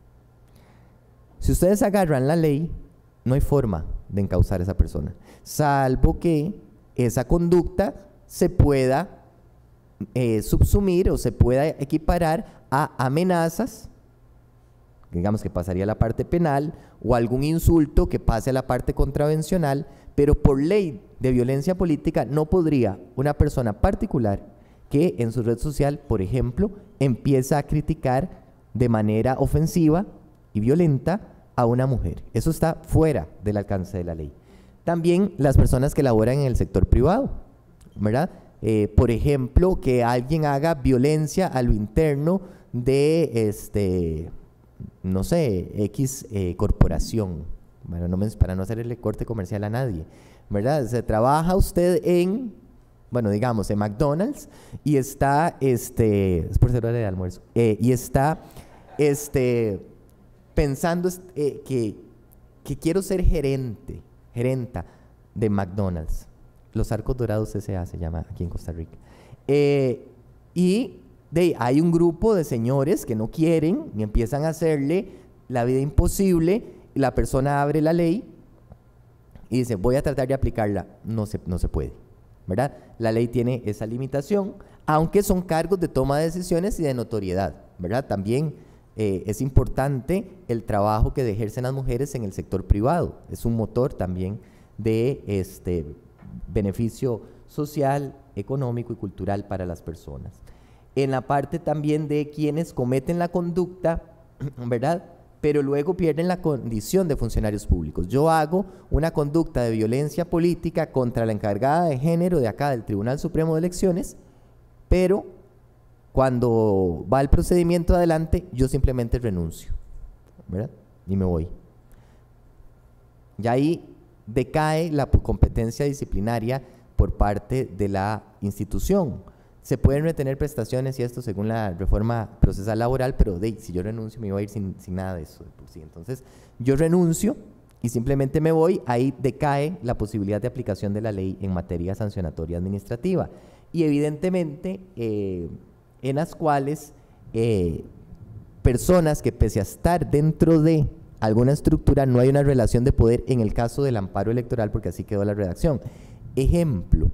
Si ustedes agarran la ley, no hay forma de encauzar a esa persona, salvo que esa conducta se pueda subsumir o se pueda equiparar a amenazas, digamos que pasaría a la parte penal, o algún insulto que pase a la parte contravencional, pero por ley de violencia política no podría una persona particular que en su red social, por ejemplo, empieza a criticar de manera ofensiva y violenta a una mujer. Eso está fuera del alcance de la ley. También las personas que laboran en el sector privado, ¿verdad? Por ejemplo, que alguien haga violencia a lo interno de, no sé, X corporación, bueno, para no hacerle corte comercial a nadie, ¿verdad? Se trabaja usted en, bueno, digamos, en McDonald's y está, es por ser hora de almuerzo, y está, pensando que quiero ser gerenta de McDonald's. Los Arcos Dorados S.A. se llama aquí en Costa Rica. Y hay un grupo de señores que no quieren y empiezan a hacerle la vida imposible. La persona abre la ley y dice, voy a tratar de aplicarla. No se puede, ¿verdad? La ley tiene esa limitación, aunque son cargos de toma de decisiones y de notoriedad, ¿verdad? También es importante el trabajo que ejercen las mujeres en el sector privado. Es un motor también de beneficio social, económico y cultural para las personas. En la parte también de quienes cometen la conducta, ¿verdad?, pero luego pierden la condición de funcionarios públicos. Yo hago una conducta de violencia política contra la encargada de género de acá del Tribunal Supremo de Elecciones, pero cuando va el procedimiento adelante, yo simplemente renuncio, ¿verdad?, y me voy. Y ahí decae la competencia disciplinaria por parte de la institución. Se pueden retener prestaciones y esto según la reforma procesal laboral, pero si yo renuncio me voy a ir sin nada de eso. Sí. Entonces yo renuncio y simplemente me voy, ahí decae la posibilidad de aplicación de la ley en materia sancionatoria administrativa. Y evidentemente en las cuales personas que pese a estar dentro de alguna estructura no hay una relación de poder en el caso del amparo electoral, porque así quedó la redacción. Ejemplo,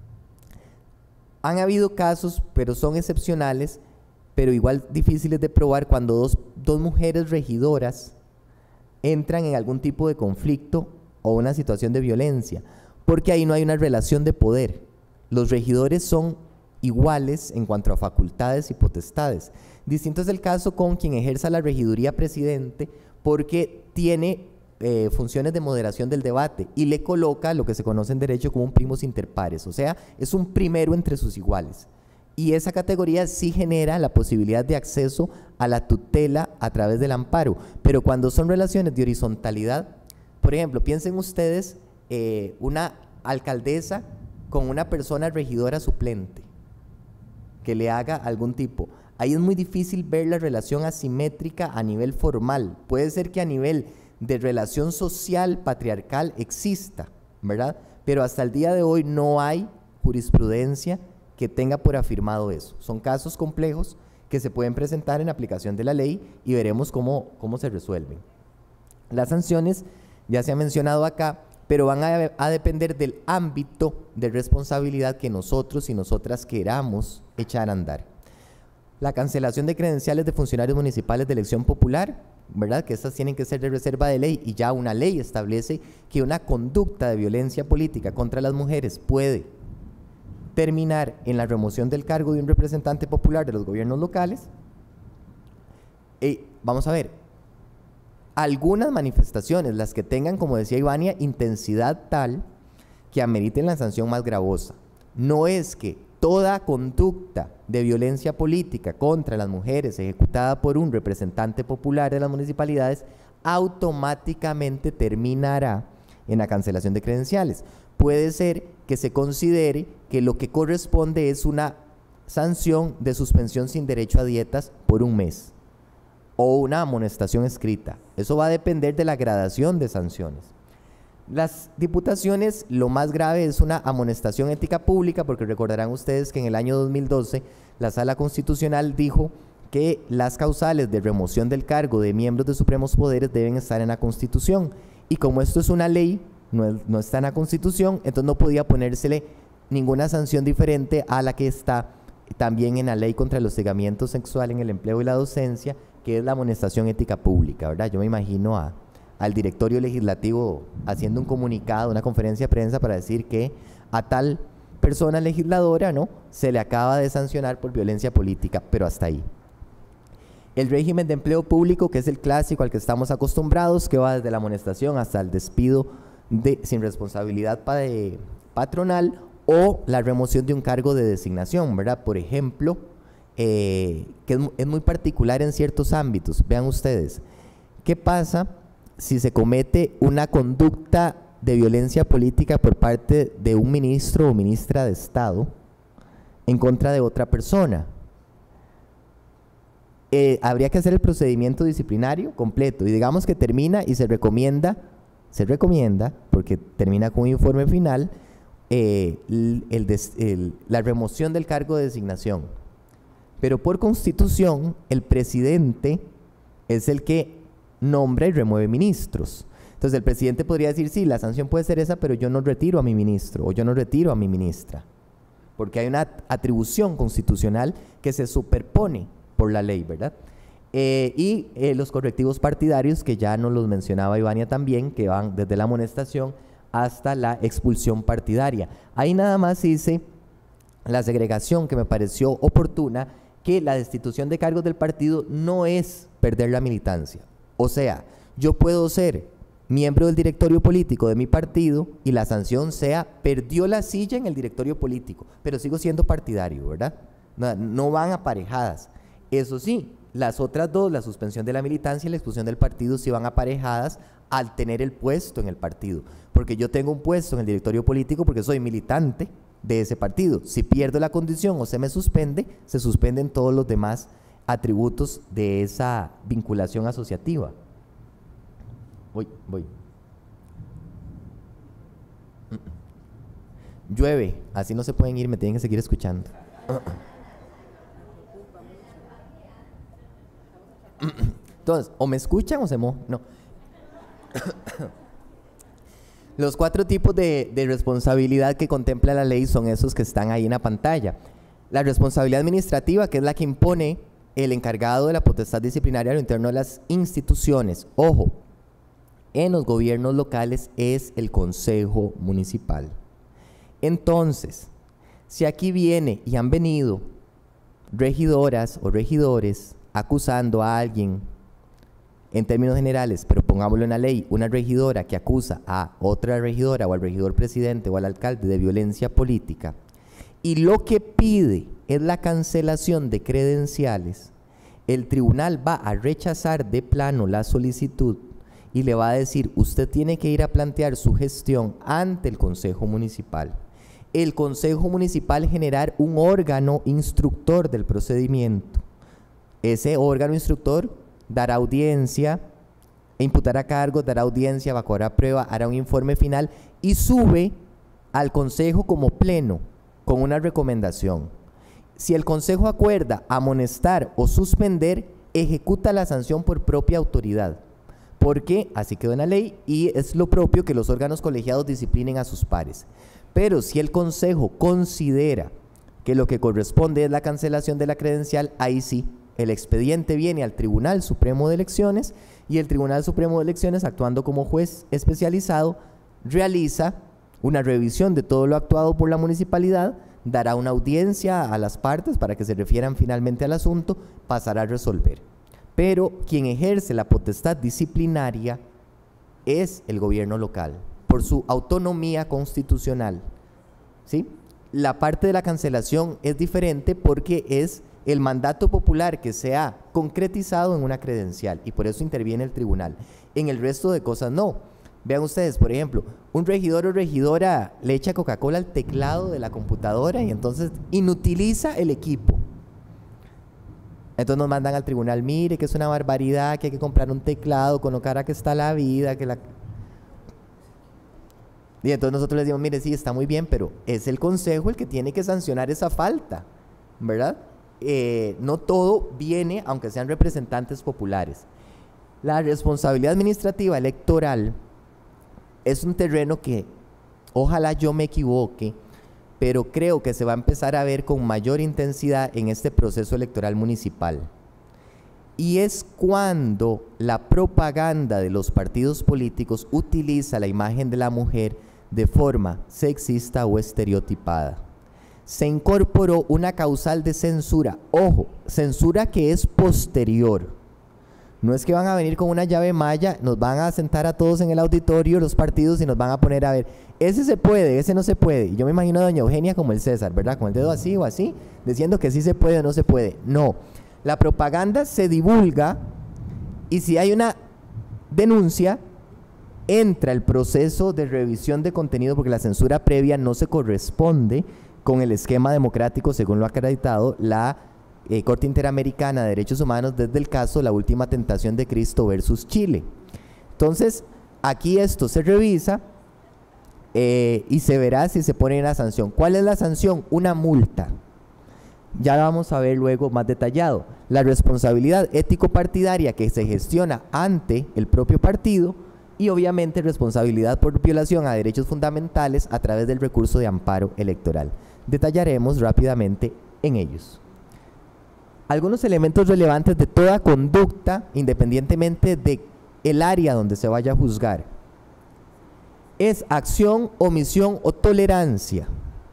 han habido casos, pero son excepcionales, pero igual difíciles de probar, cuando dos mujeres regidoras entran en algún tipo de conflicto o una situación de violencia, porque ahí no hay una relación de poder. Los regidores son iguales en cuanto a facultades y potestades. Distinto es el caso con quien ejerza la regiduría presidente, porque tiene funciones de moderación del debate y le coloca lo que se conoce en derecho como un primus inter pares, o sea, es un primero entre sus iguales. Y esa categoría sí genera la posibilidad de acceso a la tutela a través del amparo, pero cuando son relaciones de horizontalidad, por ejemplo, piensen ustedes una alcaldesa con una persona regidora suplente que le haga algún tipo. Ahí es muy difícil ver la relación asimétrica a nivel formal. Puede ser que a nivel de relación social patriarcal exista, ¿verdad? Pero hasta el día de hoy no hay jurisprudencia que tenga por afirmado eso. Son casos complejos que se pueden presentar en aplicación de la ley y veremos cómo se resuelven. Las sanciones ya se ha mencionado acá, pero van a depender del ámbito de responsabilidad que nosotros y nosotras queramos echar a andar. La cancelación de credenciales de funcionarios municipales de elección popular, ¿verdad?, que estas tienen que ser de reserva de ley, y ya una ley establece que una conducta de violencia política contra las mujeres puede terminar en la remoción del cargo de un representante popular de los gobiernos locales. Vamos a ver, algunas manifestaciones, las que tengan, como decía Ivania, intensidad tal que ameriten la sanción más gravosa. No es que toda conducta de violencia política contra las mujeres ejecutada por un representante popular de las municipalidades automáticamente terminará en la cancelación de credenciales. Puede ser que se considere que lo que corresponde es una sanción de suspensión sin derecho a dietas por un mes o una amonestación escrita. Eso va a depender de la gradación de sanciones. Las diputaciones, lo más grave es una amonestación ética pública, porque recordarán ustedes que en el año 2012 la Sala Constitucional dijo que las causales de remoción del cargo de miembros de supremos poderes deben estar en la Constitución, y como esto es una ley, no está en la Constitución, entonces no podía ponérsele ninguna sanción diferente a la que está también en la ley contra el hostigamiento sexual en el empleo y la docencia, que es la amonestación ética pública, ¿verdad? Yo me imagino al directorio legislativo haciendo un comunicado, una conferencia de prensa para decir que a tal persona legisladora, ¿no?, se le acaba de sancionar por violencia política, pero hasta ahí. El régimen de empleo público, que es el clásico al que estamos acostumbrados, que va desde la amonestación hasta el despido sin responsabilidad patronal o la remoción de un cargo de designación, ¿verdad? Por ejemplo, que es muy particular en ciertos ámbitos. Vean ustedes, ¿qué pasa si se comete una conducta de violencia política por parte de un ministro o ministra de Estado en contra de otra persona? Habría que hacer el procedimiento disciplinario completo y digamos que termina y se recomienda, porque termina con un informe final, la remoción del cargo de designación. Pero por constitución, el presidente es el que nombra y remueve ministros. Entonces el presidente podría decir, sí, la sanción puede ser esa, pero yo no retiro a mi ministro o yo no retiro a mi ministra, porque hay una atribución constitucional que se superpone por la ley, ¿verdad? Y los correctivos partidarios, que ya nos los mencionaba Ivania también, que van desde la amonestación hasta la expulsión partidaria. Ahí nada más hice la segregación que me pareció oportuna, que la destitución de cargos del partido no es perder la militancia. O sea, yo puedo ser miembro del directorio político de mi partido y la sanción sea, perdió la silla en el directorio político, pero sigo siendo partidario, ¿verdad? No van aparejadas. Eso sí, las otras dos, la suspensión de la militancia y la expulsión del partido, sí van aparejadas al tener el puesto en el partido, porque yo tengo un puesto en el directorio político porque soy militante de ese partido. Si pierdo la condición o se me suspende, se suspenden todos los demás atributos de esa vinculación asociativa. Voy. Llueve, así no se pueden ir, me tienen que seguir escuchando. Entonces, o me escuchan o se no. Los 4 tipos de responsabilidad que contempla la ley son esos que están ahí en la pantalla. La responsabilidad administrativa, que es la que impone el encargado de la potestad disciplinaria a lo interno de las instituciones. Ojo, en los gobiernos locales es el Consejo Municipal. Entonces, si aquí viene y han venido regidoras o regidores acusando a alguien, en términos generales, pero pongámoslo en la ley, una regidora que acusa a otra regidora o al regidor presidente o al alcalde de violencia política, y lo que pide es la cancelación de credenciales, el tribunal va a rechazar de plano la solicitud y le va a decir, usted tiene que ir a plantear su gestión ante el Consejo Municipal. El Consejo Municipal generar un órgano instructor del procedimiento. Ese órgano instructor dará audiencia, imputará cargos, dará audiencia, evacuará prueba, hará un informe final y sube al Consejo como pleno con una recomendación. Si el Consejo acuerda amonestar o suspender, ejecuta la sanción por propia autoridad, porque así quedó en la ley y es lo propio que los órganos colegiados disciplinen a sus pares. Pero si el Consejo considera que lo que corresponde es la cancelación de la credencial, ahí sí, el expediente viene al Tribunal Supremo de Elecciones y el Tribunal Supremo de Elecciones, actuando como juez especializado, realiza una revisión de todo lo actuado por la municipalidad, dará una audiencia a las partes para que se refieran finalmente al asunto, pasará a resolver. Pero quien ejerce la potestad disciplinaria es el gobierno local, por su autonomía constitucional, ¿sí? La parte de la cancelación es diferente porque es el mandato popular que se ha concretizado en una credencial y por eso interviene el tribunal. En el resto de cosas no. Vean ustedes, por ejemplo, un regidor o regidora le echa Coca-Cola al teclado de la computadora y entonces inutiliza el equipo. Entonces nos mandan al tribunal, mire que es una barbaridad, que hay que comprar un teclado con lo cara que está la vida, que la... Y entonces nosotros les decimos, mire, sí, está muy bien, pero es el consejo el que tiene que sancionar esa falta, ¿verdad? No todo viene, aunque sean representantes populares. La responsabilidad administrativa electoral es un terreno que, ojalá yo me equivoque, pero creo que se va a empezar a ver con mayor intensidad en este proceso electoral municipal. Y es cuando la propaganda de los partidos políticos utiliza la imagen de la mujer de forma sexista o estereotipada. Se incorporó una causal de censura, ojo, censura que es posterior. No es que van a venir con una llave maya, nos van a sentar a todos en el auditorio los partidos y nos van a poner a ver, ese se puede, ese no se puede. Y yo me imagino a doña Eugenia como el César, ¿verdad? Con el dedo así o así, diciendo que sí se puede o no se puede. No, la propaganda se divulga y si hay una denuncia, entra el proceso de revisión de contenido porque la censura previa no se corresponde con el esquema democrático según lo ha acreditado la Corte Interamericana de Derechos Humanos desde el caso La Última Tentación de Cristo versus Chile. Entonces, aquí esto se revisa y se verá si se pone la sanción. ¿Cuál es la sanción? Una multa. Ya la vamos a ver luego más detallado. La responsabilidad ético-partidaria que se gestiona ante el propio partido y obviamente responsabilidad por violación a derechos fundamentales a través del recurso de amparo electoral. Detallaremos rápidamente en ellos. Algunos elementos relevantes de toda conducta, independientemente de el área donde se vaya a juzgar, es acción, omisión o tolerancia.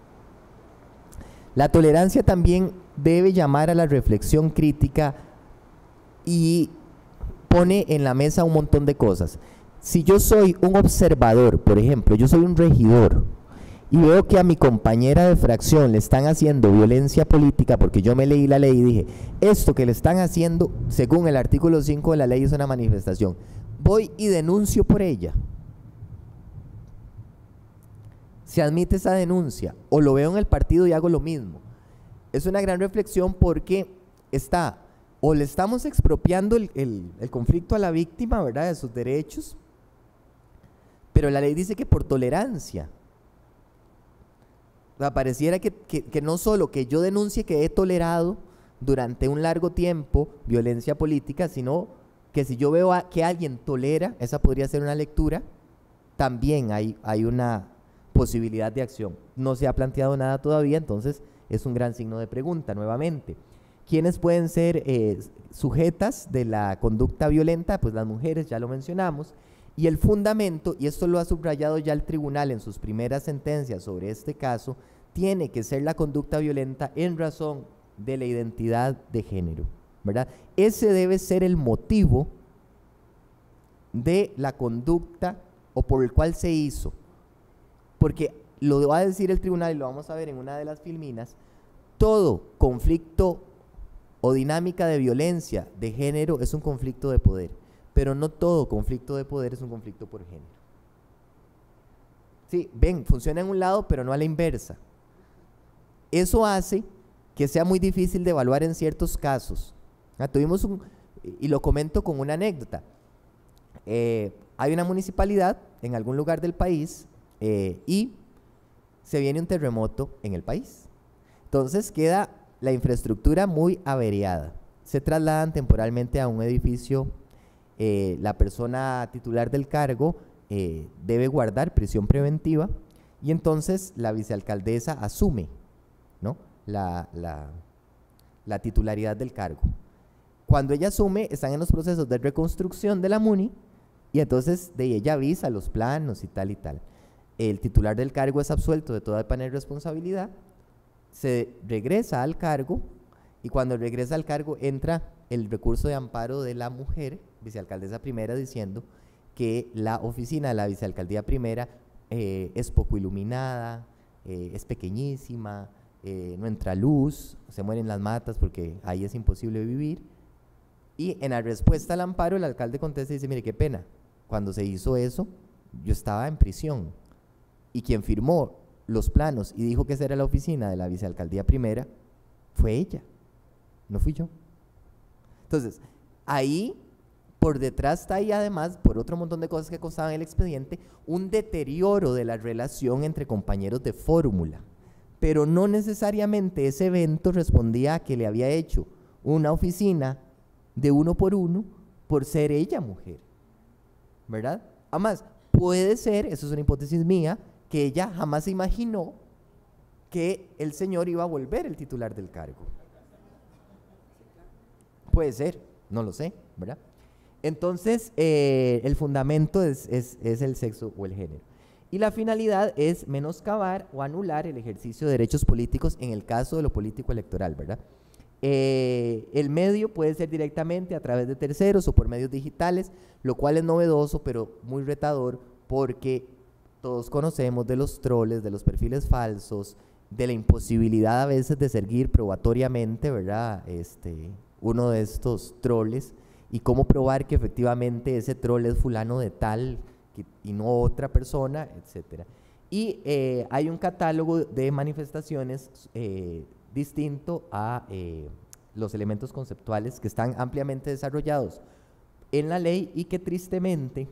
La tolerancia también debe llamar a la reflexión crítica y pone en la mesa un montón de cosas. Si yo soy un observador, por ejemplo, yo soy un regidor, y veo que a mi compañera de fracción le están haciendo violencia política porque yo me leí la ley y dije, esto que le están haciendo, según el artículo 5 de la ley, es una manifestación. Voy y denuncio por ella. Se admite esa denuncia, o lo veo en el partido y hago lo mismo. Es una gran reflexión porque está, o le estamos expropiando el conflicto a la víctima, ¿verdad?, de sus derechos, pero la ley dice que por tolerancia. O sea, pareciera que no solo que yo denuncie que he tolerado durante un largo tiempo violencia política, sino que si yo veo que alguien tolera, esa podría ser una lectura, también hay una posibilidad de acción. No se ha planteado nada todavía, entonces es un gran signo de pregunta nuevamente. ¿Quiénes pueden ser sujetas de la conducta violenta? Pues las mujeres, ya lo mencionamos. Y el fundamento, y esto lo ha subrayado ya el tribunal en sus primeras sentencias sobre este caso, tiene que ser la conducta violenta en razón de la identidad de género, ¿verdad? Ese debe ser el motivo de la conducta o por el cual se hizo, porque lo va a decir el tribunal y lo vamos a ver en una de las filminas, todo conflicto o dinámica de violencia de género es un conflicto de poder. Pero no todo conflicto de poder es un conflicto por género. Sí, ven, funciona en un lado, pero no a la inversa. Eso hace que sea muy difícil de evaluar en ciertos casos. Tuvimos y lo comento con una anécdota. Hay una municipalidad en algún lugar del país y se viene un terremoto en el país. Entonces queda la infraestructura muy averiada. Se trasladan temporalmente a un edificio. La persona titular del cargo debe guardar prisión preventiva y entonces la vicealcaldesa asume, ¿no?, la titularidad del cargo. Cuando ella asume, están en los procesos de reconstrucción de la MUNI y entonces ella avisa los planos y tal y tal. El titular del cargo es absuelto de toda pena de responsabilidad, se regresa al cargo y cuando regresa al cargo entra el recurso de amparo de la mujer, vicealcaldesa primera, diciendo que la oficina de la vicealcaldía primera es poco iluminada, es pequeñísima, no entra luz, se mueren las matas porque ahí es imposible vivir. Y en la respuesta al amparo el alcalde contesta y dice, mire, qué pena, cuando se hizo eso yo estaba en prisión y quien firmó los planos y dijo que esa era la oficina de la vicealcaldía primera fue ella, no fui yo. Entonces, ahí por detrás está ahí además, por otro montón de cosas que constaban en el expediente, un deterioro de la relación entre compañeros de fórmula, pero no necesariamente ese evento respondía a que le había hecho una oficina de uno por ser ella mujer, ¿verdad? Además, puede ser, eso es una hipótesis mía, que ella jamás se imaginó que el señor iba a volver el titular del cargo. Puede ser, no lo sé, ¿verdad? Entonces, el fundamento es el sexo o el género. Y la finalidad es menoscabar o anular el ejercicio de derechos políticos en el caso de lo político electoral, ¿verdad? El medio puede ser directamente a través de terceros o por medios digitales, lo cual es novedoso, pero muy retador, porque todos conocemos de los troles, de los perfiles falsos, de la imposibilidad a veces de seguir probatoriamente, ¿verdad? Uno de estos troles, y cómo probar que efectivamente ese troll es fulano de tal y no otra persona, etcétera. Y hay un catálogo de manifestaciones distinto a los elementos conceptuales que están ampliamente desarrollados en la ley y que tristemente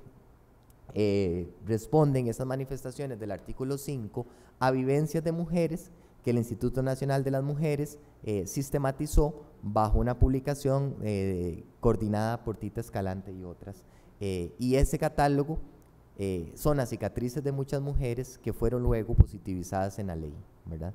responden esas manifestaciones del artículo 5 a vivencias de mujeres que el Instituto Nacional de las Mujeres sistematizó bajo una publicación coordinada por Tita Escalante y otras. Y ese catálogo son las cicatrices de muchas mujeres que fueron luego positivizadas en la ley, ¿verdad?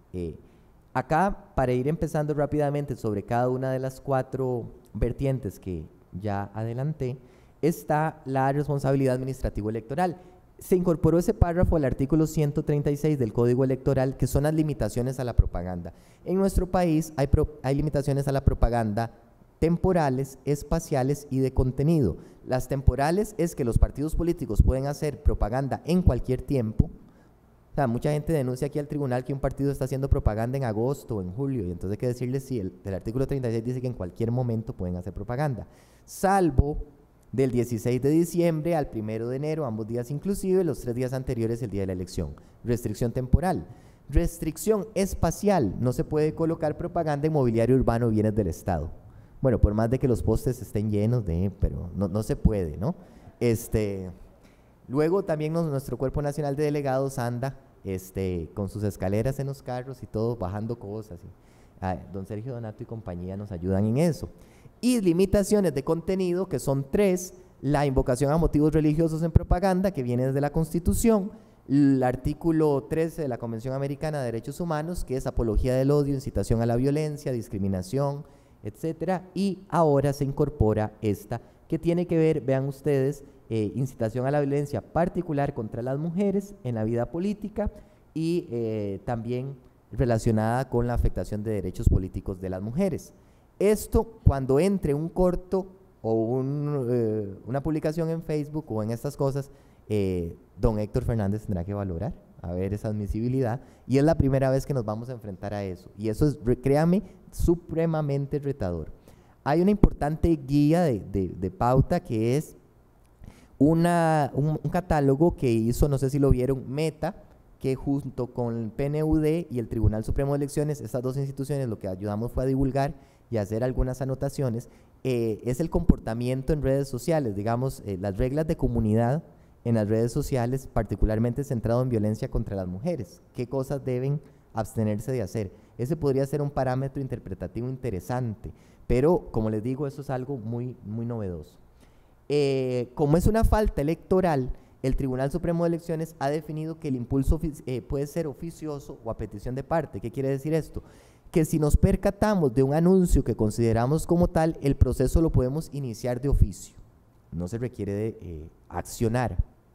Acá, para ir empezando rápidamente sobre cada una de las 4 vertientes que ya adelanté, está la responsabilidad administrativa electoral. Se incorporó ese párrafo al artículo 136 del Código Electoral, que son las limitaciones a la propaganda. En nuestro país hay limitaciones a la propaganda temporales, espaciales y de contenido. Las temporales es que los partidos políticos pueden hacer propaganda en cualquier tiempo. O sea, mucha gente denuncia aquí al tribunal que un partido está haciendo propaganda en agosto o en julio, y entonces hay que decirles si el artículo 36 dice que en cualquier momento pueden hacer propaganda, salvo del 16 de diciembre al 1 de enero, ambos días inclusive, los 3 días anteriores el día de la elección. Restricción temporal. Restricción espacial. No se puede colocar propaganda en mobiliario urbano o bienes del Estado. Bueno, por más de que los postes estén llenos pero no se puede, ¿no? Luego también nuestro Cuerpo Nacional de Delegados anda con sus escaleras en los carros y todo, bajando cosas. Don Sergio Donato y compañía nos ayudan en eso. Y limitaciones de contenido, que son 3, la invocación a motivos religiosos en propaganda, que viene desde la Constitución, el artículo 13 de la Convención Americana de Derechos Humanos, que es apología del odio, incitación a la violencia, discriminación, etcétera, y ahora se incorpora esta, que tiene que ver, vean ustedes, incitación a la violencia particular contra las mujeres en la vida política y también relacionada con la afectación de derechos políticos de las mujeres. Esto, cuando entre un corto o una publicación en Facebook o en estas cosas, don Héctor Fernández tendrá que valorar, a ver esa admisibilidad, y es la primera vez que nos vamos a enfrentar a eso, y eso es, créame, supremamente retador. Hay una importante guía de pauta que es un catálogo que hizo, no sé si lo vieron, Meta, que junto con el PNUD y el Tribunal Supremo de Elecciones, estas 2 instituciones, lo que ayudamos fue a divulgar y hacer algunas anotaciones, es el comportamiento en redes sociales, digamos, las reglas de comunidad en las redes sociales, particularmente centrado en violencia contra las mujeres, qué cosas deben abstenerse de hacer. Ese podría ser un parámetro interpretativo interesante, pero como les digo, eso es algo muy, muy novedoso. Como es una falta electoral, el Tribunal Supremo de Elecciones ha definido que el impulso puede ser oficioso o a petición de parte. ¿Qué quiere decir esto? Que si nos percatamos de un anuncio que consideramos como tal, el proceso lo podemos iniciar de oficio, no se requiere de accionar.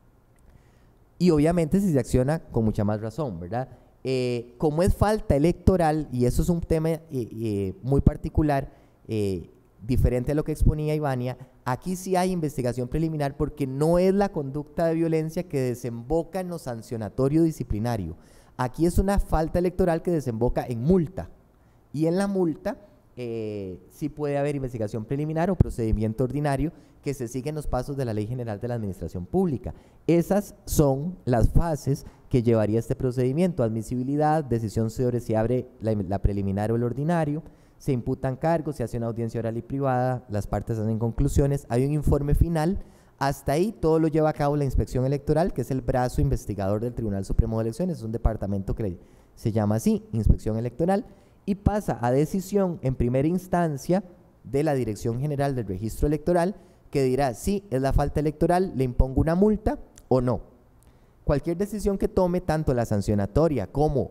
Y obviamente si se acciona con mucha más razón, ¿verdad? Como es falta electoral, y eso es un tema muy particular, diferente a lo que exponía Ivania, aquí sí hay investigación preliminar porque no es la conducta de violencia que desemboca en lo sancionatorio disciplinario. Aquí es una falta electoral que desemboca en multa, y en la multa sí puede haber investigación preliminar o procedimiento ordinario que se siguen los pasos de la Ley General de la Administración Pública. Esas son las fases que llevaría este procedimiento: admisibilidad, decisión sobre si abre la preliminar o el ordinario, se imputan cargos, se hace una audiencia oral y privada, las partes hacen conclusiones, hay un informe final. Hasta ahí todo lo lleva a cabo la Inspección Electoral, que es el brazo investigador del Tribunal Supremo de Elecciones, es un departamento que se llama así, Inspección Electoral, y pasa a decisión en primera instancia de la Dirección General del Registro Electoral, que dirá si es la falta electoral, le impongo una multa o no. Cualquier decisión que tome, tanto la sancionatoria como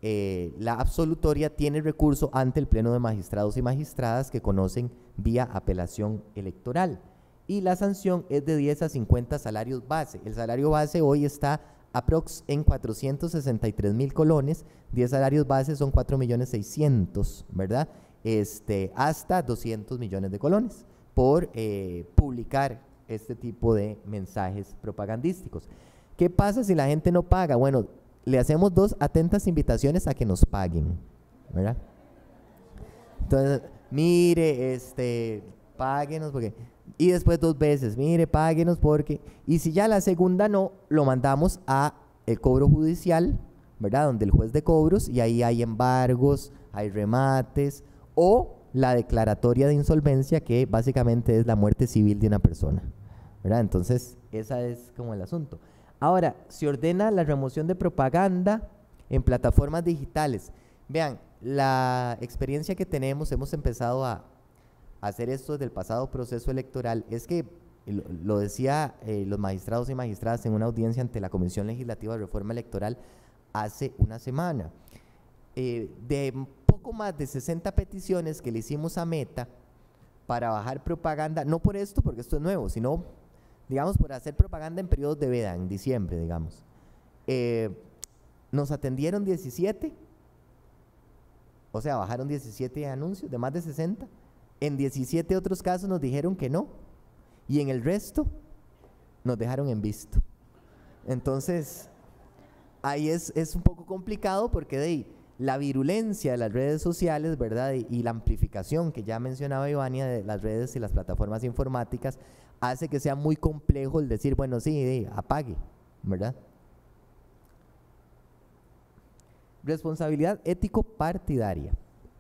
la absolutoria tiene recurso ante el Pleno de Magistrados y Magistradas que conocen vía apelación electoral. Y la sanción es de 10 a 50 salarios base. El salario base hoy está aprox en 463,000 colones, 10 salarios base son 4.600.000, ¿verdad? Hasta 200 millones de colones por publicar este tipo de mensajes propagandísticos. ¿Qué pasa si la gente no paga? Bueno, le hacemos 2 atentas invitaciones a que nos paguen, ¿verdad? Entonces, mire, páguenos porque... Y después 2 veces, mire, páguenos porque... Y si ya la segunda no, lo mandamos a el cobro judicial, ¿verdad? Donde el juez de cobros, y ahí hay embargos, hay remates, o la declaratoria de insolvencia, que básicamente es la muerte civil de una persona, ¿verdad? Entonces, ese es como el asunto. Ahora, se ordena la remoción de propaganda en plataformas digitales. Vean, la experiencia que tenemos, hemos empezado a hacer esto desde el pasado proceso electoral, es que, lo decía los magistrados y magistradas en una audiencia ante la Comisión Legislativa de Reforma Electoral hace una semana, de poco más de 60 peticiones que le hicimos a Meta para bajar propaganda, no por esto, porque esto es nuevo, sino, digamos, por hacer propaganda en periodos de veda, en diciembre, digamos. Nos atendieron 17, o sea, bajaron 17 anuncios de más de 60. En 17 otros casos nos dijeron que no, y en el resto nos dejaron en visto. Entonces, ahí es un poco complicado porque la virulencia de las redes sociales, ¿verdad? Y la amplificación que ya mencionaba Ivania de las redes y las plataformas informáticas hace que sea muy complejo el decir, bueno, sí, apague, ¿verdad? Responsabilidad ético-partidaria.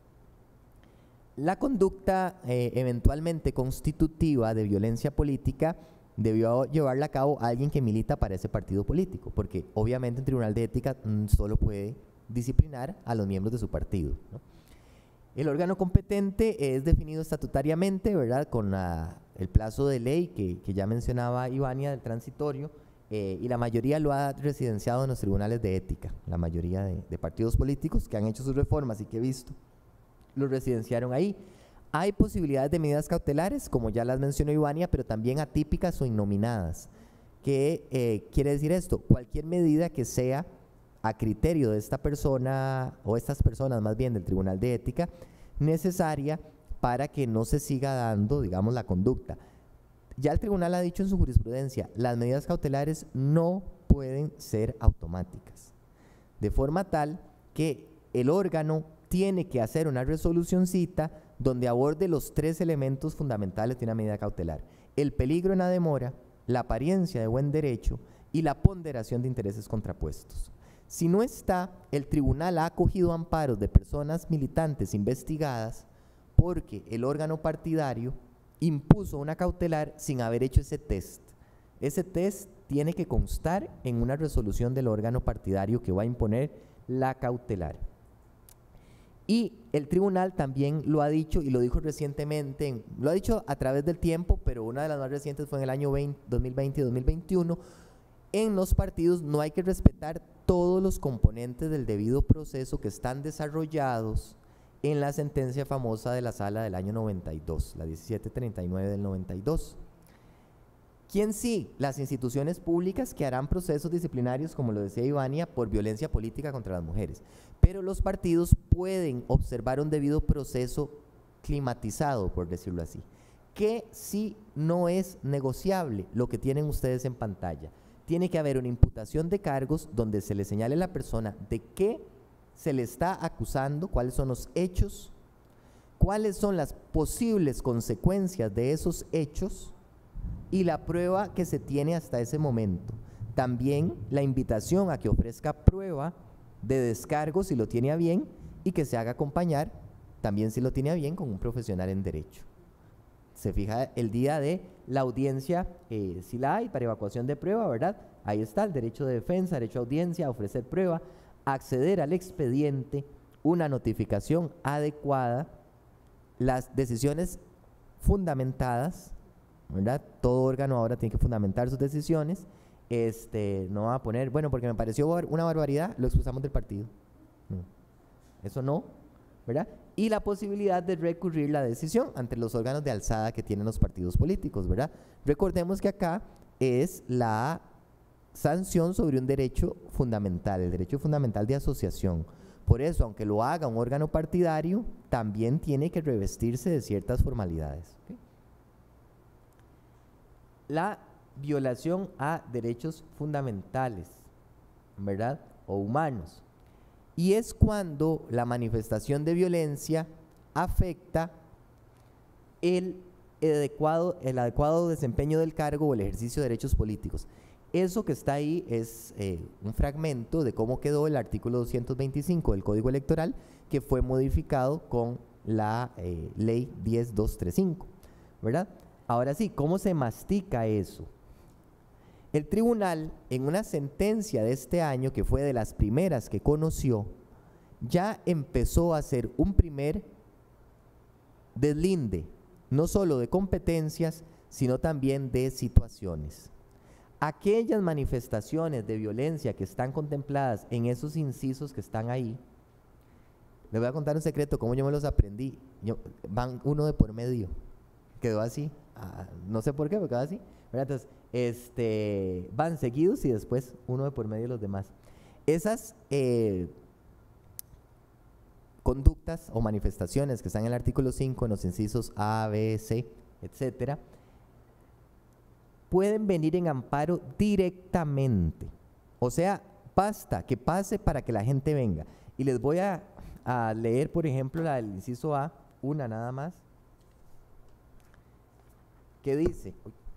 La conducta eventualmente constitutiva de violencia política debió llevarla a cabo alguien que milita para ese partido político, porque obviamente un tribunal de ética solo puede disciplinar a los miembros de su partido, ¿no? El órgano competente es definido estatutariamente, ¿verdad?, con el plazo de ley que ya mencionaba Ivania del transitorio, y la mayoría lo ha residenciado en los tribunales de ética. La mayoría de partidos políticos que han hecho sus reformas y que he visto lo residenciaron ahí. Hay posibilidades de medidas cautelares, como ya las mencionó Ivania, pero también atípicas o innominadas. ¿Qué quiere decir esto? Cualquier medida que sea a criterio de esta persona, o estas personas más bien del Tribunal de Ética, necesaria para que no se siga dando, digamos, la conducta. Ya el tribunal ha dicho en su jurisprudencia, las medidas cautelares no pueden ser automáticas, de forma tal que el órgano tiene que hacer una resolucioncita donde aborde los 3 elementos fundamentales de una medida cautelar: el peligro en la demora, la apariencia de buen derecho y la ponderación de intereses contrapuestos. Si no está, el tribunal ha acogido amparos de personas militantes investigadas porque el órgano partidario impuso una cautelar sin haber hecho ese test. Ese test tiene que constar en una resolución del órgano partidario que va a imponer la cautelar. Y el tribunal también lo ha dicho, y lo dijo recientemente, lo ha dicho a través del tiempo, pero una de las más recientes fue en el año 2020 y 2021, en los partidos no hay que respetar todos los componentes del debido proceso que están desarrollados en la sentencia famosa de la Sala del año 92, la 1739 del 92. ¿Quién sí? Las instituciones públicas que harán procesos disciplinarios, como lo decía Ivania, por violencia política contra las mujeres. Pero los partidos pueden observar un debido proceso climatizado, por decirlo así, que sí no es negociable, lo que tienen ustedes en pantalla. Tiene que haber una imputación de cargos donde se le señale a la persona de qué se le está acusando, cuáles son los hechos, cuáles son las posibles consecuencias de esos hechos y la prueba que se tiene hasta ese momento. También la invitación a que ofrezca prueba de descargo si lo tiene a bien y que se haga acompañar, también si lo tiene a bien, con un profesional en derecho. Se fija el día de la audiencia, si la hay, para evacuación de prueba, ¿verdad? Ahí está el derecho de defensa, derecho a audiencia, a ofrecer prueba, acceder al expediente, una notificación adecuada, las decisiones fundamentadas, ¿verdad? Todo órgano ahora tiene que fundamentar sus decisiones. No va a poner, bueno, porque me pareció una barbaridad, lo expulsamos del partido. Eso no, ¿verdad? Y la posibilidad de recurrir la decisión ante los órganos de alzada que tienen los partidos políticos, ¿verdad? Recordemos que acá es la sanción sobre un derecho fundamental, el derecho fundamental de asociación. Por eso, aunque lo haga un órgano partidario, también tiene que revestirse de ciertas formalidades. ¿Okay? La violación a derechos fundamentales, ¿verdad? O humanos. Y es cuando la manifestación de violencia afecta el adecuado desempeño del cargo o el ejercicio de derechos políticos. Eso que está ahí es un fragmento de cómo quedó el artículo 225 del Código Electoral, que fue modificado con la ley 10235, ¿verdad? Ahora sí, ¿cómo se mastica eso? El tribunal, en una sentencia de este año, que fue de las primeras que conoció, ya empezó a hacer un primer deslinde, no solo de competencias, sino también de situaciones. Aquellas manifestaciones de violencia que están contempladas en esos incisos que están ahí, les voy a contar un secreto, como yo me los aprendí, van uno de por medio, quedó así, no sé por qué, pero quedó así, ¿verdad? Entonces, van seguidos y después uno de por medio de los demás. Esas conductas o manifestaciones que están en el artículo 5, en los incisos A, B, C, etcétera, pueden venir en amparo directamente. O sea, basta que pase para que la gente venga. Y les voy a leer, por ejemplo, la del inciso A, una nada más, que dice: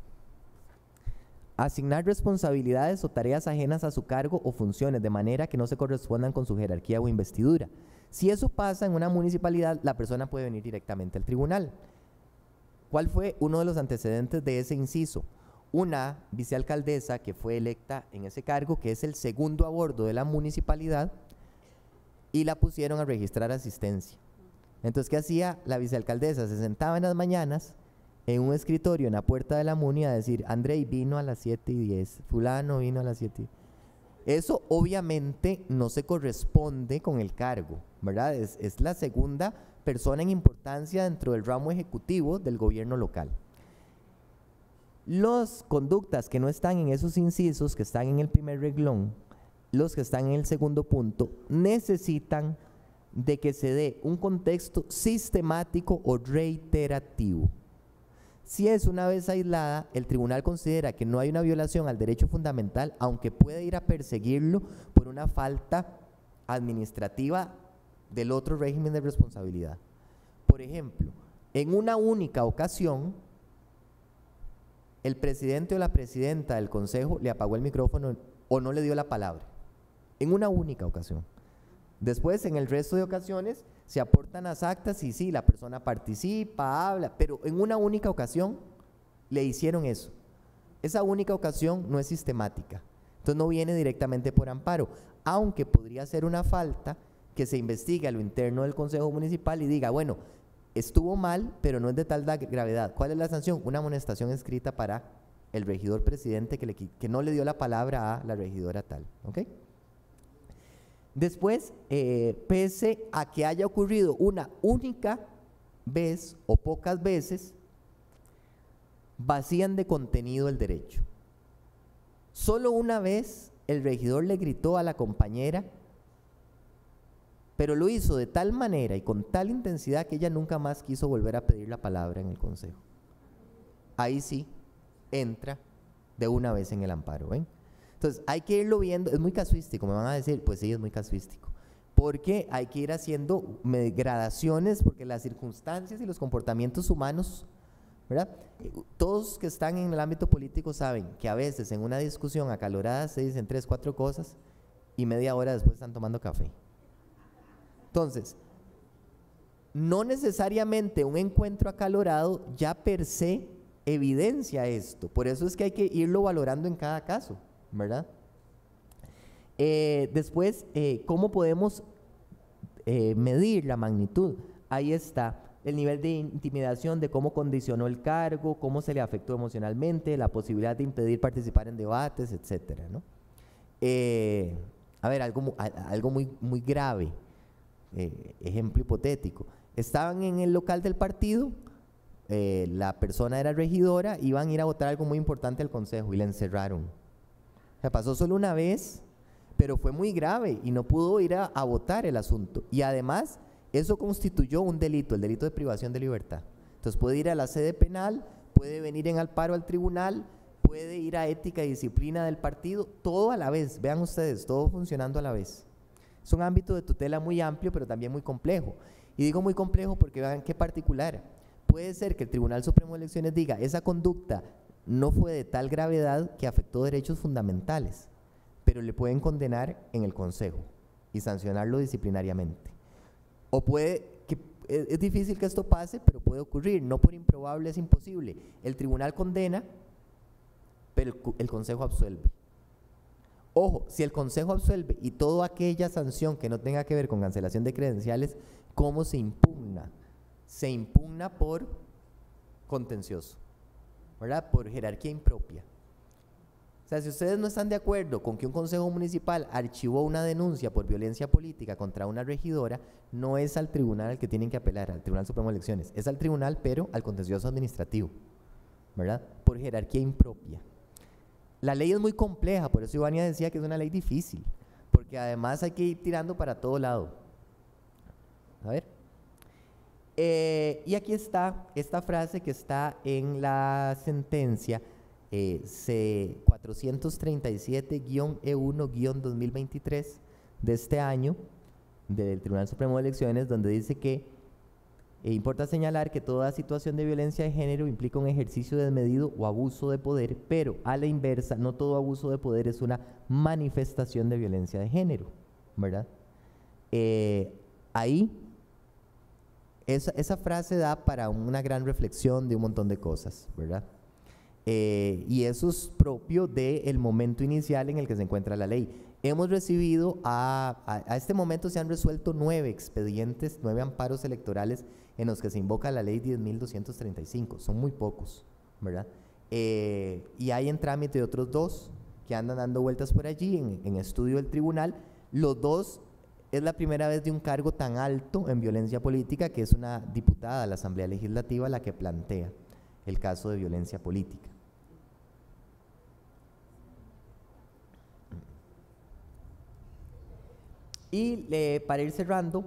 asignar responsabilidades o tareas ajenas a su cargo o funciones de manera que no se correspondan con su jerarquía o investidura. Si eso pasa en una municipalidad, la persona puede venir directamente al tribunal. ¿Cuál fue uno de los antecedentes de ese inciso? Una vicealcaldesa que fue electa en ese cargo, que es el segundo a bordo de la municipalidad, y la pusieron a registrar asistencia. Entonces, ¿qué hacía la vicealcaldesa? Se sentaba en las mañanas en un escritorio en la puerta de la muni a decir: Andrei vino a las 7:10, fulano vino a las 7. Eso obviamente no se corresponde con el cargo, ¿verdad? Es la segunda persona en importancia dentro del ramo ejecutivo del gobierno local. Las conductas que no están en esos incisos, que están en el primer reglón, los que están en el segundo punto, necesitan de que se dé un contexto sistemático o reiterativo. Si es una vez aislada, el tribunal considera que no hay una violación al derecho fundamental, aunque puede ir a perseguirlo por una falta administrativa del otro régimen de responsabilidad. Por ejemplo, en una única ocasión, el presidente o la presidenta del consejo le apagó el micrófono o no le dio la palabra. En una única ocasión. Después, en el resto de ocasiones, se aportan las actas y sí, la persona participa, habla, pero en una única ocasión le hicieron eso. Esa única ocasión no es sistemática, entonces no viene directamente por amparo, aunque podría ser una falta que se investigue a lo interno del Consejo Municipal y diga: bueno, estuvo mal, pero no es de tal gravedad. ¿Cuál es la sanción? Una amonestación escrita para el regidor presidente que no le dio la palabra a la regidora tal, ¿ok? Después, pese a que haya ocurrido una única vez o pocas veces, vacían de contenido el derecho. Solo una vez el regidor le gritó a la compañera, pero lo hizo de tal manera y con tal intensidad que ella nunca más quiso volver a pedir la palabra en el consejo. Ahí sí entra de una vez en el amparo, ¿ven? Entonces, hay que irlo viendo, es muy casuístico, me van a decir, pues sí, es muy casuístico, porque hay que ir haciendo gradaciones, porque las circunstancias y los comportamientos humanos, ¿verdad? Todos que están en el ámbito político saben que a veces en una discusión acalorada se dicen 3, 4 cosas y media hora después están tomando café. Entonces, no necesariamente un encuentro acalorado ya per se evidencia esto, por eso es que hay que irlo valorando en cada caso, ¿verdad? Después, ¿cómo podemos medir la magnitud? Ahí está el nivel de intimidación, de cómo condicionó el cargo, cómo se le afectó emocionalmente, la posibilidad de impedir participar en debates, etcétera, ¿no? A ver, algo muy grave, ejemplo hipotético. Estaban en el local del partido, la persona era regidora, iban a ir a votar algo muy importante al consejo y la encerraron. O sea, pasó solo una vez, pero fue muy grave y no pudo ir a votar el asunto. Y además, eso constituyó un delito, el delito de privación de libertad. Entonces puede ir a la sede penal, puede venir en amparo al tribunal, puede ir a ética y disciplina del partido, todo a la vez. Vean ustedes, todo funcionando a la vez. Es un ámbito de tutela muy amplio, pero también muy complejo. Y digo muy complejo porque vean qué particular. Puede ser que el Tribunal Supremo de Elecciones diga, esa conducta no fue de tal gravedad que afectó derechos fundamentales, pero le pueden condenar en el Consejo y sancionarlo disciplinariamente. O puede, que es difícil que esto pase, pero puede ocurrir, no por improbable es imposible. El tribunal condena, pero el Consejo absuelve. Ojo, si el Consejo absuelve y toda aquella sanción que no tenga que ver con cancelación de credenciales, ¿cómo se impugna? Se impugna por contencioso, ¿verdad? Por jerarquía impropia. O sea, si ustedes no están de acuerdo con que un consejo municipal archivó una denuncia por violencia política contra una regidora, no es al tribunal al que tienen que apelar, al Tribunal Supremo de Elecciones, es al tribunal, pero al contencioso administrativo, ¿verdad? Por jerarquía impropia. La ley es muy compleja, por eso Ivania decía que es una ley difícil, porque además hay que ir tirando para todo lado. A ver. Y aquí está esta frase que está en la sentencia C437-E1-2023 de este año del Tribunal Supremo de Elecciones, donde dice que importa señalar que toda situación de violencia de género implica un ejercicio desmedido o abuso de poder, pero a la inversa, no todo abuso de poder es una manifestación de violencia de género, ¿verdad? Ahí, esa frase da para una gran reflexión de un montón de cosas, ¿verdad? Y eso es propio del momento inicial en el que se encuentra la ley. Hemos recibido, a este momento se han resuelto 9 expedientes, 9 amparos electorales en los que se invoca la ley 10.235, son muy pocos, ¿verdad? Y hay en trámite otros 2 que andan dando vueltas por allí en estudio del tribunal. Los 2 es la primera vez de un cargo tan alto en violencia política, que es una diputada de la Asamblea Legislativa la que plantea el caso de violencia política. Y para ir cerrando,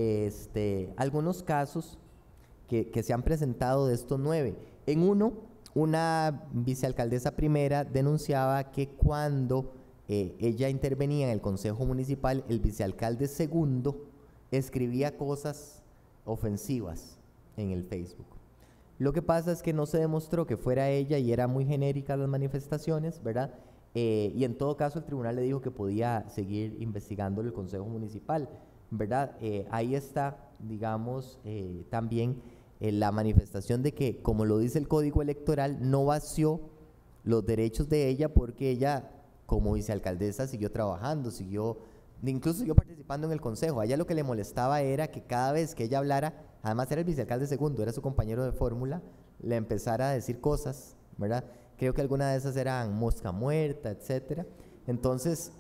algunos casos que se han presentado de estos 9. En uno, una vicealcaldesa primera denunciaba que cuando ella intervenía en el consejo municipal, el vicealcalde segundo escribía cosas ofensivas en el Facebook. Lo que pasa es que no se demostró que fuera ella y era muy genérica las manifestaciones, ¿verdad? Y en todo caso el tribunal le dijo que podía seguir investigándolo el consejo municipal, ¿verdad? Ahí está, digamos, también la manifestación de que, como lo dice el Código Electoral, no vació los derechos de ella porque ella, como vicealcaldesa, siguió trabajando, incluso siguió participando en el consejo. A ella lo que le molestaba era que cada vez que ella hablara, además era el vicealcalde segundo, era su compañero de fórmula, le empezara a decir cosas, ¿verdad? Creo que algunas de esas eran mosca muerta, etcétera. Entonces,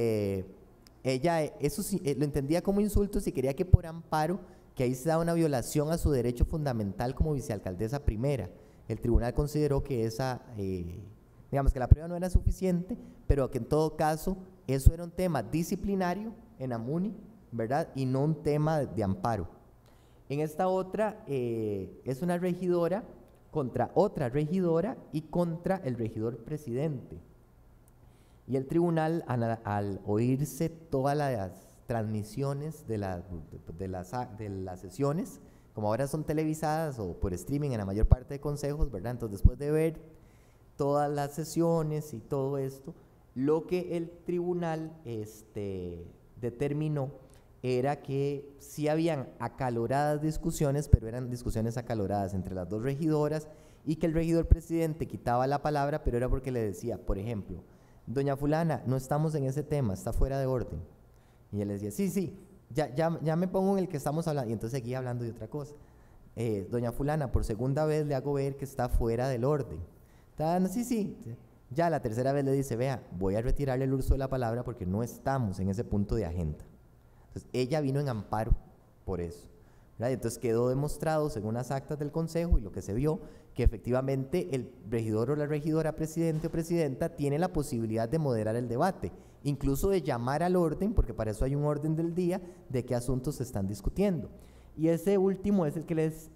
ella eso sí, lo entendía como insultos y quería que por amparo, que ahí se da una violación a su derecho fundamental como vicealcaldesa primera. El tribunal consideró que digamos que la prueba no era suficiente, pero que en todo caso eso era un tema disciplinario en AMUNI, ¿verdad? Y no un tema de amparo. En esta otra es una regidora contra otra regidora y contra el regidor presidente. Y el tribunal, al oírse todas las transmisiones de las sesiones, como ahora son televisadas o por streaming en la mayor parte de consejos, ¿verdad? Entonces, después de ver todas las sesiones y todo esto, lo que el tribunal determinó era que sí habían acaloradas discusiones, pero eran discusiones acaloradas entre las 2 regidoras, y que el regidor presidente quitaba la palabra, pero era porque le decía, por ejemplo, doña fulana, no estamos en ese tema, está fuera de orden. Y él le decía, sí, ya me pongo en el que estamos hablando, y entonces seguía hablando de otra cosa. Doña fulana, por segunda vez le hago ver que está fuera del orden. Sí. Ya la tercera vez le dice, vea, voy a retirarle el uso de la palabra porque no estamos en ese punto de agenda. Entonces, ella vino en amparo por eso, ¿verdad? Entonces quedó demostrado, según las actas del Consejo y lo que se vio, que efectivamente el regidor o la regidora presidente o presidenta tiene la posibilidad de moderar el debate, incluso de llamar al orden, porque para eso hay un orden del día, de qué asuntos se están discutiendo. Y ese último es el que les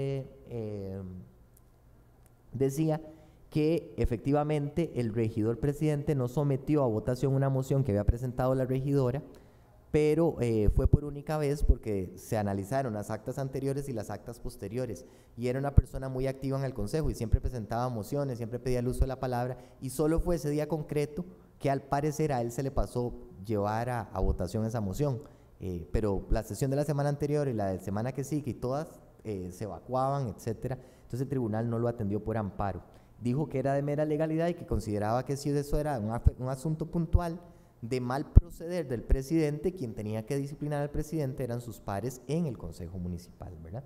decía que efectivamente el regidor presidente no sometió a votación una moción que había presentado la regidora, pero fue por única vez porque se analizaron las actas anteriores y las actas posteriores, y era una persona muy activa en el Consejo y siempre presentaba mociones, siempre pedía el uso de la palabra, y solo fue ese día concreto que al parecer a él se le pasó llevar a votación esa moción, pero la sesión de la semana anterior y la de la semana que sigue y todas se evacuaban, etcétera. Entonces el tribunal no lo atendió por amparo, dijo que era de mera legalidad y que consideraba que si eso era un asunto puntual de mal proceder del presidente, quien tenía que disciplinar al presidente eran sus pares en el Consejo Municipal, ¿verdad?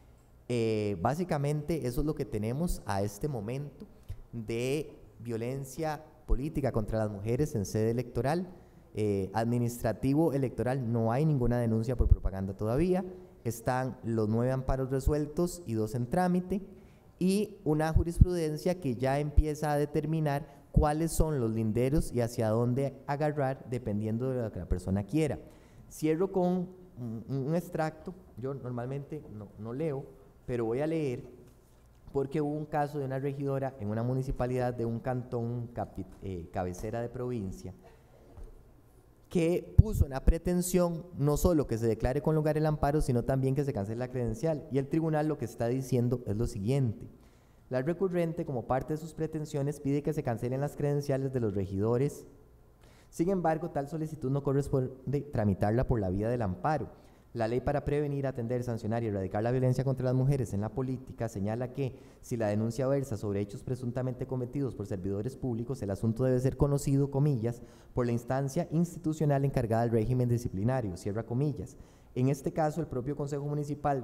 Básicamente eso es lo que tenemos a este momento de violencia política contra las mujeres en sede electoral. Administrativo electoral no hay ninguna denuncia por propaganda todavía, están los 9 amparos resueltos y 2 en trámite, y una jurisprudencia que ya empieza a determinar cuáles son los linderos y hacia dónde agarrar dependiendo de lo que la persona quiera. Cierro con un extracto. Yo normalmente no leo, pero voy a leer porque hubo un caso de una regidora en una municipalidad de un cantón cabecera de provincia que puso en la pretensión no solo que se declare con lugar el amparo, sino también que se cancele la credencial, y el tribunal lo que está diciendo es lo siguiente: la recurrente, como parte de sus pretensiones, pide que se cancelen las credenciales de los regidores. Sin embargo, tal solicitud no corresponde tramitarla por la vía del amparo. La ley para prevenir, atender, sancionar y erradicar la violencia contra las mujeres en la política señala que, si la denuncia versa sobre hechos presuntamente cometidos por servidores públicos, el asunto debe ser conocido, comillas, por la instancia institucional encargada del régimen disciplinario, cierra comillas. En este caso, el propio Consejo Municipal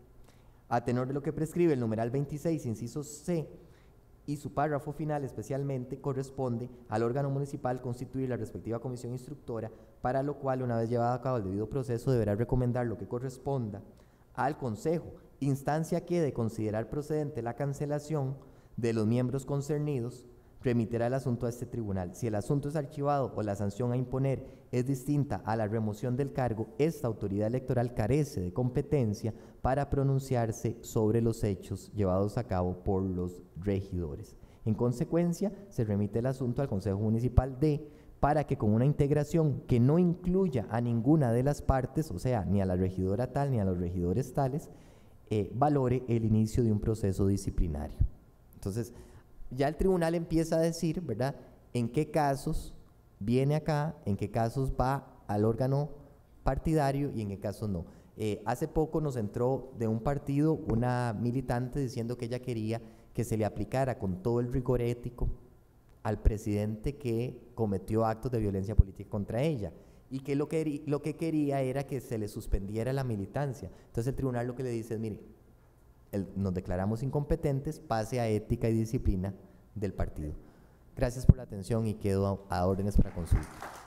a tenor de lo que prescribe el numeral 26, inciso C, y su párrafo final especialmente, corresponde al órgano municipal constituir la respectiva comisión instructora, para lo cual, una vez llevado a cabo el debido proceso, deberá recomendar lo que corresponda al Consejo, instancia que, de considerar procedente la cancelación de los miembros concernidos, remitirá el asunto a este tribunal. Si el asunto es archivado o la sanción a imponer es distinta a la remoción del cargo, esta autoridad electoral carece de competencia para pronunciarse sobre los hechos llevados a cabo por los regidores. En consecuencia, se remite el asunto al Consejo Municipal para que, con una integración que no incluya a ninguna de las partes, o sea, ni a la regidora tal ni a los regidores tales, valore el inicio de un proceso disciplinario. Entonces, ya el tribunal empieza a decir, ¿verdad?, en qué casos viene acá, en qué casos va al órgano partidario y en qué casos no. Hace poco nos entró de un partido una militante diciendo que ella quería que se le aplicara con todo el rigor ético al presidente que cometió actos de violencia política contra ella, y que lo que quería era que se le suspendiera la militancia. Entonces el tribunal lo que le dice es, mire, nos declaramos incompetentes, pase a ética y disciplina del partido. Gracias por la atención y quedo a órdenes para consulta.